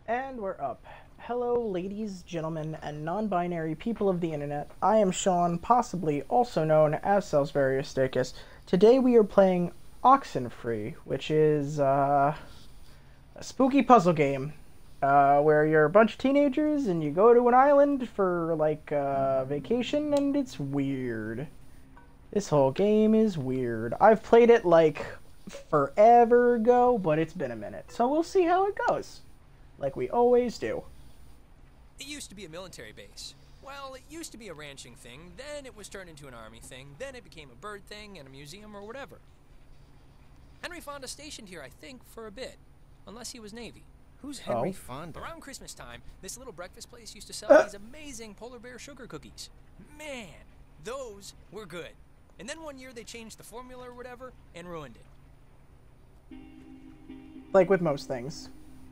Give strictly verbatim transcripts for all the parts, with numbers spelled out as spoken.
And we're up. Hello, ladies, gentlemen, and non-binary people of the internet. I am Sean, possibly also known as Salisbury Stacus. Today we are playing Oxenfree, which is uh, a spooky puzzle game uh, where you're a bunch of teenagers and you go to an island for like uh, vacation, and it's weird. This whole game is weird. I've played it like forever ago, but it's been a minute, so we'll see how it goes. Like we always do. It used to be a military base. Well, it used to be a ranching thing, then it was turned into an army thing, then it became a bird thing and a museum or whatever. Henry Fonda stationed here, I think, for a bit. Unless he was Navy. Who's Henry Oh. Fonda? Around Christmas time, this little breakfast place used to sell Uh. these amazing polar bear sugar cookies. Man, those were good. And then one year they changed the formula or whatever and ruined it. Like with most things.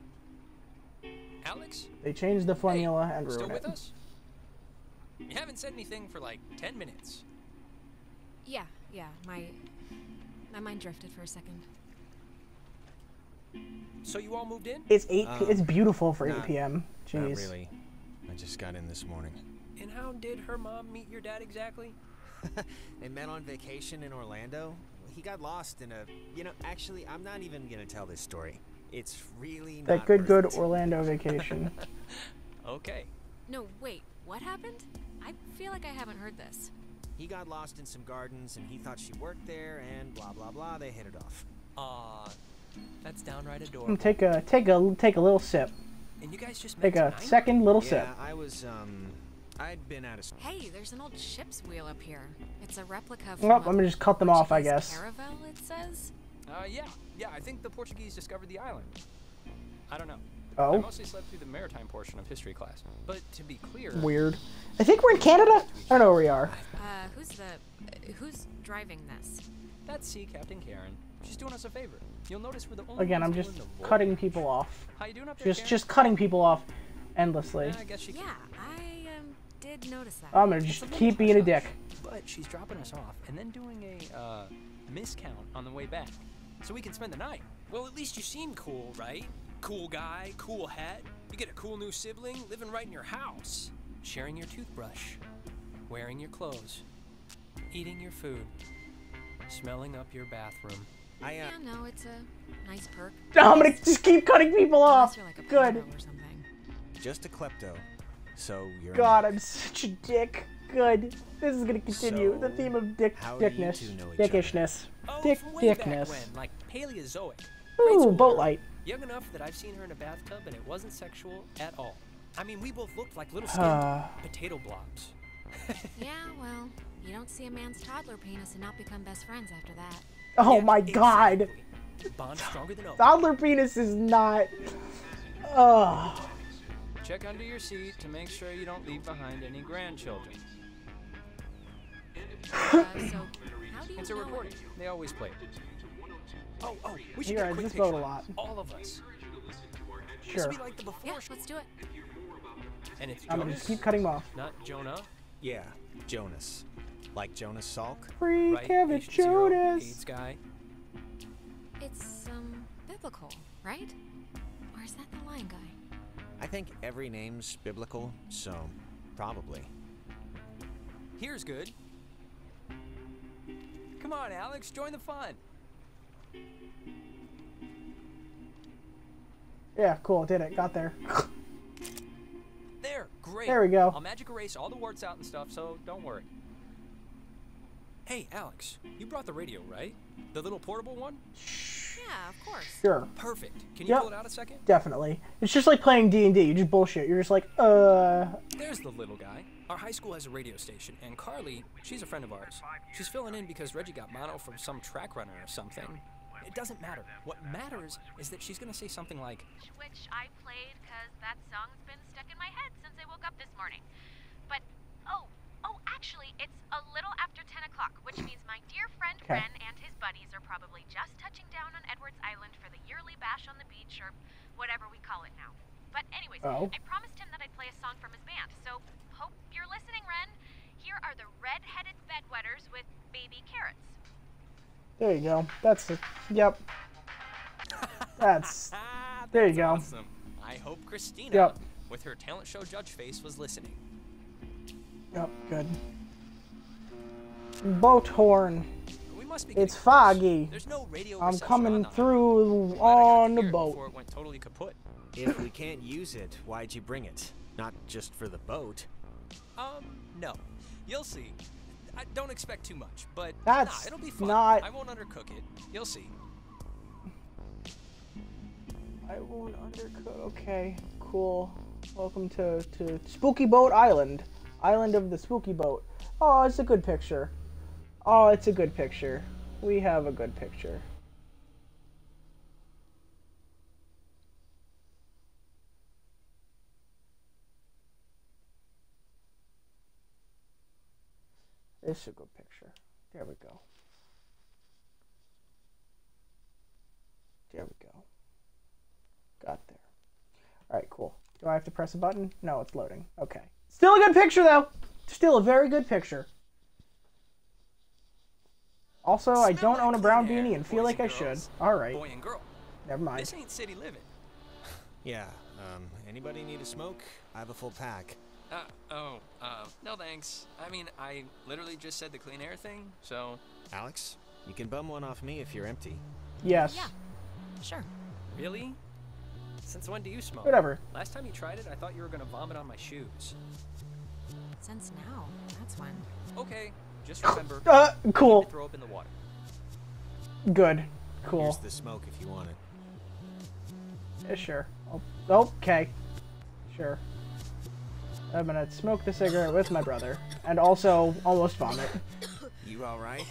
Alex? They changed the formula Hey, and still ruined with it. us? You haven't said anything for like ten minutes. Yeah, yeah, my my mind drifted for a second. So you all moved in? It's eight. P- Um, it's beautiful for not- eight p m Jeez. Not really. I just got in this morning. And how did her mom meet your dad exactly? They met on vacation in Orlando. He got lost in a... You know, actually, I'm not even going to tell this story. It's really That not good, worth good it. Orlando vacation. Okay. No, wait, what happened? I feel like I haven't heard this. He got lost in some gardens, and he thought she worked there, and blah, blah, blah. They hit it off. Aw, that's downright adorable. take a take a take a little sip. And you guys just met Take a tonight? second little sip. Yeah, I was, um... I'd been out of... s- Hey, there's an old ship's wheel up here. It's a replica from Well, a I'm gonna just cut them off, I Portuguese guess. Caravel, it says. Uh, yeah, yeah. I think the Portuguese discovered the island. I don't know. I Oh, mostly slept through the maritime portion of history class. But to be clear, weird. I think we're in Canada. I don't know where we are. Uh, who's the uh, who's driving this? that's Sea Captain Karen. She's doing us a favor. You'll notice we're the only Again, I'm ones just willing to vote. cutting people off. How you doing up there, Just Karen? just cutting people off endlessly. Uh, I guess she. Yeah, I um did notice that. I'm gonna It's just a little keep being a hush dick. hush, But she's dropping us off and then doing a uh, miscount on the way back, so we can spend the night. Well, at least you seem cool, right? Cool guy, cool hat. You get a cool new sibling living right in your house, sharing your toothbrush, wearing your clothes, eating your food, smelling up your bathroom. I, uh... Yeah, no, it's a nice perk. I'm gonna just keep cutting people Unless off. you're like a Good. pedo or something. Just a klepto. So, you're... God, I'm such a dick. Good. This is gonna continue. the So, theme of dick how do you dickness. two know each other? Dickishness. Oh, Dick from way back dickness. when, like Paleozoic. Grade Ooh, school boat era. light. Young enough that I've seen her in a bathtub and it wasn't sexual at all. I mean, we both looked like little skinny Uh. potato blobs. Yeah, well, you don't see a man's toddler penis and not become best friends after that. Oh Yeah, my God. exactly. Bond stronger than oak. Toddler penis is not. Ugh. Check under your seat to make sure you don't leave behind any grandchildren. Uh, so, how do you It's a know recording. They always play it. Oh, oh, we should Here, get I a quick just picture. vote a lot. All of us. This Sure. would be like the before Yeah, show. let's do it. And it's I'm gonna Jonas, just keep cutting them off. not Jonah. Yeah, Jonas. Like Jonas Salk? Free Right? Kevin Patient zero, Jonas. AIDS guy. It's um biblical, right? Or is that the lion guy? I think every name's biblical, so... Probably. Here's good. Come on, Alex, join the fun. Yeah, cool. Did it. Got there. There, great. There we go. I'll magic erase all the warts out and stuff, so don't worry. Hey, Alex, you brought the radio, right? The little portable one? Yeah, of course. Sure. Perfect. Can you Yep. pull it out a second? Definitely. It's just like playing D and D. You just bullshit. You're just like, uh. There's the little guy. Our high school has a radio station, and Carly, she's a friend of ours. She's filling in because Reggie got mono from some track runner or something. It doesn't matter. What matters is that she's gonna say something like, which I played because that song's been stuck in my head since I woke up this morning. But, oh, oh, actually, it's a little after ten o'clock, which means my dear friend Okay. Ren and his buddies are probably just touching down on Edwards Island for the yearly bash on the beach, or whatever we call it now. But anyways, Oh. I promised him that I'd play a song from his band, so hope you're listening, Ren. Here are the red-headed bedwetters with baby carrots. There you go. That's it. Yep. That's. ah, There you that's go. awesome. I I hope Christina, Yep. with her talent show judge face, was listening. Yep, good. Boat horn. We must be It's getting close. foggy. There's no radio I'm reception coming on the through Glad I got on to the hear it boat. Before it went totally kaput. If we can't use it, why'd you bring it? Not just for the boat. Um, no. You'll see. I don't expect too much, but That's nah, it'll be fun. not- I won't undercook it. You'll see. I won't undercook. Okay, cool. Welcome to, to Spooky Boat Island. Island of the Spooky Boat. Oh, it's a good picture. Oh, it's a good picture. We have a good picture. It's a good picture. There we go. There we go. Got there. Alright, cool. Do I have to press a button? No, it's loading. Okay. Still a good picture, though! Still a very good picture. Also, I Smell don't like own a brown clean air, beanie and feel boys like I and should. girls. Alright. Boy and girl. Never mind. This ain't city living. Yeah, um, anybody need a smoke? I have a full pack. Uh, oh, uh, no thanks. I mean, I literally just said the clean air thing, so... Alex, you can bum one off me if you're empty. Yes. Yeah. Sure. Really? Since when do you smoke? Whatever. Last time you tried it, I thought you were gonna vomit on my shoes. Since now, that's when. Okay, just remember, Uh, you cool. need to throw up in the water. Good. Cool. Here's the smoke if you want it. Yeah, sure. Oh, okay. Sure. I'm gonna smoke the cigarette with my brother. And also almost vomit. You alright?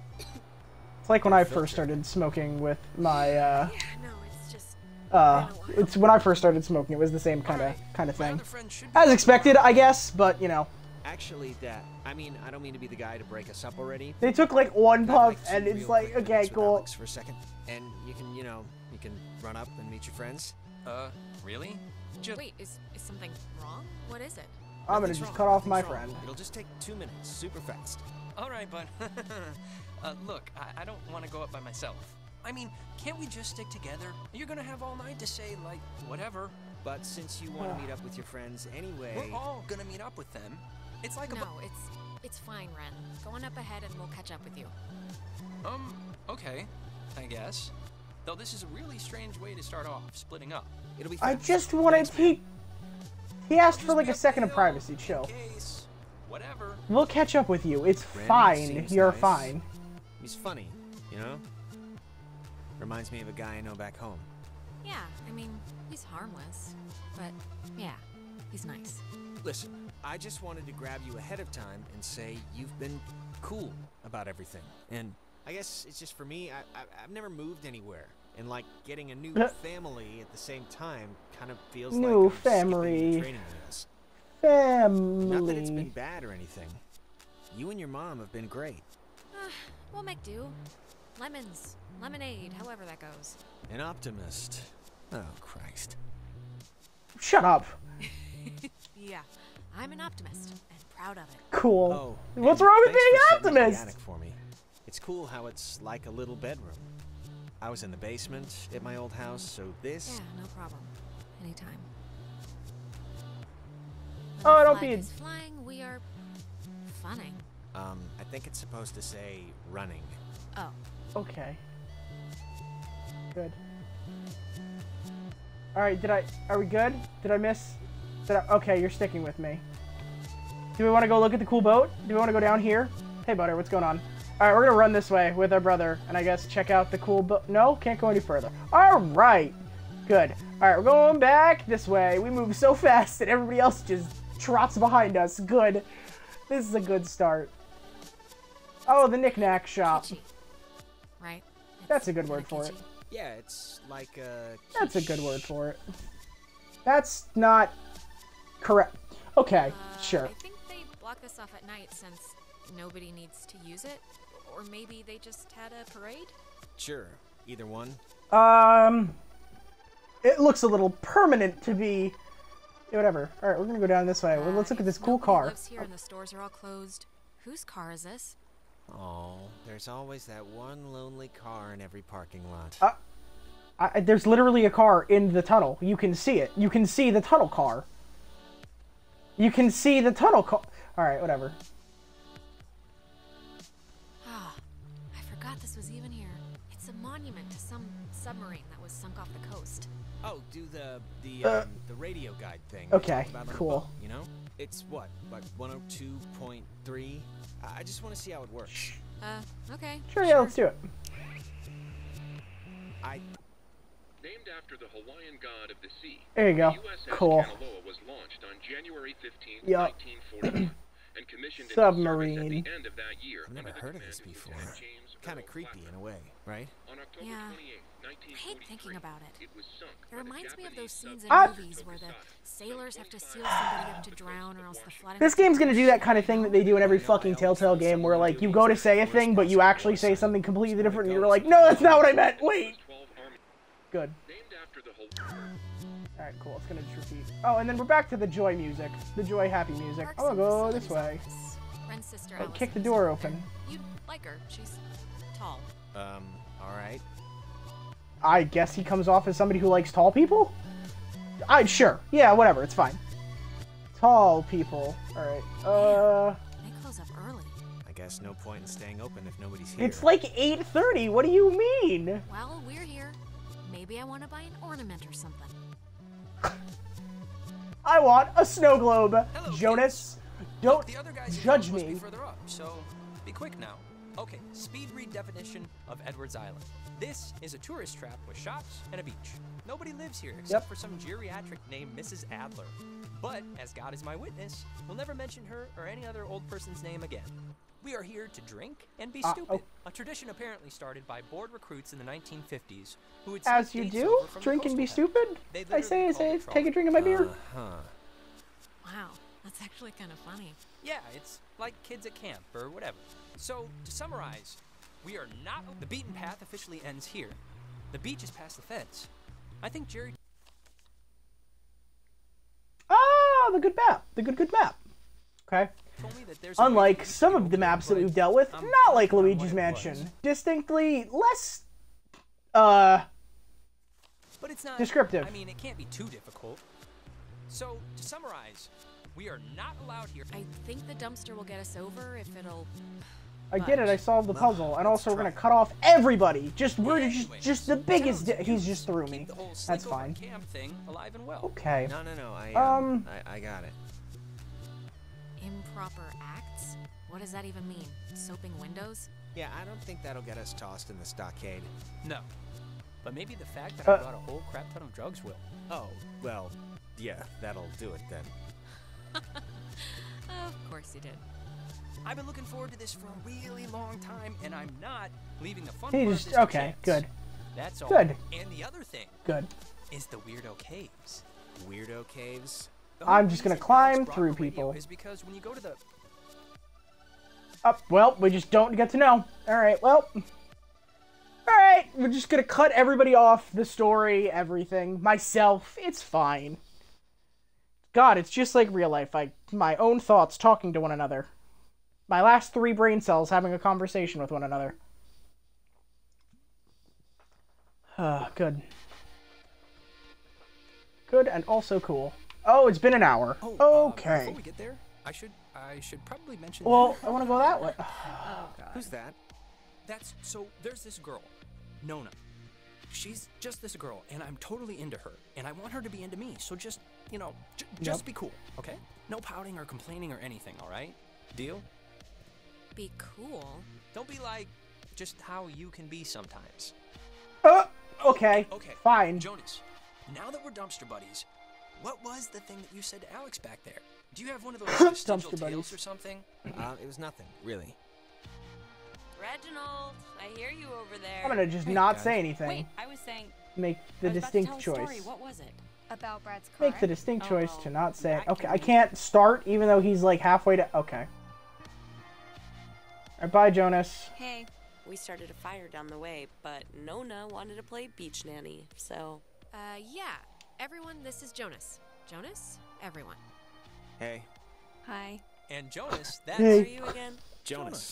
It's like when I first started smoking with my, uh... Yeah, no, it's just. Uh, it's when I first started smoking. It was the same kind of kind of My thing. other friend should be As expected, I guess, but, you know. Actually, that, I mean, I don't mean to be the guy to break us up already. They took, like, one I'd puff, like two and it's real like, quick okay, minutes with cool. Alex for a second, and you can, you know, you can run up and meet your friends. Uh, really? Just Wait, is, is something wrong? What is it? I'm gonna Nothing's just wrong, cut off my nothing's wrong. friend. It'll just take two minutes, super fast. all right, but uh, look, I, I don't want to go up by myself. I mean, can't we just stick together? You're gonna have all night to say like whatever. But since you want to meet up with your friends anyway, We're all gonna meet up with them. It's like a No, it's it's fine, Ren. Go on up ahead and we'll catch up with you. bu- um, okay, I guess. Though this is a really strange way to start off, splitting up. it'll be I fast. just wanted... Thanks, man. He, he asked for, Just like, be a up the second of hill privacy. in Chill. case, whatever. We'll catch up with you. It's Ren fine. seems You're nice. fine. He's funny, you know? Reminds me of a guy I know back home. Yeah, I mean, he's harmless. But, yeah, he's nice. Listen, I just wanted to grab you ahead of time and say you've been cool about everything. And I guess it's just for me, I, I, I've never moved anywhere. And like getting a new Uh. family at the same time kind of feels New like I'm skipping family. the training wheels. Family. Not that it's been bad or anything. You and your mom have been great. Uh, we'll make do. Lemons, lemonade, however that goes. An optimist. Oh, Christ. Shut up. Yeah, I'm an optimist and proud of it. Cool. Oh, What's and wrong with thanks being for setting up the optimist? attic for me. It's cool how it's like a little bedroom. I was in the basement at my old house, so this... Yeah, no problem. Anytime. When Oh, the don't flag be- is flying, we are funning. Um, I think it's supposed to say running. Oh, Okay. Good. Alright, did I... Are we good? Did I miss... Did I, okay, you're sticking with me. Do we want to go look at the cool boat? Do we want to go down here? Hey, Butter, what's going on? Alright, we're gonna run this way with our brother, and I guess check out the cool boat. No? Can't go any further. Alright! Good. Alright, we're going back this way. We move so fast that everybody else just trots behind us. Good. This is a good start. Oh, the knick-knack shop. kitschy. Right? That's a It's good kinda word for it. kitschy. Yeah, it's like a... That's a good word for it. That's not correct. Okay, Uh, sure. I think they block this off at night since nobody needs to use it. Or maybe they just had a parade? Sure, either one. Um, it looks a little permanent to be. Yeah, whatever. All right, we're gonna go down this way. Well, let's Uh, look at if this cool nobody car. lives here and the stores are all closed. Whose car is this? Oh, there's always that one lonely car in every parking lot. Uh, I, there's literally a car in the tunnel. You can see it. You can see the tunnel car. You can see the tunnel car. Alright, whatever. Ah, I forgot this was even here. It's a monument to some submarine that was sunk off the coast. Oh, do the the Uh, um, the radio guide thing. okay, they talk about on the cool. boat, you know, it's what, like one oh two point three. I just want to see how it works. Uh, okay. Sure, yeah, let's do it. I Named after the Hawaiian god of the sea, There you go. the U S S Cool. Kanaloa was launched on January fifteenth, Yup. nineteen forty-one, and commissioned into Submarine. service at the end of that year. I've never under the heard of command this before. Lieutenant James Kind of Earl creepy in Clapper. a way, right? On October Yeah. twenty-eighth, nineteen I hate forty-three, thinking about it. it was sunk It by the reminds me of those Japanese scenes in Ah! movies where the Tokisaki. sailors have to seal somebody up to drown or else the flood. This game's gonna do that kind of thing that they do in every fucking Telltale game where, like, you go to say a thing, but you actually say something completely different, and you're like, no, that's not what I meant, wait! twelve Army Good. named after the Hawaii. Alright, cool, it's gonna just repeat. Oh, and then we're back to the joy music. The joy happy music. I'm gonna go this way. Friend's sister Oh, Allison kick the is door over open. there. You'd like her. She's tall. Um, all right. I guess he comes off as somebody who likes tall people? I sure. Yeah, whatever, it's fine. Tall people. Alright. Uh They close up early. I guess no point in staying open if nobody's here. it's like eight thirty. What do you mean? Well, we're here. Maybe I want to buy an ornament or something. I want a snow globe. Hello, Jonas, don't The other guys judge supposed to me. be further up, so be quick now. Okay, speed read definition of Edwards Island. This is a tourist trap with shops and a beach. Nobody lives here except Yep. for some geriatric named Missus Adler. But, as God is my witness, we'll never mention her or any other old person's name again. We are here to drink and be Uh, stupid. oh. A tradition apparently started by bored recruits in the nineteen fifties who would As sneak you dates do, over from the drink and be coastal town. stupid. They I literally say, I called say, it take a drink of my beer. Huh. Wow, that's actually kind of funny. Yeah, it's like kids at camp or whatever. So, to summarize, we are not. The beaten path officially ends here. The beach is past the fence. I think Jerry. Ah, the good map. The good, good map. Okay. told me that there's a way Unlike for you to some get of over the there, maps that but we've dealt with, I'm not like blanking on what Luigi's it Mansion. was. Distinctly less, uh, But it's not descriptive. I mean, it can't be too difficult. So, to summarize, we are not allowed here. I think the dumpster will get us over if it'll. I get it, I solved the Well, puzzle, and let's also we're gonna try. cut off everybody. Just, we're just, Anyways, just the biggest, sounds di- he's good. just through Keep me. the whole That's sleepover fine. Camp thing alive and well. Okay. No, no, no. I Um, I, I got it. Improper acts? What does that even mean? Soaping windows? Yeah, I don't think that'll get us tossed in the stockade. No. But maybe the fact that Uh, I brought a whole crap ton of drugs will. Oh, well, yeah, that'll do it then. Of course you did. I've been looking forward to this for a really long time, and I'm not leaving the fun He part just- of this to okay, chance. good. That's all. Good. And the other thing Good. is the Weirdo Caves. Weirdo caves. The whole I'm just gonna reason climb Alex brought through the radio people. Is because when you go to the Up. Well, we just don't get to know. Alright, well. Alright, we're just gonna cut everybody off, the story, everything. Myself, it's fine. God, it's just like real life. I, my own thoughts talking to one another. My last three brain cells having a conversation with one another. Ah, good. Good and also cool. Oh, it's been an hour. Oh, uh, Okay. before we get there, I should I should probably mention. Well, that. I want to go that way. Who's that? That's so. There's this girl, Nona. She's just this girl, and I'm totally into her, and I want her to be into me. So just, you know, j- just Yep. be cool, okay? No pouting or complaining or anything, all right? Deal? Be cool. Don't be like just how you can be sometimes. Uh, okay. Okay. Fine. Jonas, now that we're dumpster buddies, what was the thing that you said to Alex back there? Do you have one of those vestigial Dumpster tales buddies. or something? Uh, it was nothing, really. Reginald, I hear you over there. I'm gonna just Hey, not guys. say anything. Wait, I was saying. Make the I was distinct about to tell a choice. story. What was it? About Brad's car. Make the distinct Oh, choice well, to not say. that Okay, can I be- can't start even though he's like halfway to. Okay. Alright, bye, Jonas. Hey. We started a fire down the way, but Nona wanted to play beach nanny, so. Uh, yeah. Everyone, this is Jonas. Jonas? Everyone. Hey, Hi. And Jonas, that's Hey. Who are you again? Jonas.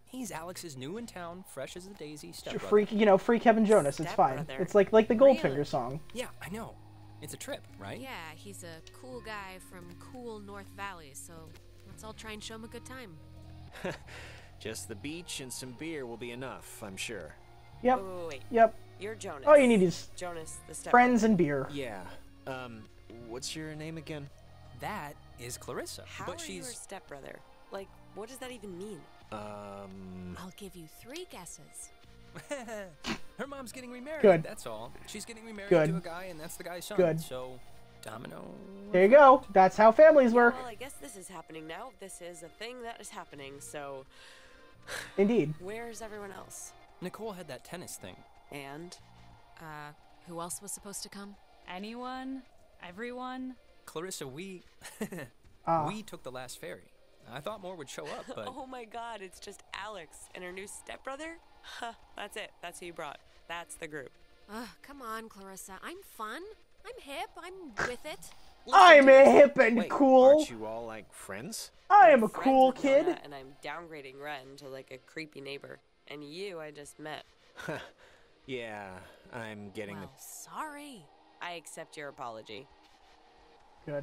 He's Alex's new in town, fresh as a daisy stepbrother. Free, you know, free Kevin Jonas. It's fine. Stepbrother. It's like like the Goldfinger Really? song. Yeah, I know. It's a trip, right? Yeah, he's a cool guy from cool North Valley, so let's all try and show him a good time. Just the beach and some beer will be enough, I'm sure. Yep. Wait, wait, wait. Yep. You're Jonas. All you need is Jonas, the step. friends and beer. Yeah. Um, what's your name again? That is Clarissa, How but are she's you her stepbrother? Like, what does that even mean? Um, I'll give you three guesses. her mom's getting remarried. Good. That's all. She's getting remarried Good. to a guy, and that's the guy's son. Good. So, domino. There you go. That's how families work. Well, I guess this is happening now. This is a thing that is happening, so Indeed. where's everyone else? Nicole had that tennis thing. And? Uh, who else was supposed to come? Anyone? Everyone? Clarissa, we Ah. we took the last ferry. I thought more would show up, but Oh my god, it's just Alex and her new stepbrother? Huh, that's it. That's who you brought. That's the group. Ugh, come on, Clarissa. I'm fun. I'm hip. I'm with it. I'm a hip and wait, cool. aren't you all like friends? I am a Friends cool with Nona, kid. and I'm downgrading Ren to like a creepy neighbor. And you, I just met. Yeah, I'm getting Well, sorry. I accept your apology. Good.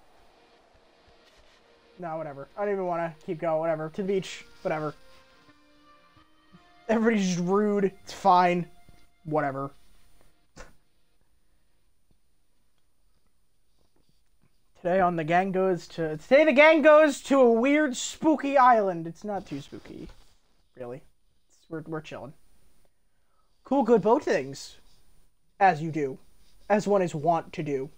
No, whatever. I don't even want to keep going. Whatever. To the beach. Whatever. Everybody's just rude. It's fine. Whatever. Today on the gang goes to... Today the gang goes to a weird, spooky island. It's not too spooky. Really. It's, we're, we're chilling. Cool, good boat things. As you do. As one is wont to do.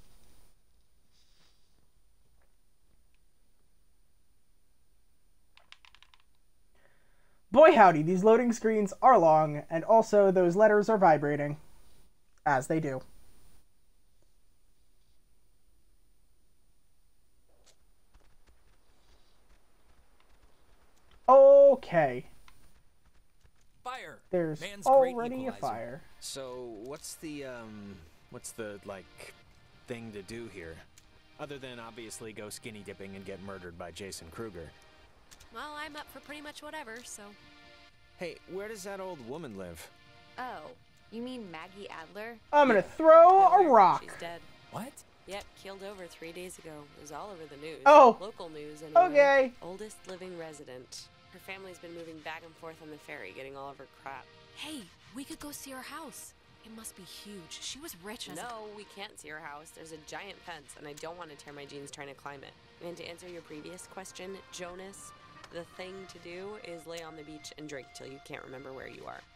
Boy howdy, these loading screens are long, and also those letters are vibrating. As they do. Okay. fire. There's Man's great already a equalizer. fire. So, what's the, um, what's the, like, thing to do here? Other than obviously go skinny dipping and get murdered by Jason Kruger. Well, I'm up for pretty much whatever, so. Hey, where does that old woman live? Oh, you mean Maggie Adler? I'm gonna throw a Miller, rock. She's dead. What? Yep, killed over three days ago. It was all over the news. Oh. Local news, anyway. Okay. Oldest living resident. Her family's been moving back and forth on the ferry, getting all of her crap. Hey, we could go see her house. It must be huge. She was rich as a... No, we can't see her house. There's a giant fence, and I don't want to tear my jeans trying to climb it. And to answer your previous question, Jonas, the thing to do is lay on the beach and drink till you can't remember where you are.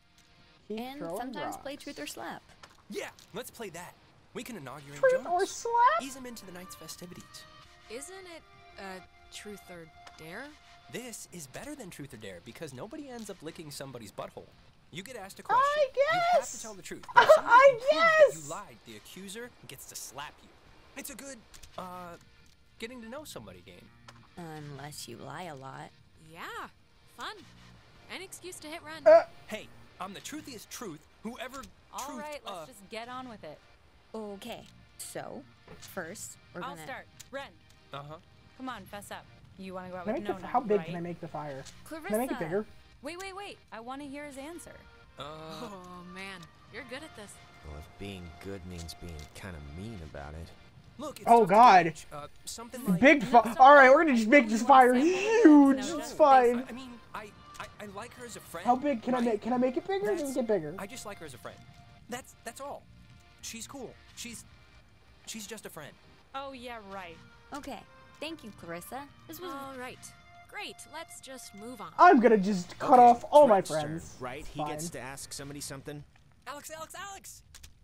Keep And throwing sometimes rocks. play truth or slap. Yeah, let's play that. We can inaugurate Truth Jonas. or slap? Ease him into the night's festivities. Isn't it, uh, truth or dare? This is better than truth or dare because nobody ends up licking somebody's butthole. You get asked a question. I You have guess. to tell the truth. But if somebody I can prove that guess. you lied, the accuser gets to slap you. It's a good, uh, getting to know somebody game. Unless you lie a lot. Yeah, fun. An excuse to hit run. Uh, Hey, I'm the truthiest truth. Whoever All truth, right, let's uh, just get on with it. Okay, so first we're I'll gonna. start. Ren, Uh-huh. come on, fess up. You want to go out can I with make the, Nona, how big right? can I make the fire? Clarissa. Can I make it bigger? Wait, wait, wait. I want to hear his answer. Uh, Oh, man. You're good at this. Well, if being good means being kind of mean about it. look, it's Oh, tough to God. gauge. Uh, something like... Big No, fire. stop. All right, we're gonna just make What this do you wanna fire say? huge. No, It's no, fine. I mean, I, I, I like her as a friend. How big can I right? make? Can I make it bigger? Or does That's- it get bigger? I just like her as a friend. That's that's all. She's cool. She's she's just a friend. Oh, yeah, right. Okay, thank you, Clarissa. This was. All right. Great. Let's just move on. I'm gonna just cut Okay, off all it's my Ren's turn, friends. right? It's He gets fine. to ask somebody something. Alex, Alex, Alex!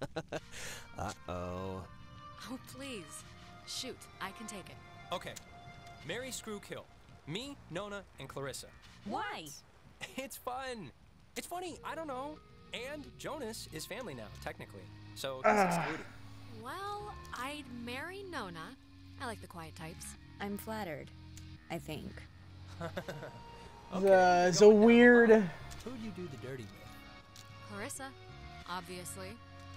Uh-oh. Oh, please. Shoot. I can take it. Okay. Mary Screw Kill. Me, Nona, and Clarissa. Why? It's fun. It's funny. I don't know. And Jonas is family now, technically. So Ah. that's excluded. Well, I'd marry Nona. I like the quiet types. I'm flattered. I think. Okay, The- you're it's a going down the weird. line. Who'd you do the dirty with? Clarissa, obviously.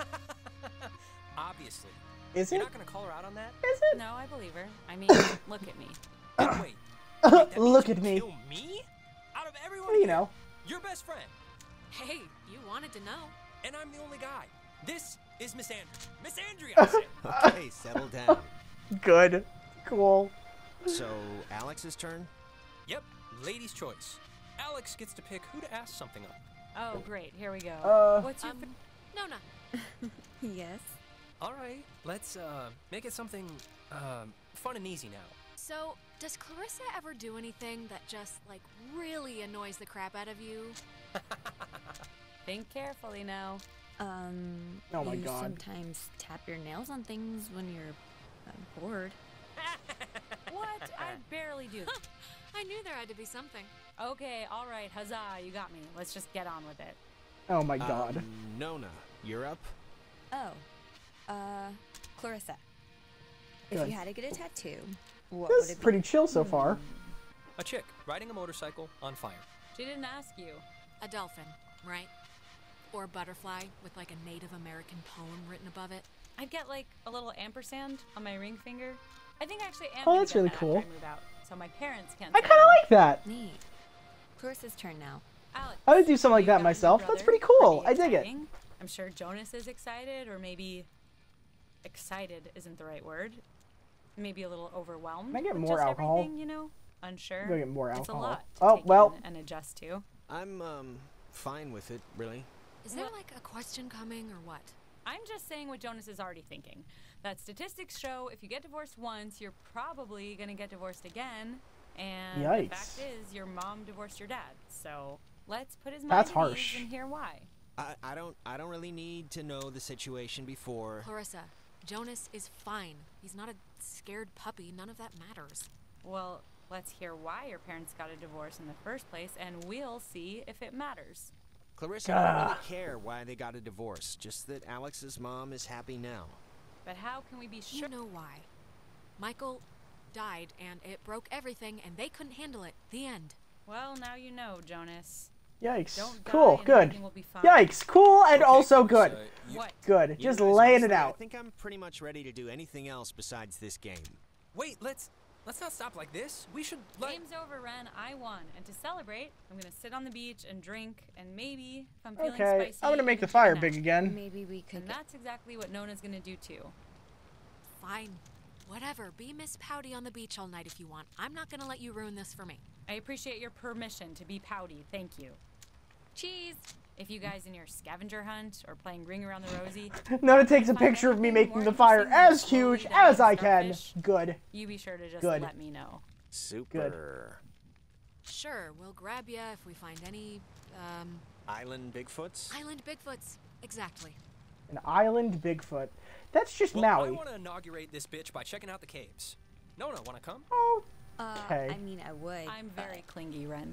Obviously. Is You're it? not gonna call her out on that? Is it? No, I believe her. I mean, look at me. Wait. wait that means Look you at me. Kill me? Out of everyone You here, know. your best friend. Hey, you wanted to know. And I'm the only guy. This is Miss Andrea. Miss Andrea, I said. Okay, settle down. Good. Cool. So, Alex's turn? Yep, lady's choice. Alex gets to pick who to ask something of. Oh, great. Here we go. Uh, What's your... Um, Nona. Yes. All right, let's uh, make it something uh, fun and easy now. So, does Clarissa ever do anything that just, like, really annoys the crap out of you? Think carefully now. Um, Oh my you God. sometimes tap your nails on things when you're uh, bored. What? I barely do. I knew there had to be something. Okay, all right, huzzah, you got me. Let's just get on with it. Oh my God. Um, Nona, you're up. Oh, uh, Clarissa. If Good. you had to get a tattoo, what This would is it be? pretty chill so far. A chick riding a motorcycle on fire. She didn't ask you. A dolphin, right? Or a butterfly with, like, a Native American poem written above it. I'd get like a little ampersand on my ring finger. I think actually I am Oh, gonna that's get really that cool. after I move out, so my parents can't. I say kind of I'm- like that. Neat. Clarissa's turn now. Alex, I would do something like you that got a new myself. That's brother? pretty cool. I dig it. exciting. I'm sure Jonas is excited, or maybe excited isn't the right word. Maybe a little overwhelmed. Can I get with more just alcohol? everything, you know, unsure. Go get more It's alcohol. a lot to Oh, take well. in and adjust to. I'm, um, fine with it, really. Is there, like, a question coming, or what? I'm just saying what Jonas is already thinking. That statistics show if you get divorced once, you're probably gonna get divorced again. And the Yikes. fact is, your mom divorced your dad. So let's put his mind That's at harsh. ease and hear why. I, I don't I don't really need to know the situation before. Clarissa, Jonas is fine. He's not a scared puppy. None of that matters. Well, let's hear why your parents got a divorce in the first place, and we'll see if it matters. Clarissa, I don't really care why they got a divorce, just that Alex's mom is happy now. But how can we be sure? You know why. Michael died, and it broke everything, and they couldn't handle it. The end. Well, now you know, Jonas. Yikes. Don't die Cool. and Good. everything will be fine. Yikes. Cool and Okay, also Clarissa, good. you- What? Good. You Just know, guys, laying it honestly, I out. think I'm pretty much ready to do anything else besides this game. Wait, let's let's not stop like this. We should let. Game's over, Ren. I won. And to celebrate, I'm gonna sit on the beach and drink, and maybe, if I'm feeling Okay. spicy, I'm gonna make even the take a fire nap. big again. Maybe we could And get... that's exactly what Nona's gonna do too. Fine. Whatever. Be Miss Pouty on the beach all night if you want. I'm not gonna let you ruin this for me. I appreciate your permission to be pouty. Thank you. Cheese! If you guys in your scavenger hunt or playing Ring Around the Rosie, Nona takes a find picture of me anything making more the fire interesting than as slowly huge dying as I can. starfish, Good. you be sure to just Good. let me know. Super. Sure, we'll grab ya if we find any, um, Island Bigfoots? island Bigfoots. Exactly. An island Bigfoot. That's just Well, I Maui. want to inaugurate this bitch by checking out the caves. Nona, want to come? Oh, Uh, Okay. I mean, I would. I'm very clingy, Ren.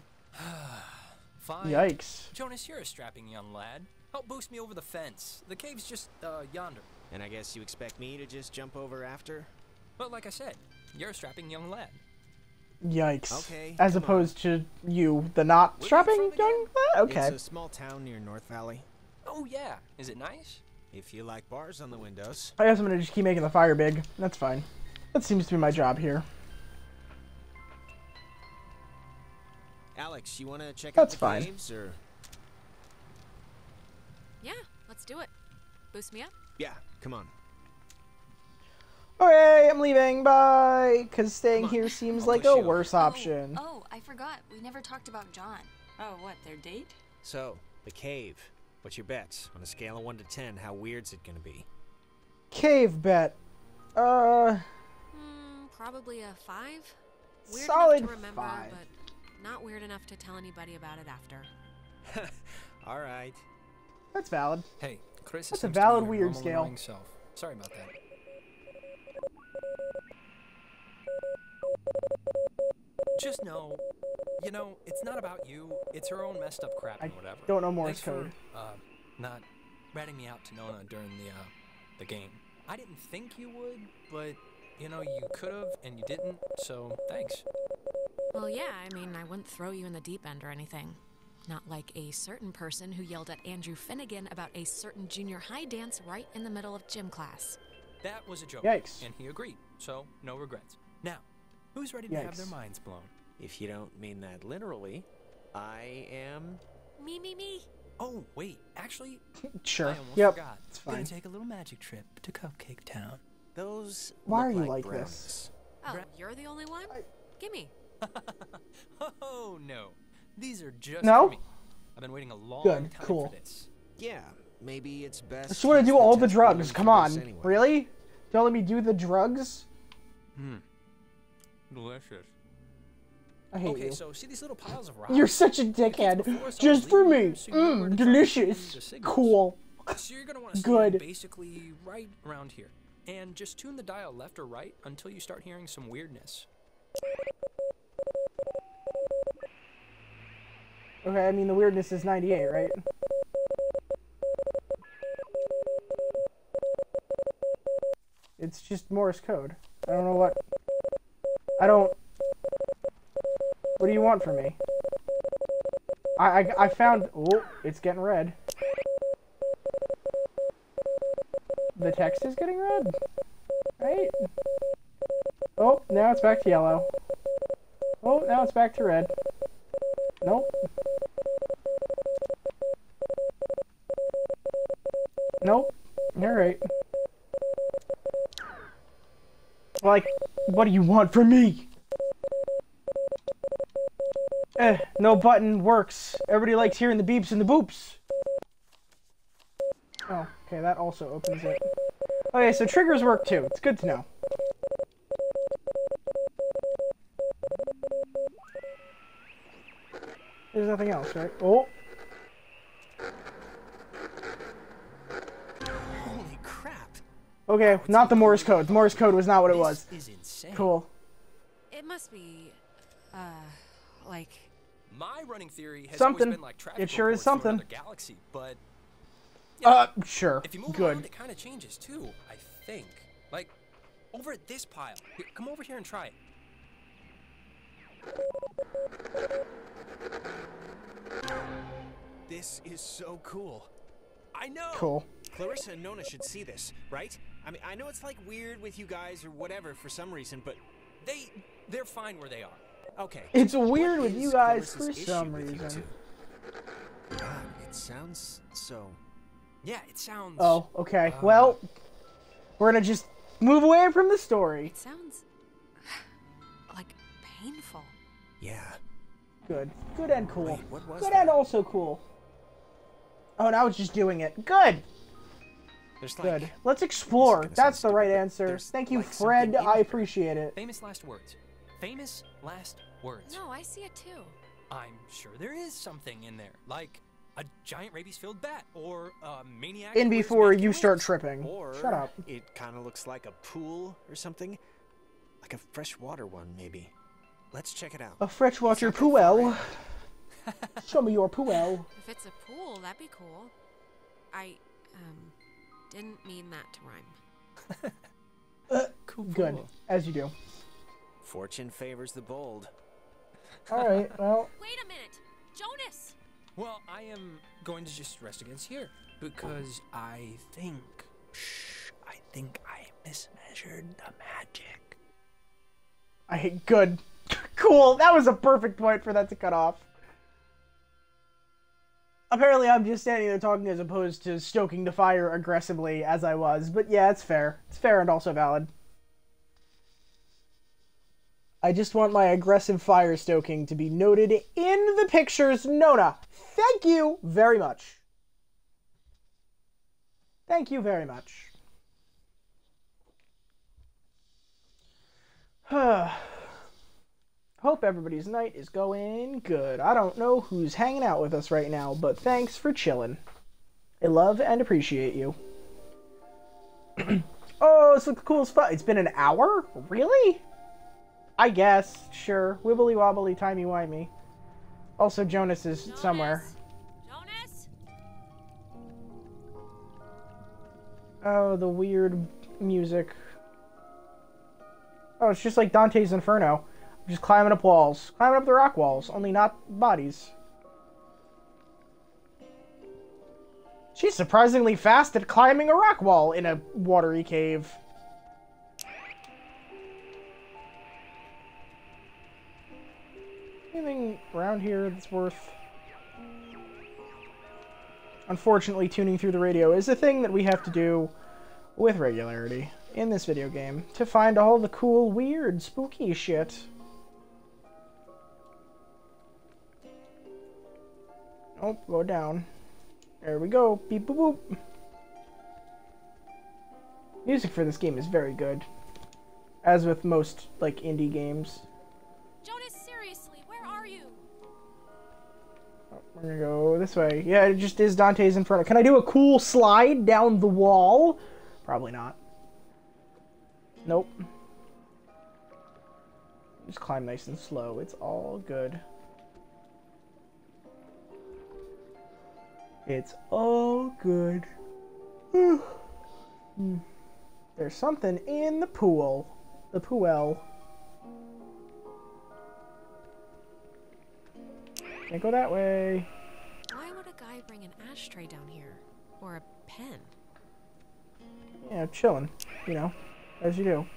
Fine. yikes. Jonas, you're a strapping young lad. Help boost me over the fence. The cave's just uh, yonder. And I guess you expect me to just jump over after? But like I said, you're a strapping young lad. Yikes. Okay, As come on. opposed to you, the not Where you strapping from again? young lad? Okay. It's a small town near North Valley. Oh yeah, is it nice? If you like bars on the windows. I guess I'm gonna just keep making the fire big. That's fine. That seems to be my job here. Alex, you want to check That's out the fine. caves, or? Yeah, let's do it. Boost me up. Yeah, come on. Okay, I'm leaving. Bye. Because staying Come on, here seems I'll like push a you. worse option. Oh, I forgot. We never talked about John. Oh, what, their date? So, the cave. What's your bets? On a scale of one to ten, how weird's it gonna be? Cave bet. Uh, Hmm, probably a five. Weird Solid enough to remember, five. but not weird enough to tell anybody about it after. All right. that's valid. Hey, Chris That's is a valid weird scale. Self. Sorry about that. Just know, you know, it's not about you. It's her own messed up crap and I whatever. don't know Morse Thanks code. For, uh, not ratting me out to Nona during the uh, the game. I didn't think you would, but you know, you could have and you didn't. So thanks. Well, yeah, I mean, I wouldn't throw you in the deep end or anything. Not like a certain person who yelled at Andrew Finnegan about a certain junior high dance right in the middle of gym class. That was a joke. Yikes. And he agreed. So no regrets. Now, who's ready to have their Yikes. minds blown? If you don't mean that literally. I am... Me, me, me. Oh, wait, actually, Sure. I almost Yep. forgot. It's Gonna fine. take a little magic trip to Cupcake Town. Those Why look are you like like brownies. this? Oh, you're the only one? Gimme. Oh, no. These are just No? for me. I've been waiting a long Good, time cool. for this. Yeah, maybe it's best... I just want to use do the all the test drugs. balloon Come for on. this anyway. Really? Don't let me do the drugs? Hmm. Delicious. I hate Okay, you. so see these little piles of rocks? You're such a dickhead. before us Just all for leaving, me. so you know where Mmm, to find delicious. the signals. Cool. So you're gonna want to Good. stand basically right around here. And just tune the dial left or right until you start hearing some weirdness. Okay, I mean, the weirdness is ninety-eight, right? It's just Morse code. I don't know what... I don't... What do you want from me? I, I, I found... Oh, it's getting red. The text is getting red? Right? Oh, now it's back to yellow. Oh, now it's back to red. Nope. Nope. Alright. Like, what do you want from me? Eh, no button works. Everybody likes hearing the beeps and the boops. Oh, okay, that also opens it. Okay, so triggers work too. It's good to know. There's nothing else, right? Oh! Holy crap. Okay, not the Morse code. The Morse code was not what it was. This is insane. Cool. It must be, uh, like... My running theory has Something. always been like traffic It sure is reports to something. another galaxy, but yeah, Uh, sure. if you move Good. around, it kind of changes too. I think, like over at this pile. Here, come over here and try it. This is so cool. I know. Cool. Clarissa and Nona should see this, right? I mean, I know it's like weird with you guys or whatever for some reason, but They, they're fine where they are. okay. It's weird What with is you guys Clarissa's for issue some with you reason. two? God, it sounds so. Yeah, it sounds. Oh, okay. uh, Well, we're gonna just move away from the story. It sounds... like painful. Yeah. Good. Good and cool. Wait, what was Good that? and also cool. Oh, now it's just doing it. Good. There's like. Good. Let's explore. gonna sound That's the right stupid, but answer. there's Thank you, like something Fred. in I here. appreciate it. Famous last words. Famous last words. No, I see it too. I'm sure there is something in there, like a giant rabies-filled bat or a maniac. In who wears before magic you start wings. tripping. Or Shut up. it kind of looks like a pool or something. Like a freshwater one, maybe. Let's check it out. A freshwater pool. Show me your pool. If it's a pool, that'd be cool. I, um, didn't mean that to rhyme. Uh, Cool. good. As you do. Fortune favors the bold. Alright, well. Wait a minute! Jonas! Well, I am going to just rest against here because I think, shh, I think I mismeasured the magic. I good. Cool. That was a perfect point for that to cut off. Apparently, I'm just standing there talking as opposed to stoking the fire aggressively as I was. But yeah, it's fair. It's fair and also valid. I just want my aggressive fire stoking to be noted in the pictures. Nona, thank you very much. Thank you very much. Hope everybody's night is going good. I don't know who's hanging out with us right now, but thanks for chilling. I love and appreciate you. Oh, it's the coolest fun. It's been an hour? Really? I guess. Sure. Wibbly wobbly, timey wimey. Also, Jonas is Jonas? somewhere. Jonas? Oh, the weird music. Oh, it's just like Dante's Inferno. Just climbing up walls. Climbing up the rock walls, only not bodies. She's surprisingly fast at climbing a rock wall in a watery cave. Anything around around here that's worth... Unfortunately, tuning through the radio is a thing that we have to do with regularity in this video game to find all the cool, weird, spooky shit. Oh, go down. There we go. Beep boop boop. Music for this game is very good. As with most, like, indie games. Jonas, seriously, where are you? Oh, we're gonna go this way. Yeah, it just is Dante's Inferno. Can I do a cool slide down the wall? Probably not. Nope. Just climb nice and slow. It's all good. It's all good. Hmm. There's something in the pool. The pool. Can't go that way. Why would a guy bring an ashtray down here? Or a pen? Yeah, chilling. You know, as you do.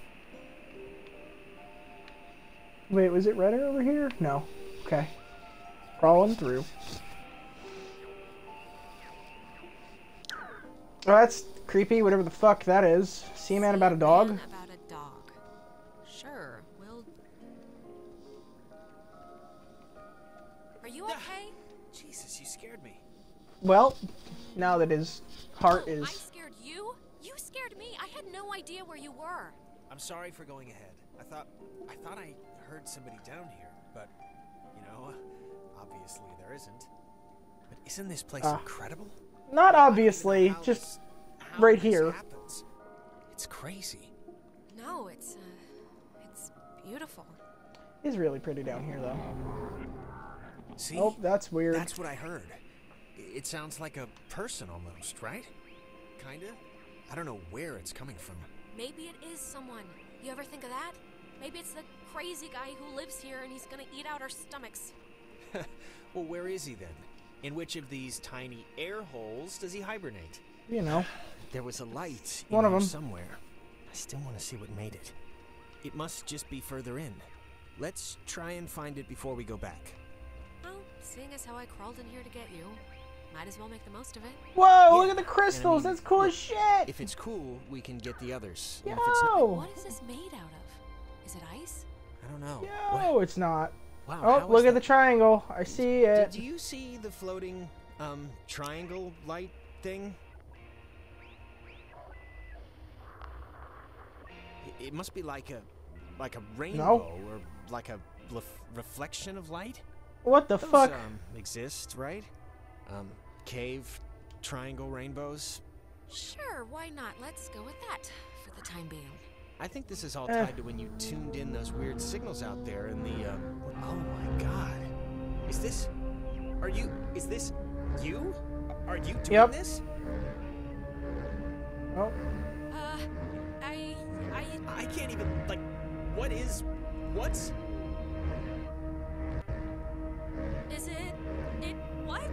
Wait, was it redder over here? No. Okay. Crawling through. Oh, that's creepy, whatever the fuck that is. Seaman about a dog? Man about a dog. Sure, we'll... Are you okay? Jesus, you scared me. Well, now that his heart Oh, is... I scared you? You scared me? I had no idea where you were. I'm sorry for going ahead. I thought I thought I heard somebody down here, but you know, obviously there isn't. But isn't this place Uh, incredible? Not I don't obviously, even know how just this- how right this here. happens. It's crazy. No, it's, uh, it's beautiful. It's really pretty down here, though. See? Oh, that's weird. That's what I heard. It sounds like a person almost, right? Kinda? I don't know where it's coming from. Maybe it is someone. You ever think of that? Maybe it's the crazy guy who lives here and he's gonna eat out our stomachs. Well, where is he then? In which of these tiny air holes does he hibernate? You know. There was a light in One of here them. somewhere. I still want to see what made it. It must just be further in. Let's try and find it before we go back. Well, seeing as how I crawled in here to get you, might as well make the most of it. Whoa, Yeah, look at the and I crystals! mean, That's cool look, as shit! If it's cool, we can get the others. Yo! And if it's not, What is this made out of? Is it ice? I don't know. No, What? it's not. Wow, Oh, how look is at the that? triangle. I see it. Did you see the floating, um, triangle light thing? It, it must be like a, like a rainbow or like a lef- reflection of light. What the Those, fuck? um, exist, right? Um, cave, triangle, rainbows. Sure, why not? Let's go with that for the time being. I think this is all Eh. tied to when you tuned in those weird signals out there in the, um, oh my god. Is this, are you, is this you? Are you doing Yep. this? Oh, Uh, I... I... I can't even, like, what is, what's, Is it... It... What?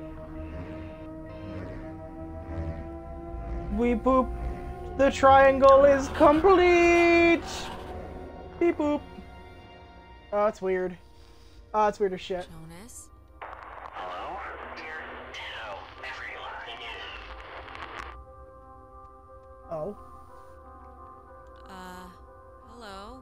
we boop. The triangle is complete! Beep boop. Oh, it's weird. Oh, it's weird as shit. Jonas? Hello? Dear, tell everyone. Oh. Uh... Hello?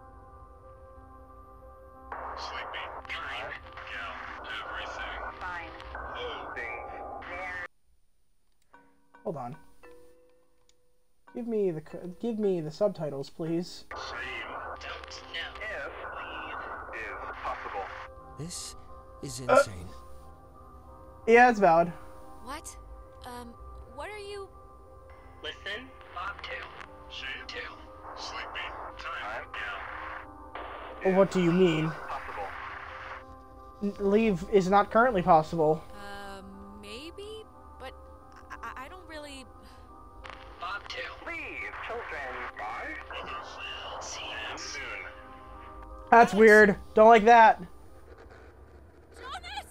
Sleepy. Time. Go. Everything. Fine. Oh. Things. There. Hold on. Give me the co- give me the subtitles, please. Same. Don't know. If leave is possible. this is Uh. insane. Yeah, it's valid. What? Um, what are you... Listen. Bobtail. Shave. Tail. Sleepy. Time. Go. What do you mean? Possible. N- leave is not currently possible. Uh, maybe? But I, I- I don't really... Bobtail. Leave. Children. Bye. We'll see you soon. That's weird. Don't like that. Jonas!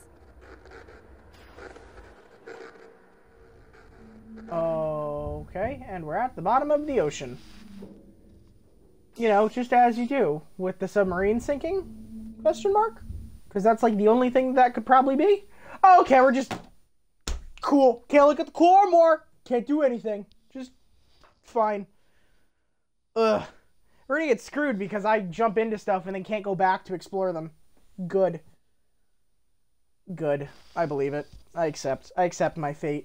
Okay, and we're at the bottom of the ocean. You know, just as you do with the submarine sinking? Question mark? Because that's like the only thing that could probably be. Oh, okay, we're just... Cool. Can't look at the core more. Can't do anything. Just fine. Ugh. We're gonna get screwed because I jump into stuff and then can't go back to explore them. Good. Good. I believe it. I accept. I accept my fate.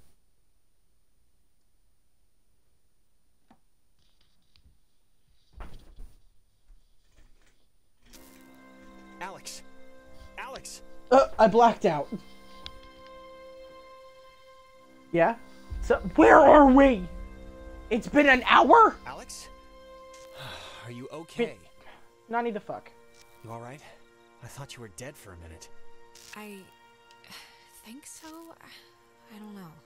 Alex. Alex. Uh, I blacked out. Yeah? So, where are we? It's been an hour? Alex? Are you okay? Nani the fuck. You alright? I thought you were dead for a minute. I think so. I don't know.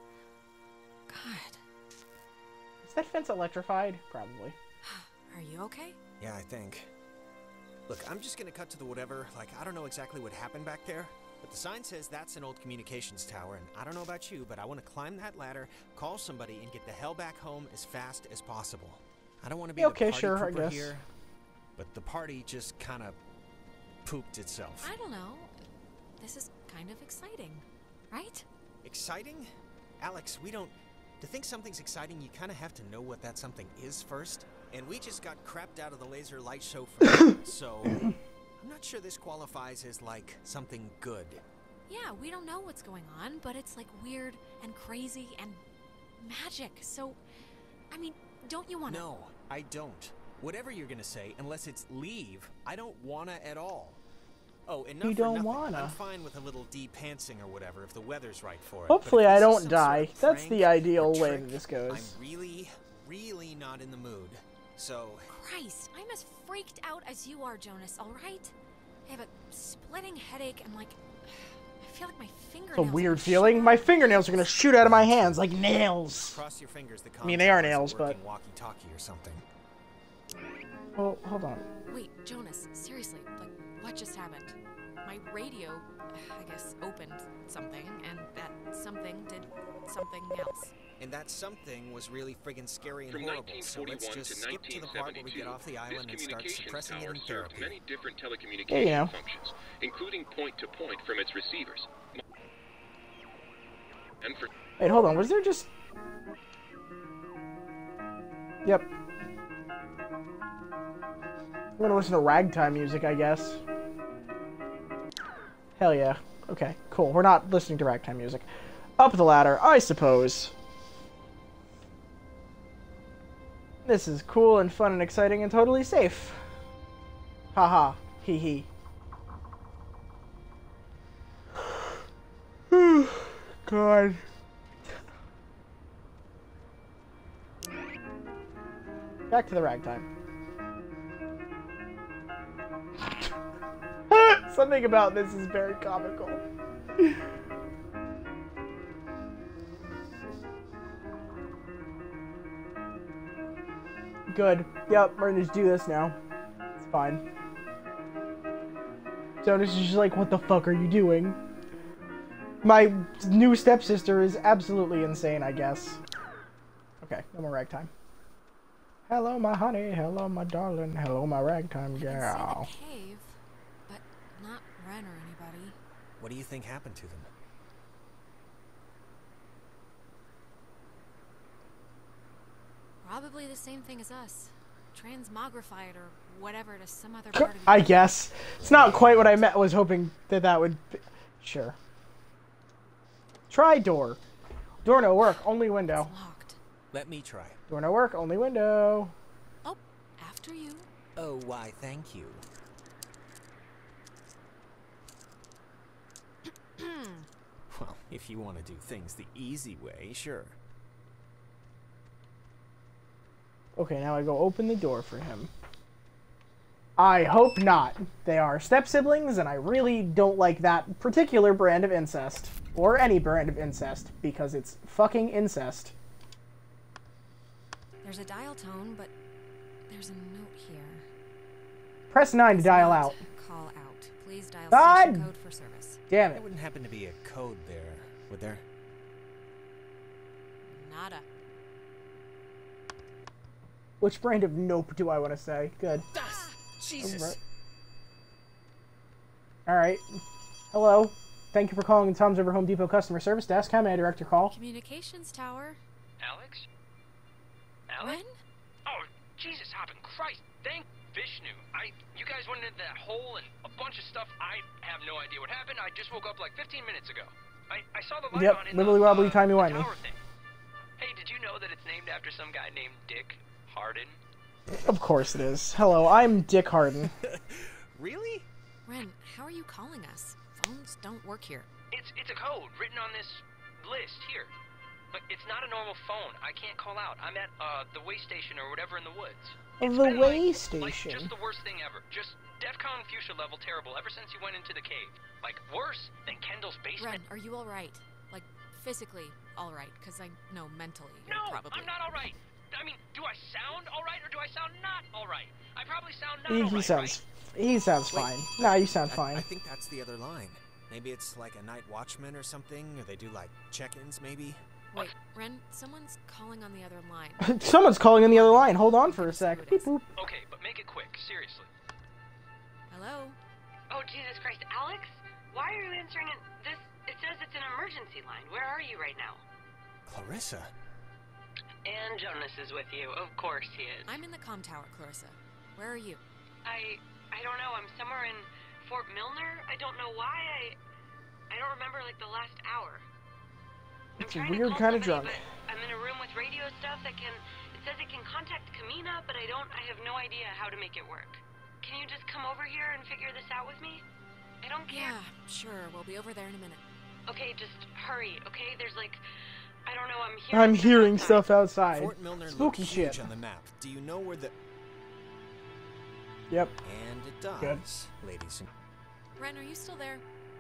God. Is that fence electrified? Probably. Are you okay? Yeah, I think. Look, I'm just gonna cut to the whatever. Like, I don't know exactly what happened back there, but the sign says that's an old communications tower, and I don't know about you, but I want to climb that ladder, call somebody, and get the hell back home as fast as possible. I don't want to be Yeah, the okay, party sure, I pooper guess. here, but the party just kind of pooped itself. I don't know. This is kind of exciting, right? Exciting? Alex, we don't... To think something's exciting, you kind of have to know what that something is first. And we just got crapped out of the laser light show for so I'm not sure this qualifies as, like, something good. Yeah, we don't know what's going on, but it's like weird and crazy and magic. So, I mean, don't you want to... No, I don't. Whatever you're gonna say, unless it's leave, I don't wanna at all. Oh, and not You for don't nothing, wanna. I'm fine with a little de-pantsing or whatever if the weather's right for it. Hopefully but if I this is don't some die. sort of That's prank the ideal or way trick, that this goes. I'm really, really not in the mood. So... Christ, I'm as freaked out as you are, Jonas, all right? I have a splitting headache and, like, I feel like my fingernails... It's a weird are feeling. shot. My fingernails are gonna shoot out of my hands like nails. Cross your fingers the I mean, they are comms nails, isn't but... working walkie-talkie or something. Well, hold on. Wait, Jonas, seriously, like, what just happened? My radio, I guess, opened something, and that something did something else. And that something was really friggin' scary and From horrible, nineteen so let's forty-one just to skip to the part where we get off the this island and start communications suppressing it tower in served therapy. many different telecommunications Yeah, you know. functions, including point-to-point from its receivers. And for Wait, hold on. Was there just... Yep. I'm gonna listen to ragtime music, I guess. Hell yeah. Okay, cool. We're not listening to ragtime music. Up the ladder, I suppose. This is cool and fun and exciting and totally safe. Haha. Hee hee. God. Back to the ragtime. Something about this is very comical. Good. Yep, we're gonna just do this now. It's fine. Jonas is just like, what the fuck are you doing? My new stepsister is absolutely insane, I guess. Okay, no more ragtime. Hello, my honey. Hello, my darling. Hello, my ragtime I gal. can see the cave, but not Ren or anybody. What do you think happened to them? Probably the same thing as us. Transmogrified or whatever to some other part of I you. guess. It's not quite what I meant. Was hoping that that would... Be. Sure. Try door. Door no work. Only window. It's locked. Let me try. Door no work. Only window. Oh, after you. Oh, why, thank you. Well, if you want to do things the easy way, sure. Okay, now I go open the door for him. I hope not. They are step-siblings, and I really don't like that particular brand of incest. Or any brand of incest, because it's fucking incest. There's a dial tone, but there's a note here. Press nine to Does dial not out. Call out. Please dial God station code for service. Damn There it. wouldn't happen to be a code there, would there? Nada. Which brand of nope do I want to say? Good. Jesus! Alright. Alright. Hello. Thank you for calling the Tom's River Home Depot customer service desk. How may I direct your call? Communications tower. Alex? Ren? Alex? Oh, Jesus, hopping Christ. Thank Vishnu. I, you guys went into that hole and a bunch of stuff. I have no idea what happened. I just woke up like fifteen minutes ago. I, I saw the light Yep, on in wibbly the, wobbly uh, timey the wimey. tower thing. Hey, did you know that it's named after some guy named Dick Harden? Of course it is. Hello, I'm Dick Harden. Really? Ren, how are you calling us? Phones don't work here. It's it's a code written on this list here. But it's not a normal phone. I can't call out. I'm at uh the way station or whatever in the woods. The It's been way like, station? Like just the worst thing ever. Just DEFCON fuchsia level terrible ever since you went into the cave. Like worse than Kendall's basement. Ren, are you alright? Like, physically alright? Because I know mentally you're No, probably... I'm not alright. I mean, do I sound alright or do I sound not alright? I probably sound not He, alright, he sounds... right? He sounds Wait. fine. Nah, you sound I, fine. I think that's the other line. Maybe it's like a night watchman or something, or they do like check-ins, maybe? Wait, Ren, someone's calling on the other line. Someone's calling on the other line. Hold on for a sec. Beep boop. Okay, but make it quick, seriously. Hello? Oh, Jesus Christ, Alex? Why are you answering it? This, it says it's an emergency line. Where are you right now? Clarissa? And Jonas is with you. Of course he is. I'm in the comm tower, Clarissa. Where are you? I, I don't know. I'm somewhere in Fort Milner. I don't know why. I, I don't remember like the last hour. I'm It's trying to weird call kind of somebody, drunk. but I'm in a room with radio stuff that can. It says it can contact Kamina, but I don't. I have no idea how to make it work. Can you just come over here and figure this out with me? I don't care. Yeah, sure. We'll be over there in a minute. Okay, just hurry. Okay, there's like, I don't know. I'm hearing. I'm stuff hearing outside. stuff outside. Fort Milner Spooky looked huge shit. on the map. Do you know where the... Yep. And it does, Good. ladies and... Ren, are you still there?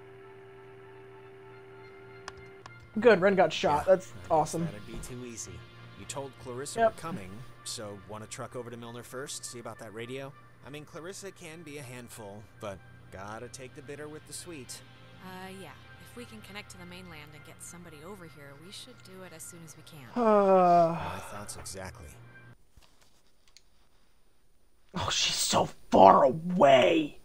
Good, Ren got shot. Yeah, That's I guess awesome. That'd be too easy. You told Clarissa Yep. we're coming, so want to truck over to Milner first, see about that radio? I mean, Clarissa can be a handful, but gotta take the bitter with the sweet. Uh, yeah. If we can connect to the mainland and get somebody over here, we should do it as soon as we can. Uh, My thoughts exactly. oh, she's so far away.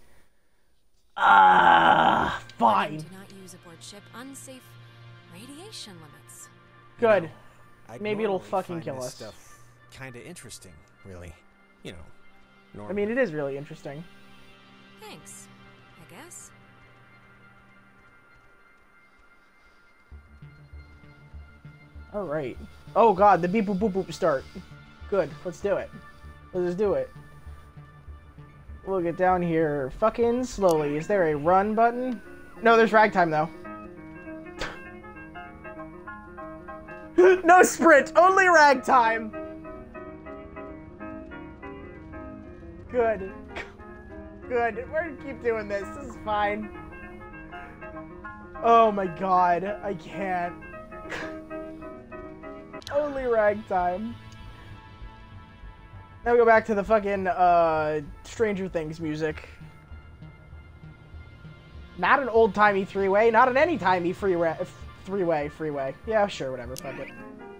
Ah, fine. Do not use aboard ship. Unsafe radiation limits. Good. You know, I'd Maybe it'll normally fucking find kill this us. Stuff kind of interesting, really. You know, I normal. mean, it is really interesting. Thanks, I guess. All right. Oh God, the beep boop boop boop start. Good. Let's do it. Let's just do it. We'll get down here fucking slowly. Is there a run button? No, there's ragtime though. No sprint, only ragtime. Good. Good. We're gonna keep doing this. This is fine. Oh my God, I can't. Only ragtime. Now we go back to the fucking uh, Stranger Things music. Not an old-timey three-way, not an any-timey freeway, three-way, freeway. Yeah, sure, whatever, fuck it.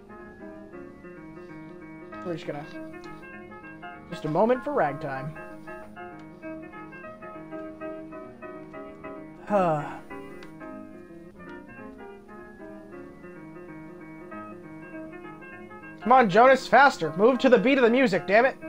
We're just gonna... Just a moment for ragtime. Huh. Come on, Jonas, faster. Move to the beat of the music, damn it.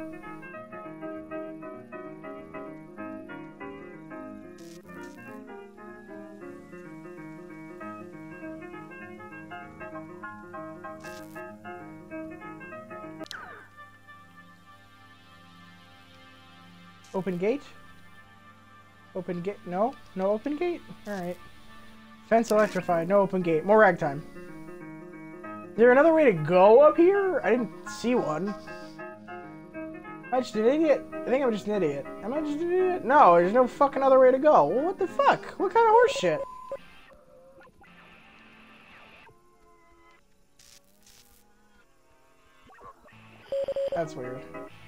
Open gate? Open gate? No? No open gate? Alright. Fence electrified. No open gate. More ragtime. Is there another way to go up here? I didn't see one. Am I just an idiot? I think I'm just an idiot. Am I just an idiot? No, there's no fucking other way to go. Well, what the fuck? What kind of horse shit? That's weird.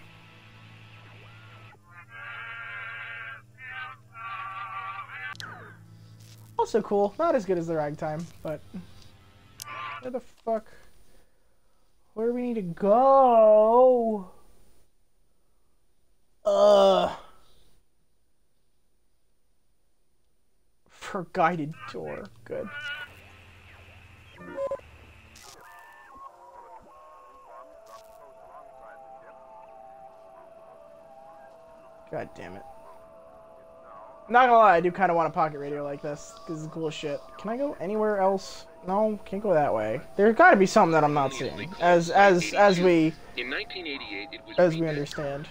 Also cool. Not as good as the ragtime, but... Where the fuck? Where do we need to go? Uh. for a guided tour. Good. God damn it. I'm not gonna lie, I do kind of want a pocket radio like this, because it's cool as shit. Can I go anywhere else? No, can't go that way. There's gotta be something that I'm not seeing, as as as we In nineteen eighty-eight, it was as we understand.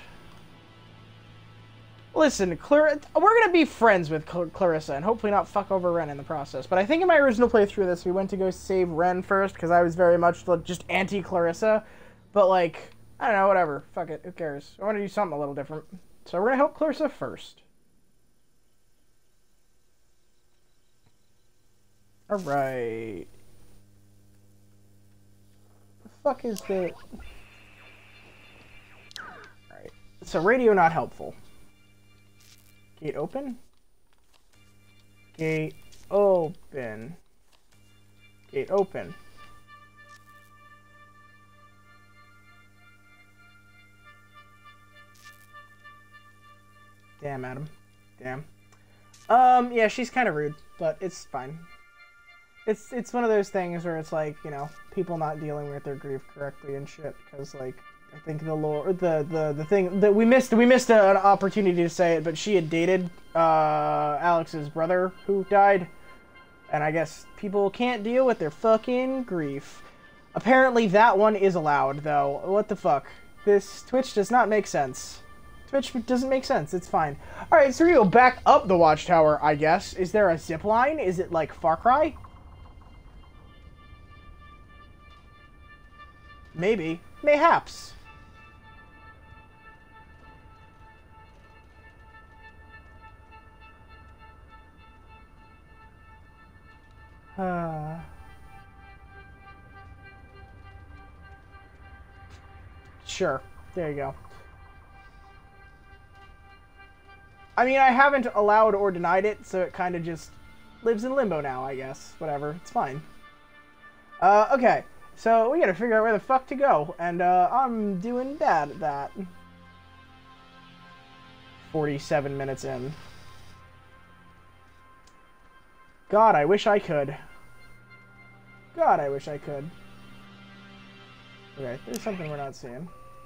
Listen, Clar we're gonna be friends with Cl Clarissa, and hopefully not fuck over Ren in the process. But I think in my original playthrough of this, we went to go save Ren first, because I was very much just anti-Clarissa. But like, I don't know, whatever. Fuck it, who cares? I want to do something a little different. So we're gonna help Clarissa first. Alright. The fuck is the... Alright. So radio not helpful. Gate open? Gate open. Gate open. Damn, Adam. Damn. Um, yeah, she's kind of rude, but it's fine. It's it's one of those things where it's like, you know, people not dealing with their grief correctly and shit, because like I think the lore the the the thing that we missed we missed a, an opportunity to say it, but she had dated uh Alex's brother who died, and I guess people can't deal with their fucking grief. Apparently that one is allowed though. What the fuck? This Twitch does not make sense. Twitch doesn't make sense. It's fine. All right, so we go back up the watchtower, I guess. Is there a zip line? Is it like Far Cry? Maybe. Mayhaps. Uh... Sure. There you go. I mean, I haven't allowed or denied it, so it kind of just lives in limbo now, I guess. Whatever. It's fine. Uh, okay. So, we gotta figure out where the fuck to go, and, uh, I'm doing bad at that. forty-seven minutes in. God, I wish I could. God, I wish I could. Okay, there's something we're not seeing.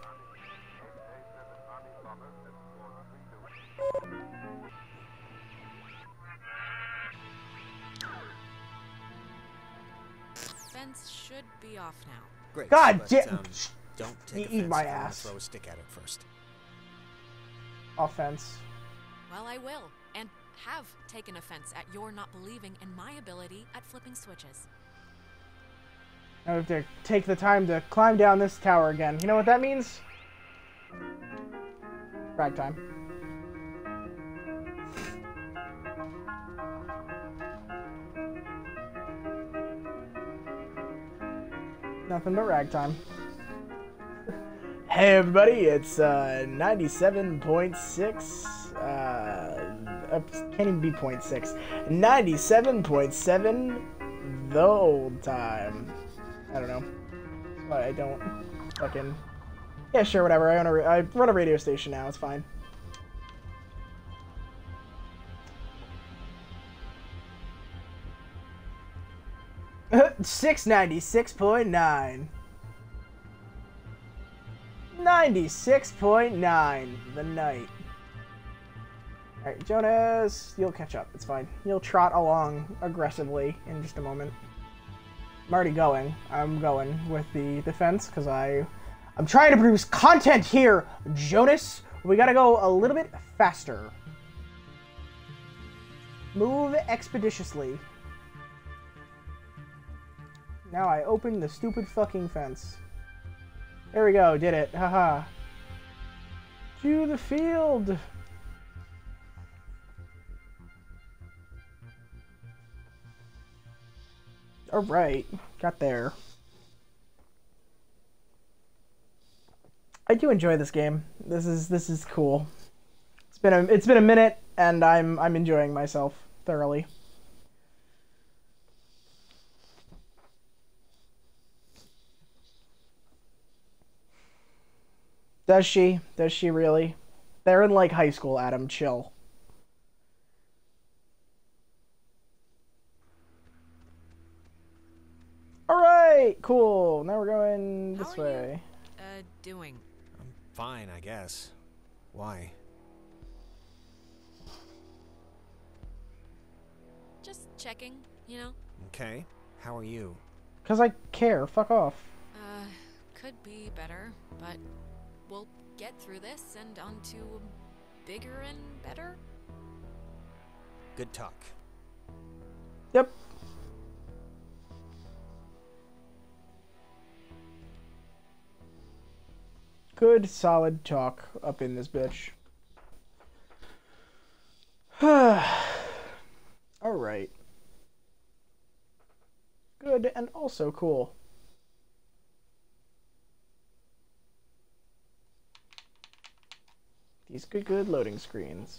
Fence should be off now. Great. God but, damn! um, don't take You offense. eat my I wanna ass. Throw a stick at it first. Offense. Well, I will, and have taken offense at your not believing in my ability at flipping switches. I have to take the time to climb down this tower again. You know what that means? Ragtime. Nothing but ragtime. Hey everybody, it's uh, ninety-seven point six, uh, uh, can't even be point six, ninety-seven point seven the old time. I don't know, but I don't fucking, yeah sure, whatever, I, own a, I run a radio station now, it's fine. six ninety-six point nine. ninety-six point nine, the night. Alright, Jonas, you'll catch up, it's fine. You'll trot along aggressively in just a moment. I'm already going. I'm going with the defense, because I... I'm trying to produce content here, Jonas! We gotta go a little bit faster. Move expeditiously. Now I open the stupid fucking fence. There we go, did it. Haha. To the field. Alright, got there. I do enjoy this game. This is this is cool. It's been a it's been a minute and I'm I'm enjoying myself thoroughly. Does she? Does she really? They're in, like, high school, Adam. Chill. Great, cool. Now we're going this How are way. you, uh, doing? I'm fine, I guess. Why? Just checking, you know? Okay. How are you? Cause I care. Fuck off. Uh, could be better, but we'll get through this and on to bigger and better. Good talk. Yep. Good, solid talk up in this bitch. Alright. Good and also cool. These good, good loading screens.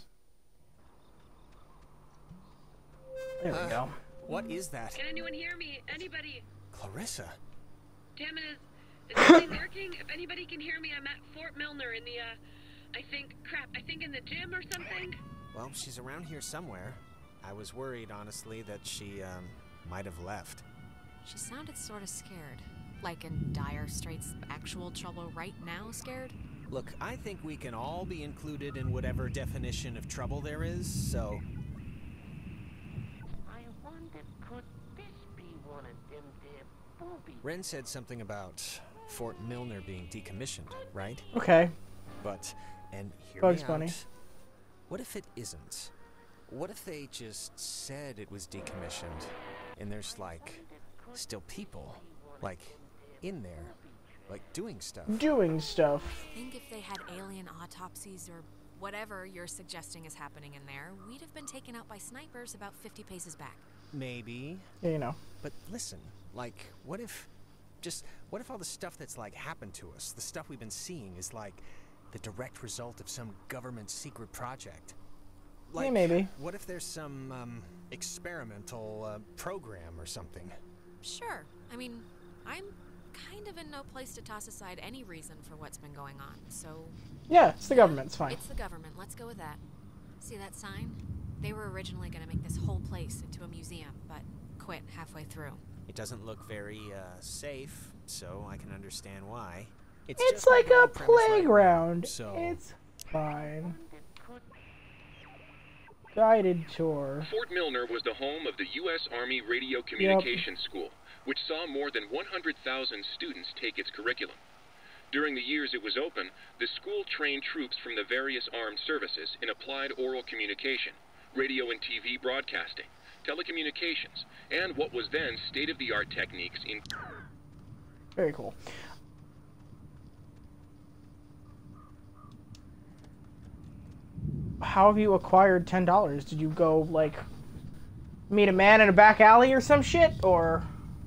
There we Uh, go. What is that? Can anyone hear me? Anybody? Clarissa. Damn it, is, is anything working? If anybody can hear me, I'm at Fort Milner in the, uh, I think, crap, I think in the gym or something? Well, she's around here somewhere. I was worried, honestly, that she, um, might have left. She sounded sort of scared. Like in dire straits, actual trouble right now scared? Look, I think we can all be included in whatever definition of trouble there is, so... I wonder, could this be one of them there boobies? Ren said something about Fort Milner being decommissioned, right? Okay. But, and hear Bugs me Bunny. out. What if it isn't? What if they just said it was decommissioned, and there's, like, still people, like, in there, like, doing stuff? Doing stuff. I think if they had alien autopsies or whatever you're suggesting is happening in there, we'd have been taken out by snipers about fifty paces back. Maybe. Yeah, you know. But listen, like, what if, just, what if all the stuff that's, like, happened to us, the stuff we've been seeing, is, like, the direct result of some government secret project? Like, yeah, maybe. What if there's some, um, experimental, uh, program or something? Sure. I mean, I'm kind of in no place to toss aside any reason for what's been going on, so... Yeah, it's the government, it's fine. It's the government, let's go with that. See that sign? They were originally going to make this whole place into a museum, but quit halfway through. It doesn't look very, uh, safe, so I can understand why. It's, just like my a only premise right now, playground. so... It's fine. Guided tour. Fort Milner was the home of the U S Army Radio Communications School, which saw more than one hundred thousand students take its curriculum. During the years it was open, the school trained troops from the various armed services in applied oral communication, radio and T V broadcasting, telecommunications, and what was then state-of-the-art techniques in... Very cool. How have you acquired ten dollars? Did you go, like, meet a man in a back alley or some shit, or...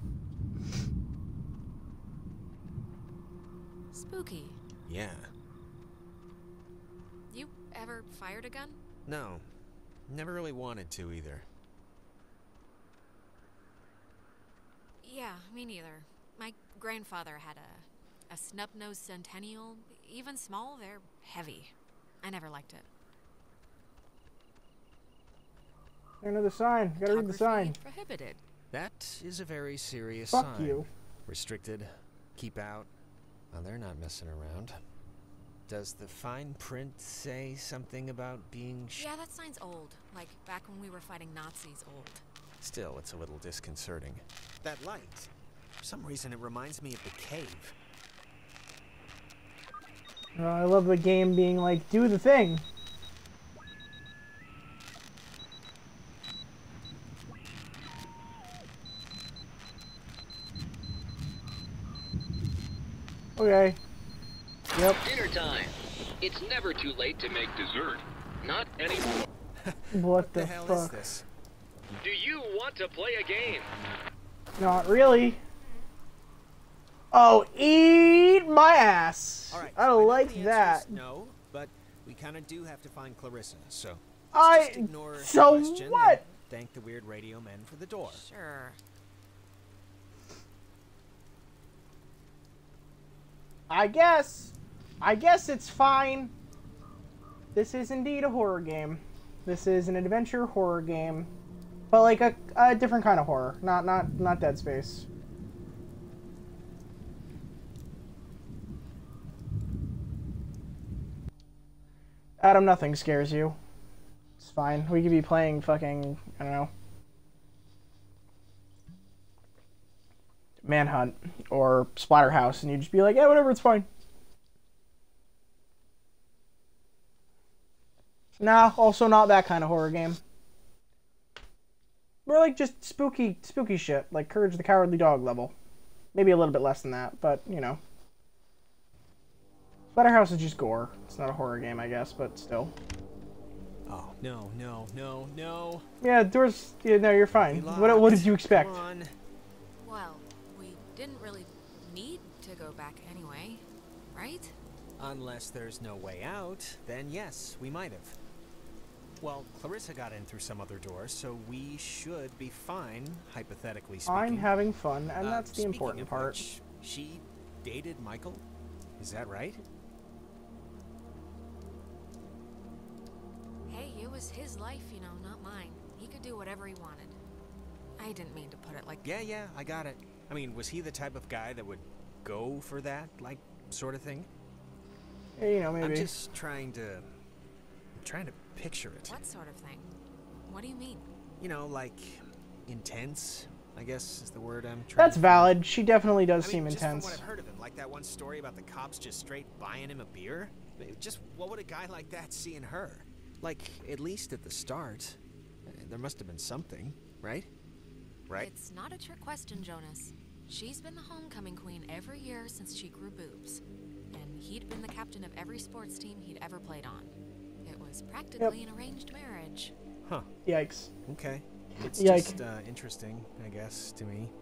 Spooky. Yeah. You ever fired a gun? No. Never really wanted to, either. Yeah, me neither. My grandfather had a, a snub-nosed Centennial. Even small, they're heavy. I never liked it. Another sign. Gotta read the sign. Prohibited. That is a very serious Fuck sign. you. Restricted. Keep out. Well, they're not messing around. Does the fine print say something about being sh- Yeah, that sign's old. Like, back when we were fighting Nazis old. Still, it's a little disconcerting. That light. For some reason, it reminds me of the cave. Uh, I love the game being like, do the thing. Okay. Yep. Dinner time. It's never too late to make dessert. Not anymore. What the, the hell fuck? is this? Do you want to play a game? Not really. Oh, eat my ass. All right, I know like the answer that. is no, but we kind of do have to find Clarissa, so I. just ignore So the question what? and thank the weird radio men for the door. Sure. I guess. I guess it's fine. This is indeed a horror game. This is an adventure horror game, but like a, a different kind of horror, not not not Dead Space. Adam, nothing scares you. It's fine. We could be playing fucking, I don't know, Manhunt or Splatterhouse, and you'd just be like, yeah, whatever, it's fine. Nah, also not that kind of horror game. More like just spooky, spooky shit, like Courage the Cowardly Dog level. Maybe a little bit less than that, but, you know. Splatterhouse is just gore. It's not a horror game, I guess, but still. Oh, no, no, no, no. Yeah, doors, yeah, no, you're fine. What, what did you expect? Come on. Well, we didn't really need to go back anyway, right? Unless there's no way out, then yes, we might have. Well, Clarissa got in through some other door, so we should be fine, hypothetically speaking. I'm having fun, and Uh, that's the speaking important of part. which, she dated Michael? Is that right? Hey, it was his life, you know, not mine. He could do whatever he wanted. I didn't mean to put it like... Yeah, yeah, I got it. I mean, was he the type of guy that would go for that, like, sort of thing? Yeah, you know, maybe. I'm just trying to... I'm trying to picture it. What sort of thing? What do you mean? You know, like, intense, I guess is the word I'm trying That's to valid. She definitely does I mean, seem just intense. from what I've heard of him, like that one story about the cops just straight buying him a beer. Just what would a guy like that see in her? Like, at least at the start, uh, there must have been something, right? Right? It's not a trick question, Jonas. She's been the homecoming queen every year since she grew boobs. And he'd been the captain of every sports team he'd ever played on. It was practically Yep. an arranged marriage. Huh. Yikes. Okay. It's Yike. just uh, interesting, I guess, to me.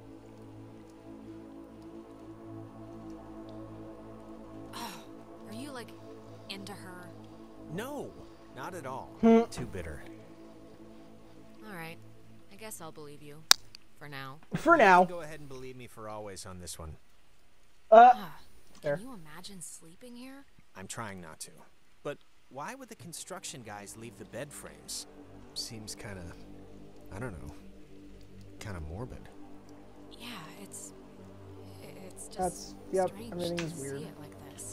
Oh, are you, like, into her? No, not at all. Hmm. Too bitter. Alright, I guess I'll believe you. For now. For You now. can go ahead and believe me for always on this one. Uh, Ah, there. can you imagine sleeping here? I'm trying not to. But why would the construction guys leave the bed frames? Seems kind of, I don't know, kind of morbid. Yeah, it's... It's just That's, yep, strange everything to is weird. see it like this.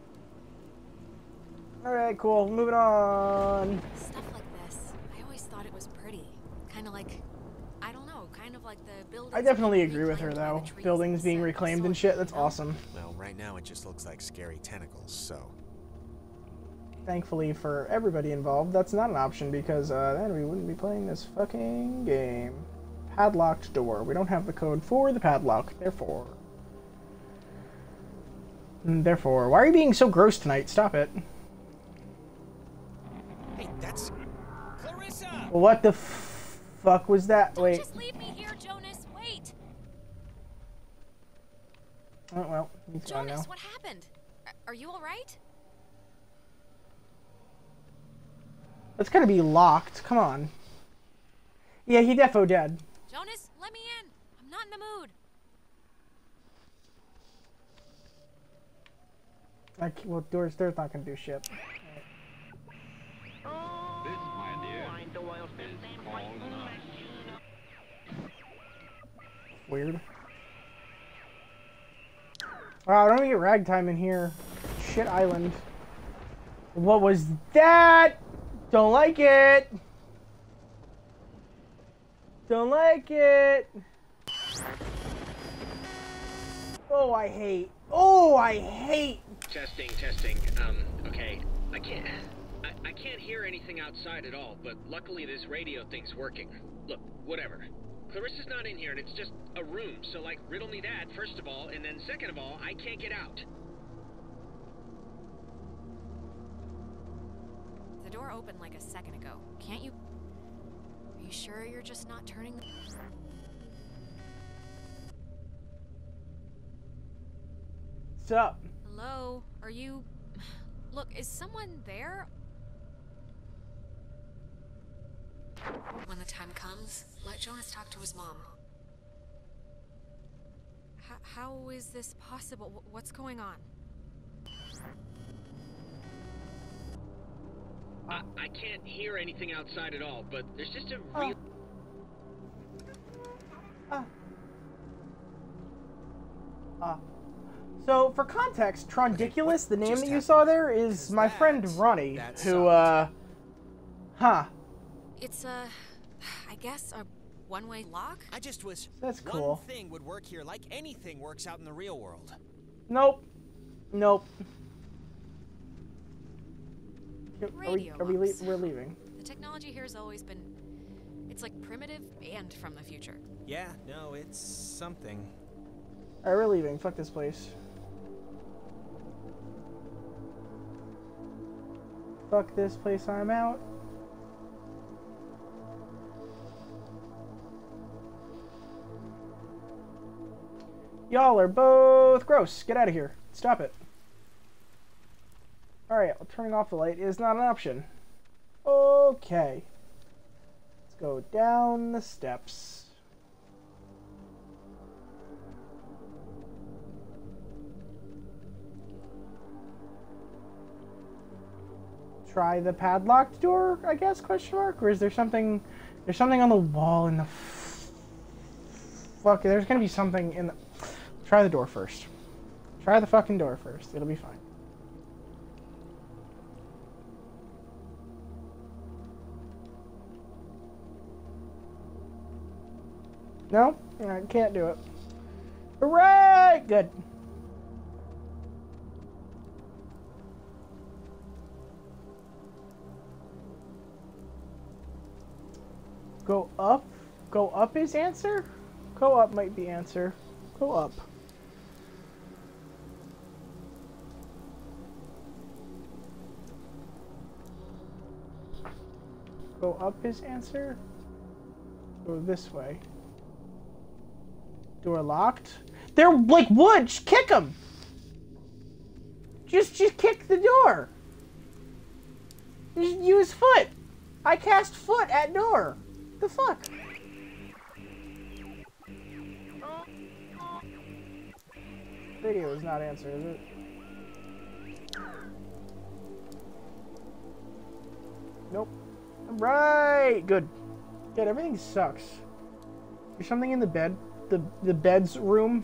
Alright, cool. Moving on. Stuff like this, I always thought it was pretty. Kind of like, I don't know, kind of like the buildings... I definitely being agree with her, reclaimed by though. the trees Buildings and being set reclaimed sort and of, shit, that's you know? awesome. Well, right now it just looks like scary tentacles, so... Thankfully for everybody involved, that's not an option because uh, then we wouldn't be playing this fucking game. Padlocked door. We don't have the code for the padlock, therefore. Mm, Therefore, why are you being so gross tonight? Stop it. Hey, that's... Clarissa! What the f fuck was that? Don't Wait. just leave me here, Jonas, wait! Oh, well, he's gone now. Jonas, what happened? Are, are you alright? It's gonna be locked. Come on. Yeah, he defo dead. Jonas, let me in! I'm not in the mood! Like, well, doors, doors not gonna do shit. This, my dear, is called Weird. Wow, don't we get ragtime in here? Shit island. What was that? Don't like it. Don't like it. Oh, I hate. Oh, I hate. Testing, testing. Um, okay. I can't... I, I can't hear anything outside at all, but luckily this radio thing's working. Look, whatever. Clarissa's not in here, and it's just a room, so, like, riddle me that, first of all, and then second of all, I can't get out. The door opened like a second ago. Can't you... Are you sure you're just not turning the... What's up? Hello? Are you... Look, is someone there? When the time comes, let Jonas talk to his mom. H how is this possible? W what's going on? I, I can't hear anything outside at all, but there's just a Oh. real... Ah. Ah. So, for context, Trondiculus, Okay, the name just that you happened? saw there, is my that- friend Ronnie, that who, sucked. uh... Huh. It's a, I guess, a one-way lock? I just wish That's one cool. thing would work here like anything works out in the real world. Nope. Nope. Are we, Radio are we le locks. we're leaving. The technology here has always been, it's like primitive and from the future. Yeah, no, it's something. Alright, we're leaving. Fuck this place. Fuck this place, I'm out. Y'all are both gross. Get out of here. Stop it. Alright, well, turning off the light is not an option. Okay. Let's go down the steps. Try the padlocked door, I guess, question mark? Or is there something... There's something on the wall in the... F fuck, there's gonna be something in the... Try the door first. Try the fucking door first. It'll be fine. No? I can't do it. Hooray! Good. Go up? Go up is answer? Go up might be answer. Go up. Go up is answer? Go this way. Door locked? They're like wood! Just kick them! Just, just kick the door! Just use foot! I cast foot at door! The fuck? Radio is not answer, is it? Nope. Right! Good. Good, everything sucks. There's something in the bed. The, the bed's room.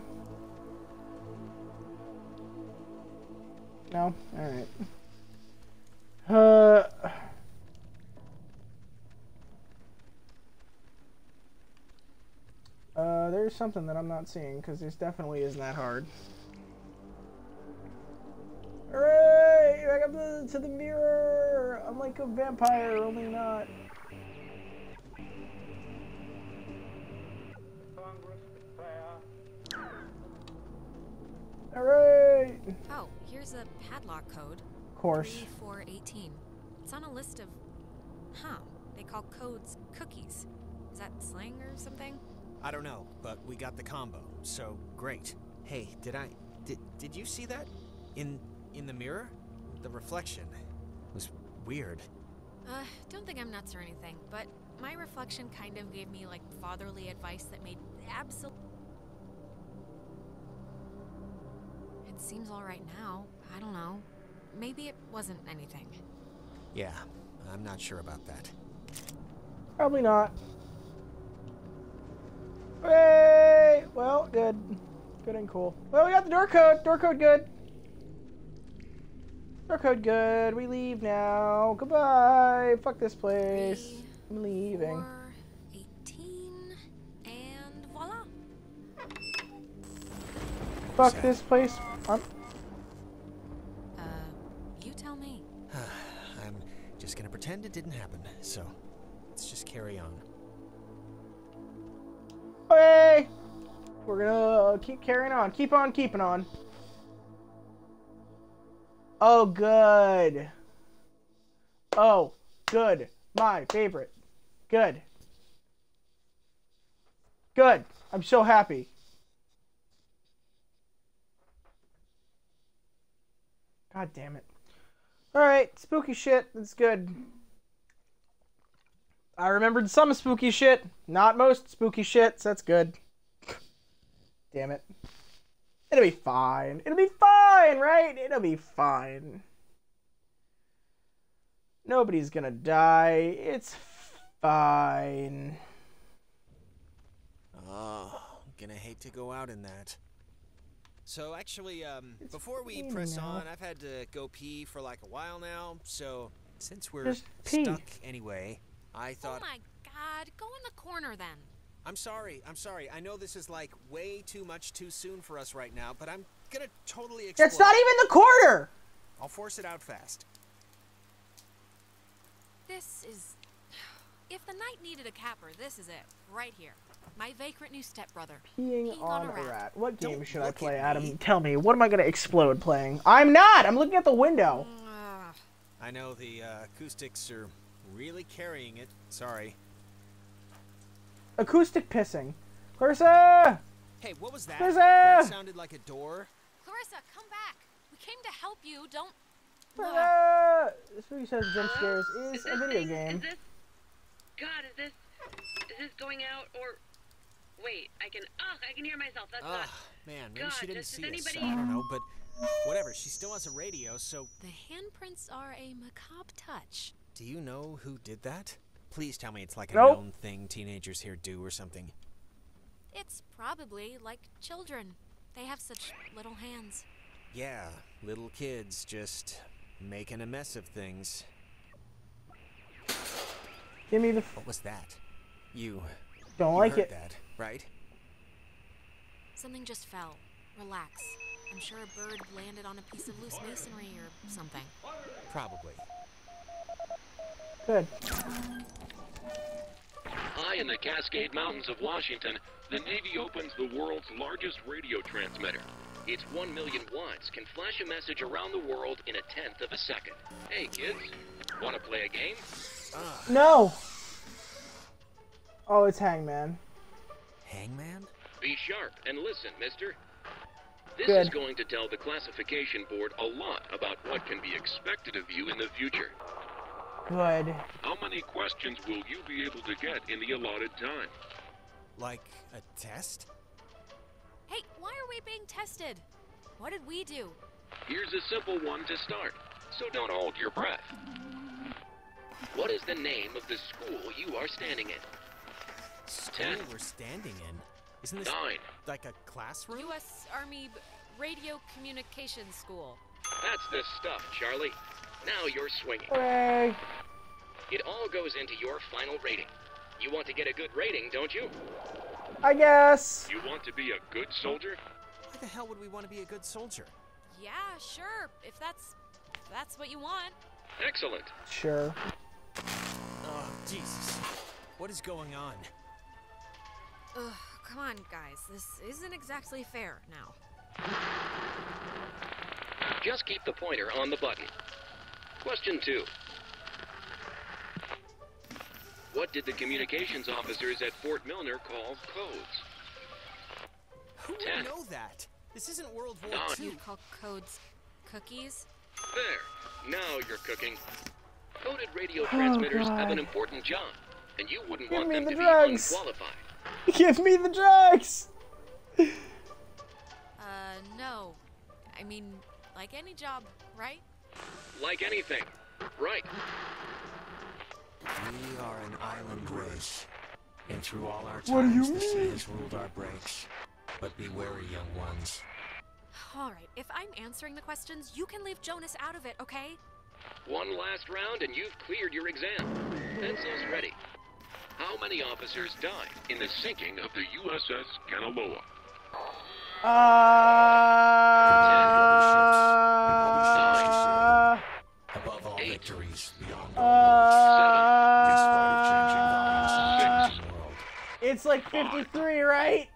No? Alright. Uh... Uh, there's something that I'm not seeing, because this definitely isn't that hard. Hooray! Back up to, to the mirror! I'm like a vampire, only not. Alright! Oh, here's a padlock code. Of course. three four eighteen. It's on a list of... Huh. They call codes cookies. Is that slang or something? I don't know, but we got the combo, so great. Hey, did I... Did, did you see that? In, in the mirror? The reflection. It was weird. Uh, don't think I'm nuts or anything, but my reflection kind of gave me, like, fatherly advice that made absolute... It seems alright now. I don't know. Maybe it wasn't anything. Yeah, I'm not sure about that. Probably not. Hey! Well, good. Good and cool. Well, we got the door code. Door code good. Door code good. We leave now. Goodbye. Fuck this place. Three, I'm leaving. four, eighteen, and voila. Fuck this place. I'm... Uh, you tell me. I'm just gonna pretend it didn't happen, so let's just carry on. Hey! We're gonna keep carrying on. Keep on keeping on. Oh, good. Oh, good. My favorite. Good. Good. I'm so happy. God damn it. Alright, spooky shit. That's good. I remembered some spooky shit. Not most spooky shit, so that's good. Damn it. It'll be fine. It'll be fine, right? It'll be fine. Nobody's gonna die. It's fine. Oh, I'm gonna hate to go out in that. So actually, um, It's before we raining press now. on, I've had to go pee for like a while now. So since we're Just pee. stuck anyway, I thought. Oh my god, go in the corner then. I'm sorry. I'm sorry. I know this is like way too much too soon for us right now, but I'm gonna totally explode. That's not even the corner. I'll force it out fast. This is... If the night needed a capper, this is it. Right here. My vagrant new stepbrother. Peeing on a a rat. rat. What game Don't should I look play, at Adam? me. Tell me. What am I gonna explode playing? I'm not. I'm looking at the window. Ugh. I know the uh, acoustics are really carrying it. Sorry. Acoustic pissing. Clarissa! Hey, what was that? Clarissa! That sounded like a door. Clarissa, come back. We came to help you. Don't... Clarissa! This movie says jump scares is Is a this video thing- game. Is this... God, is this... Is this going out or... Wait, I can... Oh, I can hear myself. That's Ah, not... man, maybe God, she didn't does- see does us. anybody- I don't know, but whatever. She still has a radio, so The handprints are a macabre touch. do you know who did that? Please tell me it's like a Nope. known thing teenagers here do or something. It's probably like children. They have such little hands. Yeah, little kids just making a mess of things. Give me the. F What was that? You don't you like heard it. that, right? Something just fell. Relax. I'm sure a bird landed on a piece of loose masonry or something. Probably. Good. High in the Cascade Mountains of Washington, the Navy opens the world's largest radio transmitter. Its one million watts can flash a message around the world in a tenth of a second. Hey kids, wanna play a game? No. Oh, it's Hangman. Hangman? Be sharp and listen, mister. This Good. is going to tell the classification board a lot about what can be expected of you in the future. Good. How many questions will you be able to get in the allotted time? Like a test? Hey, why are we being tested? What did we do? Here's a simple one to start, so don't hold your breath. What is the name of the school you are standing in? School Ten. we're standing in. Isn't this Nine. like a classroom? U S Army B- Radio Communications School. That's the stuff, Charlie. Now you're swinging. Hooray. It all goes into your final rating. You want to get a good rating, don't you? I guess. You want to be a good soldier? Why the hell would we want to be a good soldier? Yeah, sure. If that's if that's what you want. Excellent. Sure. Oh, Jesus. What is going on? Ugh, come on, guys. This isn't exactly fair now. Just keep the pointer on the button. Question two. What did the communications officers at Fort Milner call codes? Who would Ten. know that? This isn't World War Nine. Two. You call codes cookies? There. Now you're cooking. Coded radio transmitters have an God. important job, and you wouldn't Give want me them the to drugs. be unqualified. Give me the drugs. Uh, no. I mean, like any job, right? Like anything. Right. We are an island race, and through all our What do you times the sea mean? has ruled our breaks. But be wary, young ones. All right, if I'm answering the questions, you can leave Jonas out of it, okay? One last round and you've cleared your exam. Pencils ready. How many officers died in the sinking of the U S S Kanaloa? Uh. Above all victories, beyond all Uh. wars, in spite of changing volumes of the world. It's like fifty-three, right?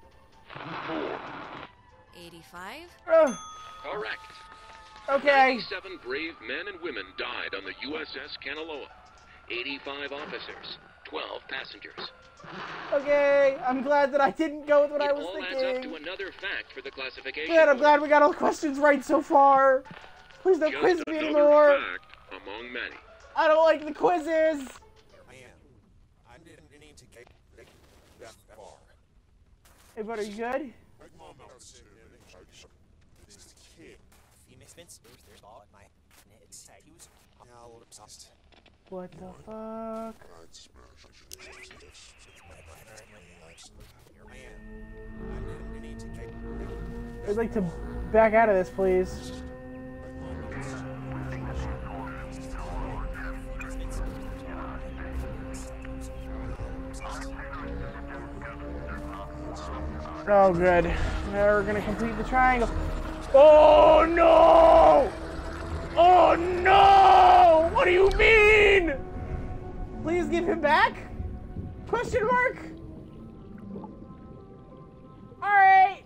eighty-five? Ugh. Correct. Okay. ninety-seven brave men and women died on the U S S Kanaloa. eighty-five officers, twelve passengers. Okay. I'm glad that I didn't go with what It I was all adds up to thinking. another fact for the classification. Good. I'm board. glad we got all the questions right so far. Please don't Just quiz me another anymore. fact among many. I don't like the quizzes. Man, I didn't need to get that far. Hey, bud, are you good? What the fuck? I'd like to back out of this, please. Oh, good. Now we're gonna complete the triangle. Oh, no! Oh, no! What do you mean? Please give him back? Question mark? Alright.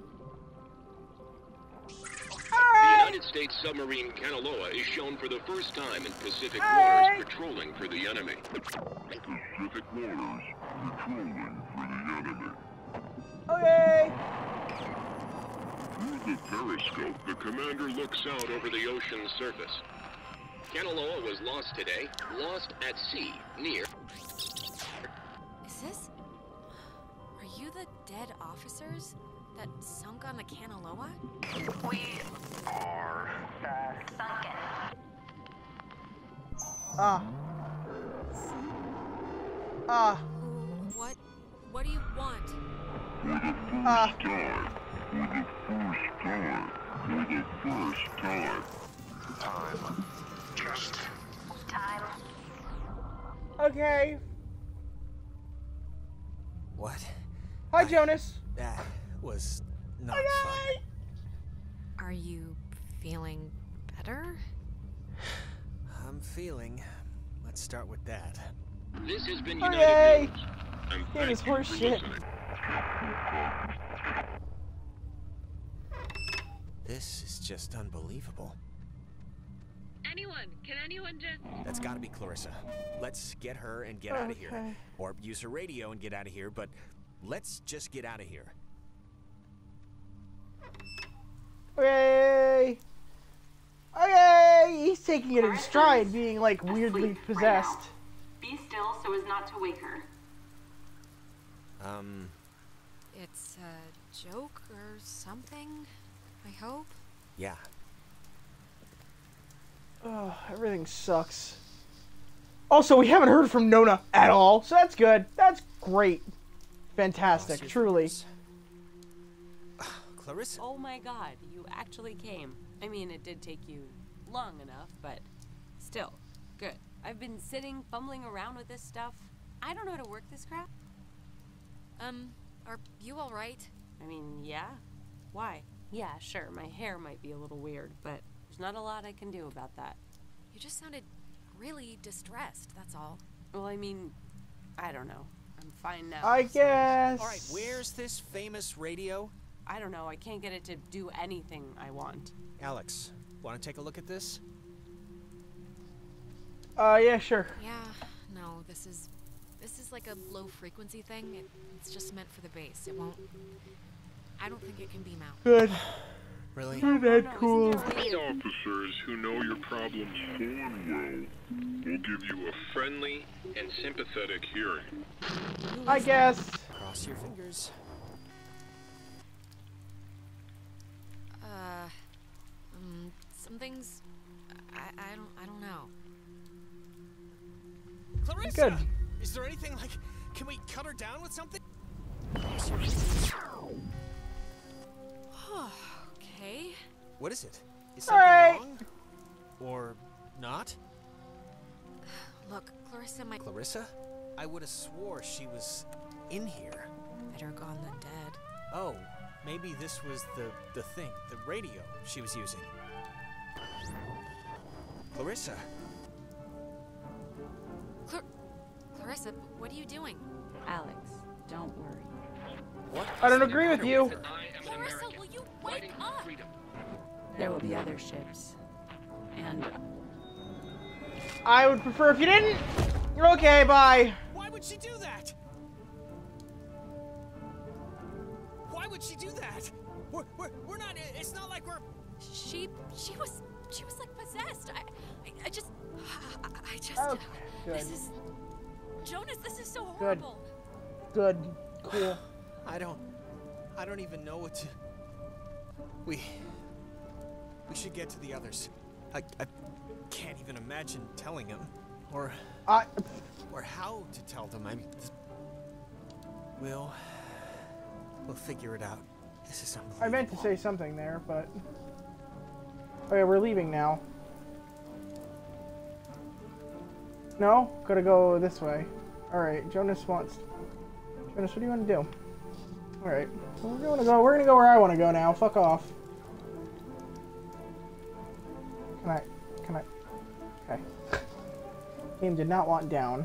The United States submarine Kanaloa is shown for the first time in Pacific waters patrolling for the enemy. Pacific waters patrolling for the enemy. Okay. Through the periscope, the commander looks out over the ocean's surface. Kanaloa was lost today, lost at sea, near... Is this... Are you the dead officers that sunk on the Kanaloa? We are the sunken. Ah. Ah. What? What do you want? For the first Ah. time, for the first time, for the first time. Time. Just time. Okay. What? Hi, Jonas. That was not Okay. fun. Are you feeling better? I'm feeling. Let's start with that. This has been Okay. United News. And Game thank is you horse for shit. listening. This is just unbelievable. Anyone? Can anyone just... That's gotta be Clarissa. Let's get her and get out of here. Okay. Or use her radio and get out of here, but let's just get out of here. Okay. Okay. He's taking it in stride, being like weirdly possessed. Be still so as not to wake her. Um... It's a joke or something, I hope? Yeah. Oh, everything sucks. Also, we haven't heard from Nona at all, so that's good. That's great. Fantastic, truly. Clarissa. Oh my god, you actually came. I mean, it did take you long enough, but still, good. I've been sitting, fumbling around with this stuff. I don't know how to work this crap. Um, are you alright? I mean, yeah. Why? Yeah, sure, my hair might be a little weird, but there's not a lot I can do about that. You just sounded really distressed, that's all. Well, I mean, I don't know. I'm fine now. I so- guess. Alright, where's this famous radio? I don't know, I can't get it to do anything I want. Alex, wanna take a look at this? Uh, yeah, sure. Yeah, no, this is... This is like a low frequency thing. It, it's just meant for the bass. It won't... I don't think it can beam out. Good. Really? Isn't that cool? Officers who know your problems full and well will give you a friendly and sympathetic hearing. I guess. Cross your fingers. Uh... Um, some things... I, I don't... I don't know. Clarissa! Good. Is there anything like... Can we cut her down with something? Okay. What is it? Is All something right. wrong? Or not? Look, Clarissa might... Clarissa? I would have swore she was in here. Better gone than dead. Oh, maybe this was the, the thing, the radio she was using. Clarissa? Clar Clarissa, what are you doing? Alex, don't worry. What? I don't agree with you. Clarissa, will you wake up? There will be other ships. And I would prefer if you didn't. Okay, bye. Why would she do that? Why would she do that? We're, we're, we're not, it's not like we're... She... She was... She was like possessed. I... I, I just... I, I just... Okay, good. This is... Jonas, this is so Good. horrible. Good. Cool. I don't, I don't even know what to... We... We should get to the others. I, I can't even imagine telling him. Or... I... Or how to tell them. I mean... We'll... We'll figure it out. This is unbelievable. I meant to say something there, but... Okay, we're leaving now. No? Gotta go this way. Alright, Jonas wants... Jonas, what do you want to do? Alright. We're gonna go we're gonna go where I wanna go now. Fuck off. Can I can I Okay. Game did not want down.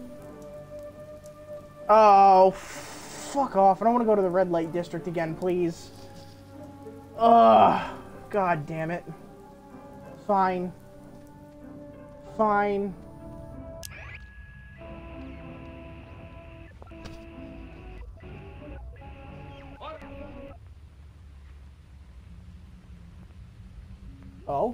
Oh, fuck off. I don't want to go to the red light district again, please. Ugh. God damn it. Fine. Fine. Oh?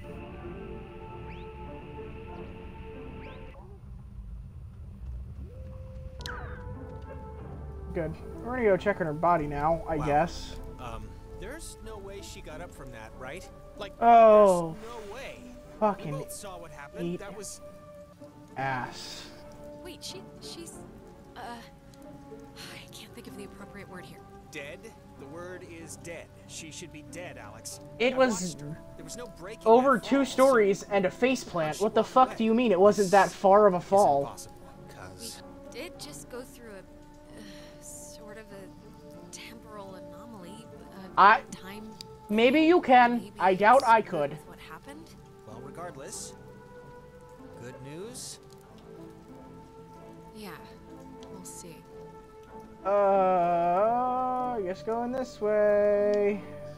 Good. We're gonna go check on her body now, I wow. guess. Um, there's no way she got up from that, right? Like, oh, there's no way. Fucking We both saw what happened. That was ass. Wait, she, she's, uh, I can't think of the appropriate word here. Dead? The word is dead. She should be dead, Alex. It I was, there was no breaking over that two fall, stories so and a faceplant. What the fuck do you mean it wasn't that far of a fall? We did just go through a, uh, sort of a temporal anomaly. Uh, I, time. Maybe you can. Maybe I doubt it's I could. with what happened? Well, regardless, good news. Yeah, we'll see. Uh, I guess going this way.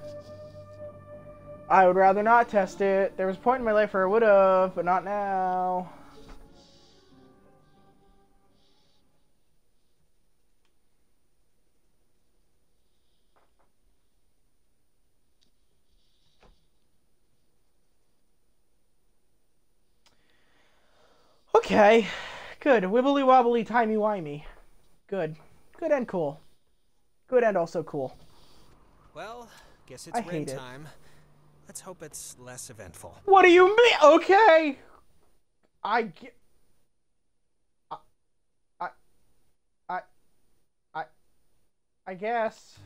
I would rather not test it. There was a point in my life where I would have, but not now. Okay, good. Wibbly wobbly, timey wimey. Good. Good and cool. Good and also cool. Well, guess it's I rain hate it. time. Let's hope it's less eventful. What do you mean? Okay. I get. I. I. I. I, I guess.